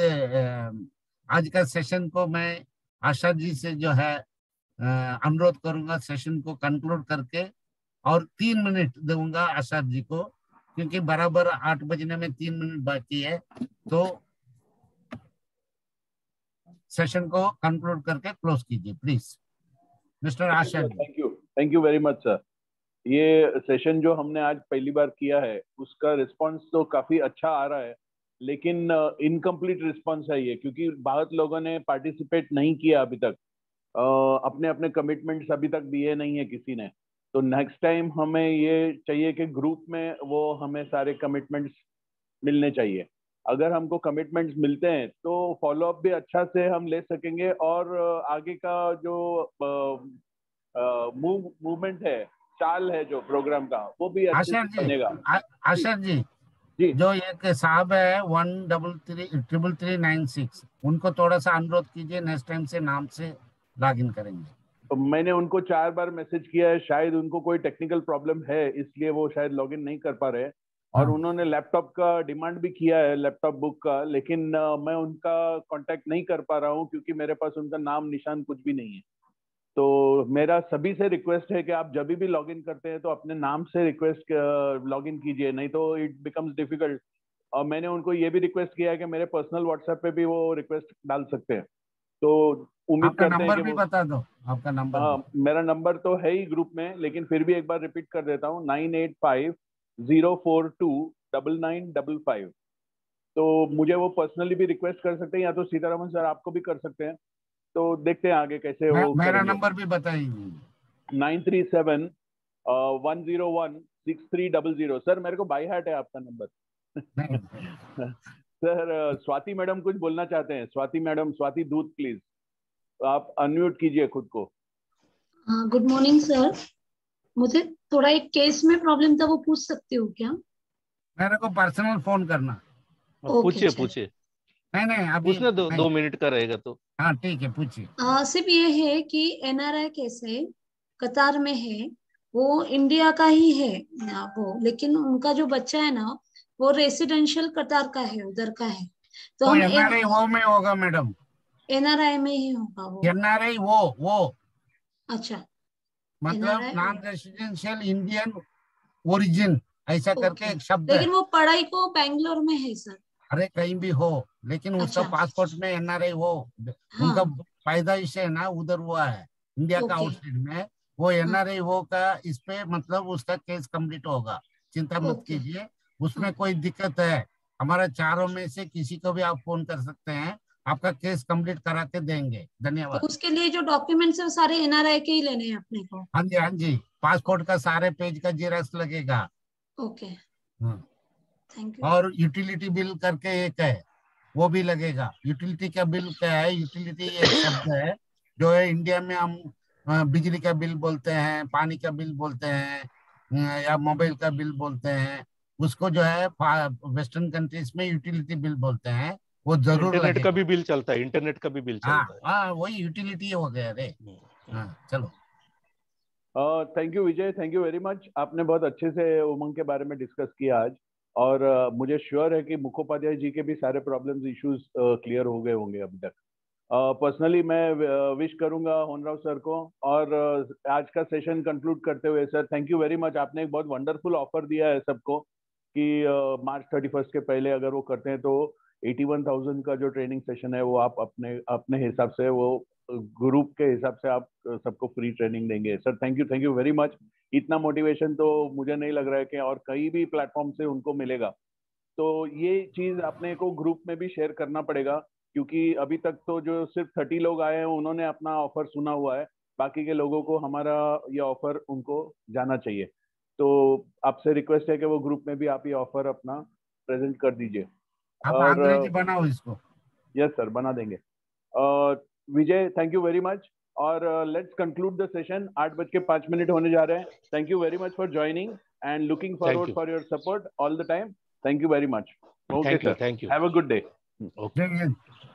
आज का सेशन को मैं आशा जी से जो है अनुरोध करूंगा सेशन को कंक्लूड करके, और तीन मिनट दूंगा आशा जी को, क्योंकि बराबर आठ बजने में तीन मिनट बाकी है। तो सेशन को कंक्लूड करके क्लोज कीजिए please, mister Asha ji. Thank you, thank you very much sir. ये सेशन जो हमने आज पहली बार किया है उसका रिस्पांस तो काफी अच्छा आ रहा है, लेकिन इनकम्प्लीट रिस्पांस है ये, क्योंकि बहुत लोगों ने पार्टिसिपेट नहीं किया अभी तक, uh, अपने अपने कमिटमेंट्स अभी तक दिए नहीं है किसी ने। तो नेक्स्ट टाइम हमें ये चाहिए कि ग्रुप में वो हमें सारे कमिटमेंट्स मिलने चाहिए। अगर हमको कमिटमेंट्स मिलते हैं तो फॉलोअप भी अच्छा से हम ले सकेंगे, और आगे का जो मूव मूवमेंट है, चाल है जो प्रोग्राम का, वो भी अच्छे आशा से जी, बनेगा। आशा जी, जी जो एक साहब है one double three triple three nine six, उनको थोड़ा सा अनुरोध कीजिए नेक्स्ट टाइम से नाम से लॉग इन करेंगे। तो मैंने उनको चार बार मैसेज किया है, शायद उनको कोई टेक्निकल प्रॉब्लम है इसलिए वो शायद लॉगिन नहीं कर पा रहे। और हाँ। उन्होंने लैपटॉप का डिमांड भी किया है, लैपटॉप बुक का, लेकिन uh, मैं उनका कांटेक्ट नहीं कर पा रहा हूँ क्योंकि मेरे पास उनका नाम निशान कुछ भी नहीं है। तो मेरा सभी से रिक्वेस्ट है कि आप जब भी लॉगिन करते हैं तो अपने नाम से रिक्वेस्ट लॉगिन कीजिए, नहीं तो इट बिकम्स डिफिकल्ट। और मैंने उनको ये भी रिक्वेस्ट किया है कि मेरे पर्सनल व्हाट्सएप पे भी वो रिक्वेस्ट डाल सकते हैं। तो उम्मीद आपका करते हैं नंबर कि भी वो, बता दो, आपका नंबर हाँ भी। मेरा नंबर तो है ही ग्रुप में, लेकिन फिर भी एक बार रिपीट कर देता हूँ, nine eight five zero four two double nine double five. तो मुझे वो पर्सनली भी रिक्वेस्ट कर सकते हैं, या तो सीतारमन सर आपको भी कर सकते हैं। तो देखते हैं आगे कैसे वो मेरा करेंगे। नंबर भी बताइए। Nine three seven one zero one six three double zero. Sir मेरे को बाई हार्ट है आपका नंबर। सर स्वाति मैडम कुछ बोलना चाहते हैं। स्वाति मैडम, स्वाति दूत, प्लीज आप अनम्यूट कीजिए खुद को। गुड मॉर्निंग सर, मुझे थोड़ा एक केस में प्रॉब्लम था, वो पूछ सकते हो क्या? मेरे को पर्सनल फोन करना। पूछिए पूछिए, नहीं नहीं अभी पूछना, दो, नहीं। दो मिनट का रहेगा तो। हाँ ठीक है, पूछिए। सिर्फ ये है कि एनआरआई कैसे कतार में है, वो इंडिया का ही है ना वो, लेकिन उनका जो बच्चा है ना वो रेसिडेंशियल कतार का है, उधर का है। तो वो हम एनआरआई वो में होगा मैडम, एनआरआई में ही होगा वो। एनआरआई वो वो अच्छा, मतलब नॉन रेसिडेंशियल इंडियन ओरिजिन ऐसा करके एक शब्द लेकिन है। वो पढ़ाई को बैंगलोर में है सर। अरे कहीं भी हो, लेकिन उसका अच्छा। पासपोर्ट में एनआरआई हो, हाँ। उनका पैदाइश है ना उधर हुआ है इंडिया का आउटसाइड में, वो एनआरआई हो का इस पे मतलब उसका केस कंप्लीट होगा, चिंता मत कीजिए, उसमें कोई दिक्कत है। हमारा चारों में से किसी को भी आप फोन कर सकते हैं, आपका केस कंप्लीट करा के देंगे। धन्यवाद। तो उसके लिए जो डॉक्यूमेंट्स है वो सारे एनआरआई के ही लेने हैं अपने को? हाँ जी, हाँ जी, पासपोर्ट का सारे पेज का जेरॉक्स लगेगा। Okay, thank you. और यूटिलिटी बिल करके एक है, वो भी लगेगा। यूटिलिटी का बिल क्या है? यूटिलिटी एक शब्द है जो है इंडिया में हम अ, बिजली का बिल बोलते हैं, पानी का बिल बोलते हैं, अ, या मोबाइल का बिल बोलते हैं, उसको जो है वेस्टर्न कंट्रीज में यूटिलिटी बिल बोलते हैं, वो जरूर इंटरनेट लगेगा। का भी बिल चलता है, इंटरनेट का भी बिल हाँ चलता है। हाँ, वही यूटिलिटी हो गया रे। हाँ चलो। Thank you Vijay, thank you very much. आपने बहुत अच्छे से उमंग के बारे में डिस्कस किया आज, और uh, मुझे श्योर है कि मुखोपाध्याय जी के भी सारे प्रॉब्लम्स इश्यूज क्लियर हो गए होंगे अभी तक। पर्सनली uh, मैं विश uh, करूंगा होनराव सर को, और uh, आज का सेशन कंक्लूड करते हुए, sir thank you very much. आपने एक बहुत वंडरफुल ऑफर दिया है सबको कि मार्च थर्टी फर्स्ट के पहले अगर वो करते हैं तो इक्यासी हज़ार का जो ट्रेनिंग सेशन है वो आप अपने अपने हिसाब से, वो ग्रुप के हिसाब से आप सबको फ्री ट्रेनिंग देंगे। Sir thank you, thank you very much. इतना मोटिवेशन तो मुझे नहीं लग रहा है कि और कहीं भी प्लेटफॉर्म से उनको मिलेगा। तो ये चीज अपने को ग्रुप में भी शेयर करना पड़ेगा, क्योंकि अभी तक तो जो सिर्फ थर्टी लोग आए हैं उन्होंने अपना ऑफर सुना हुआ है, बाकी के लोगों को हमारा ये ऑफर उनको जाना चाहिए। तो आपसे रिक्वेस्ट है कि वो ग्रुप में भी आप ये ऑफर अपना प्रेजेंट कर दीजिए। आप और अंग्रेजी बनाओ इसको। यस सर, बना देंगे। Vijay thank you very much, और लेट्स कंक्लूड द सेशन। आठ बज के पांच मिनट होने जा रहे हैं। Thank you very much for joining and looking forward for your support all the time. Thank you very much. Okay sir, thank you. Have a good day. Okay.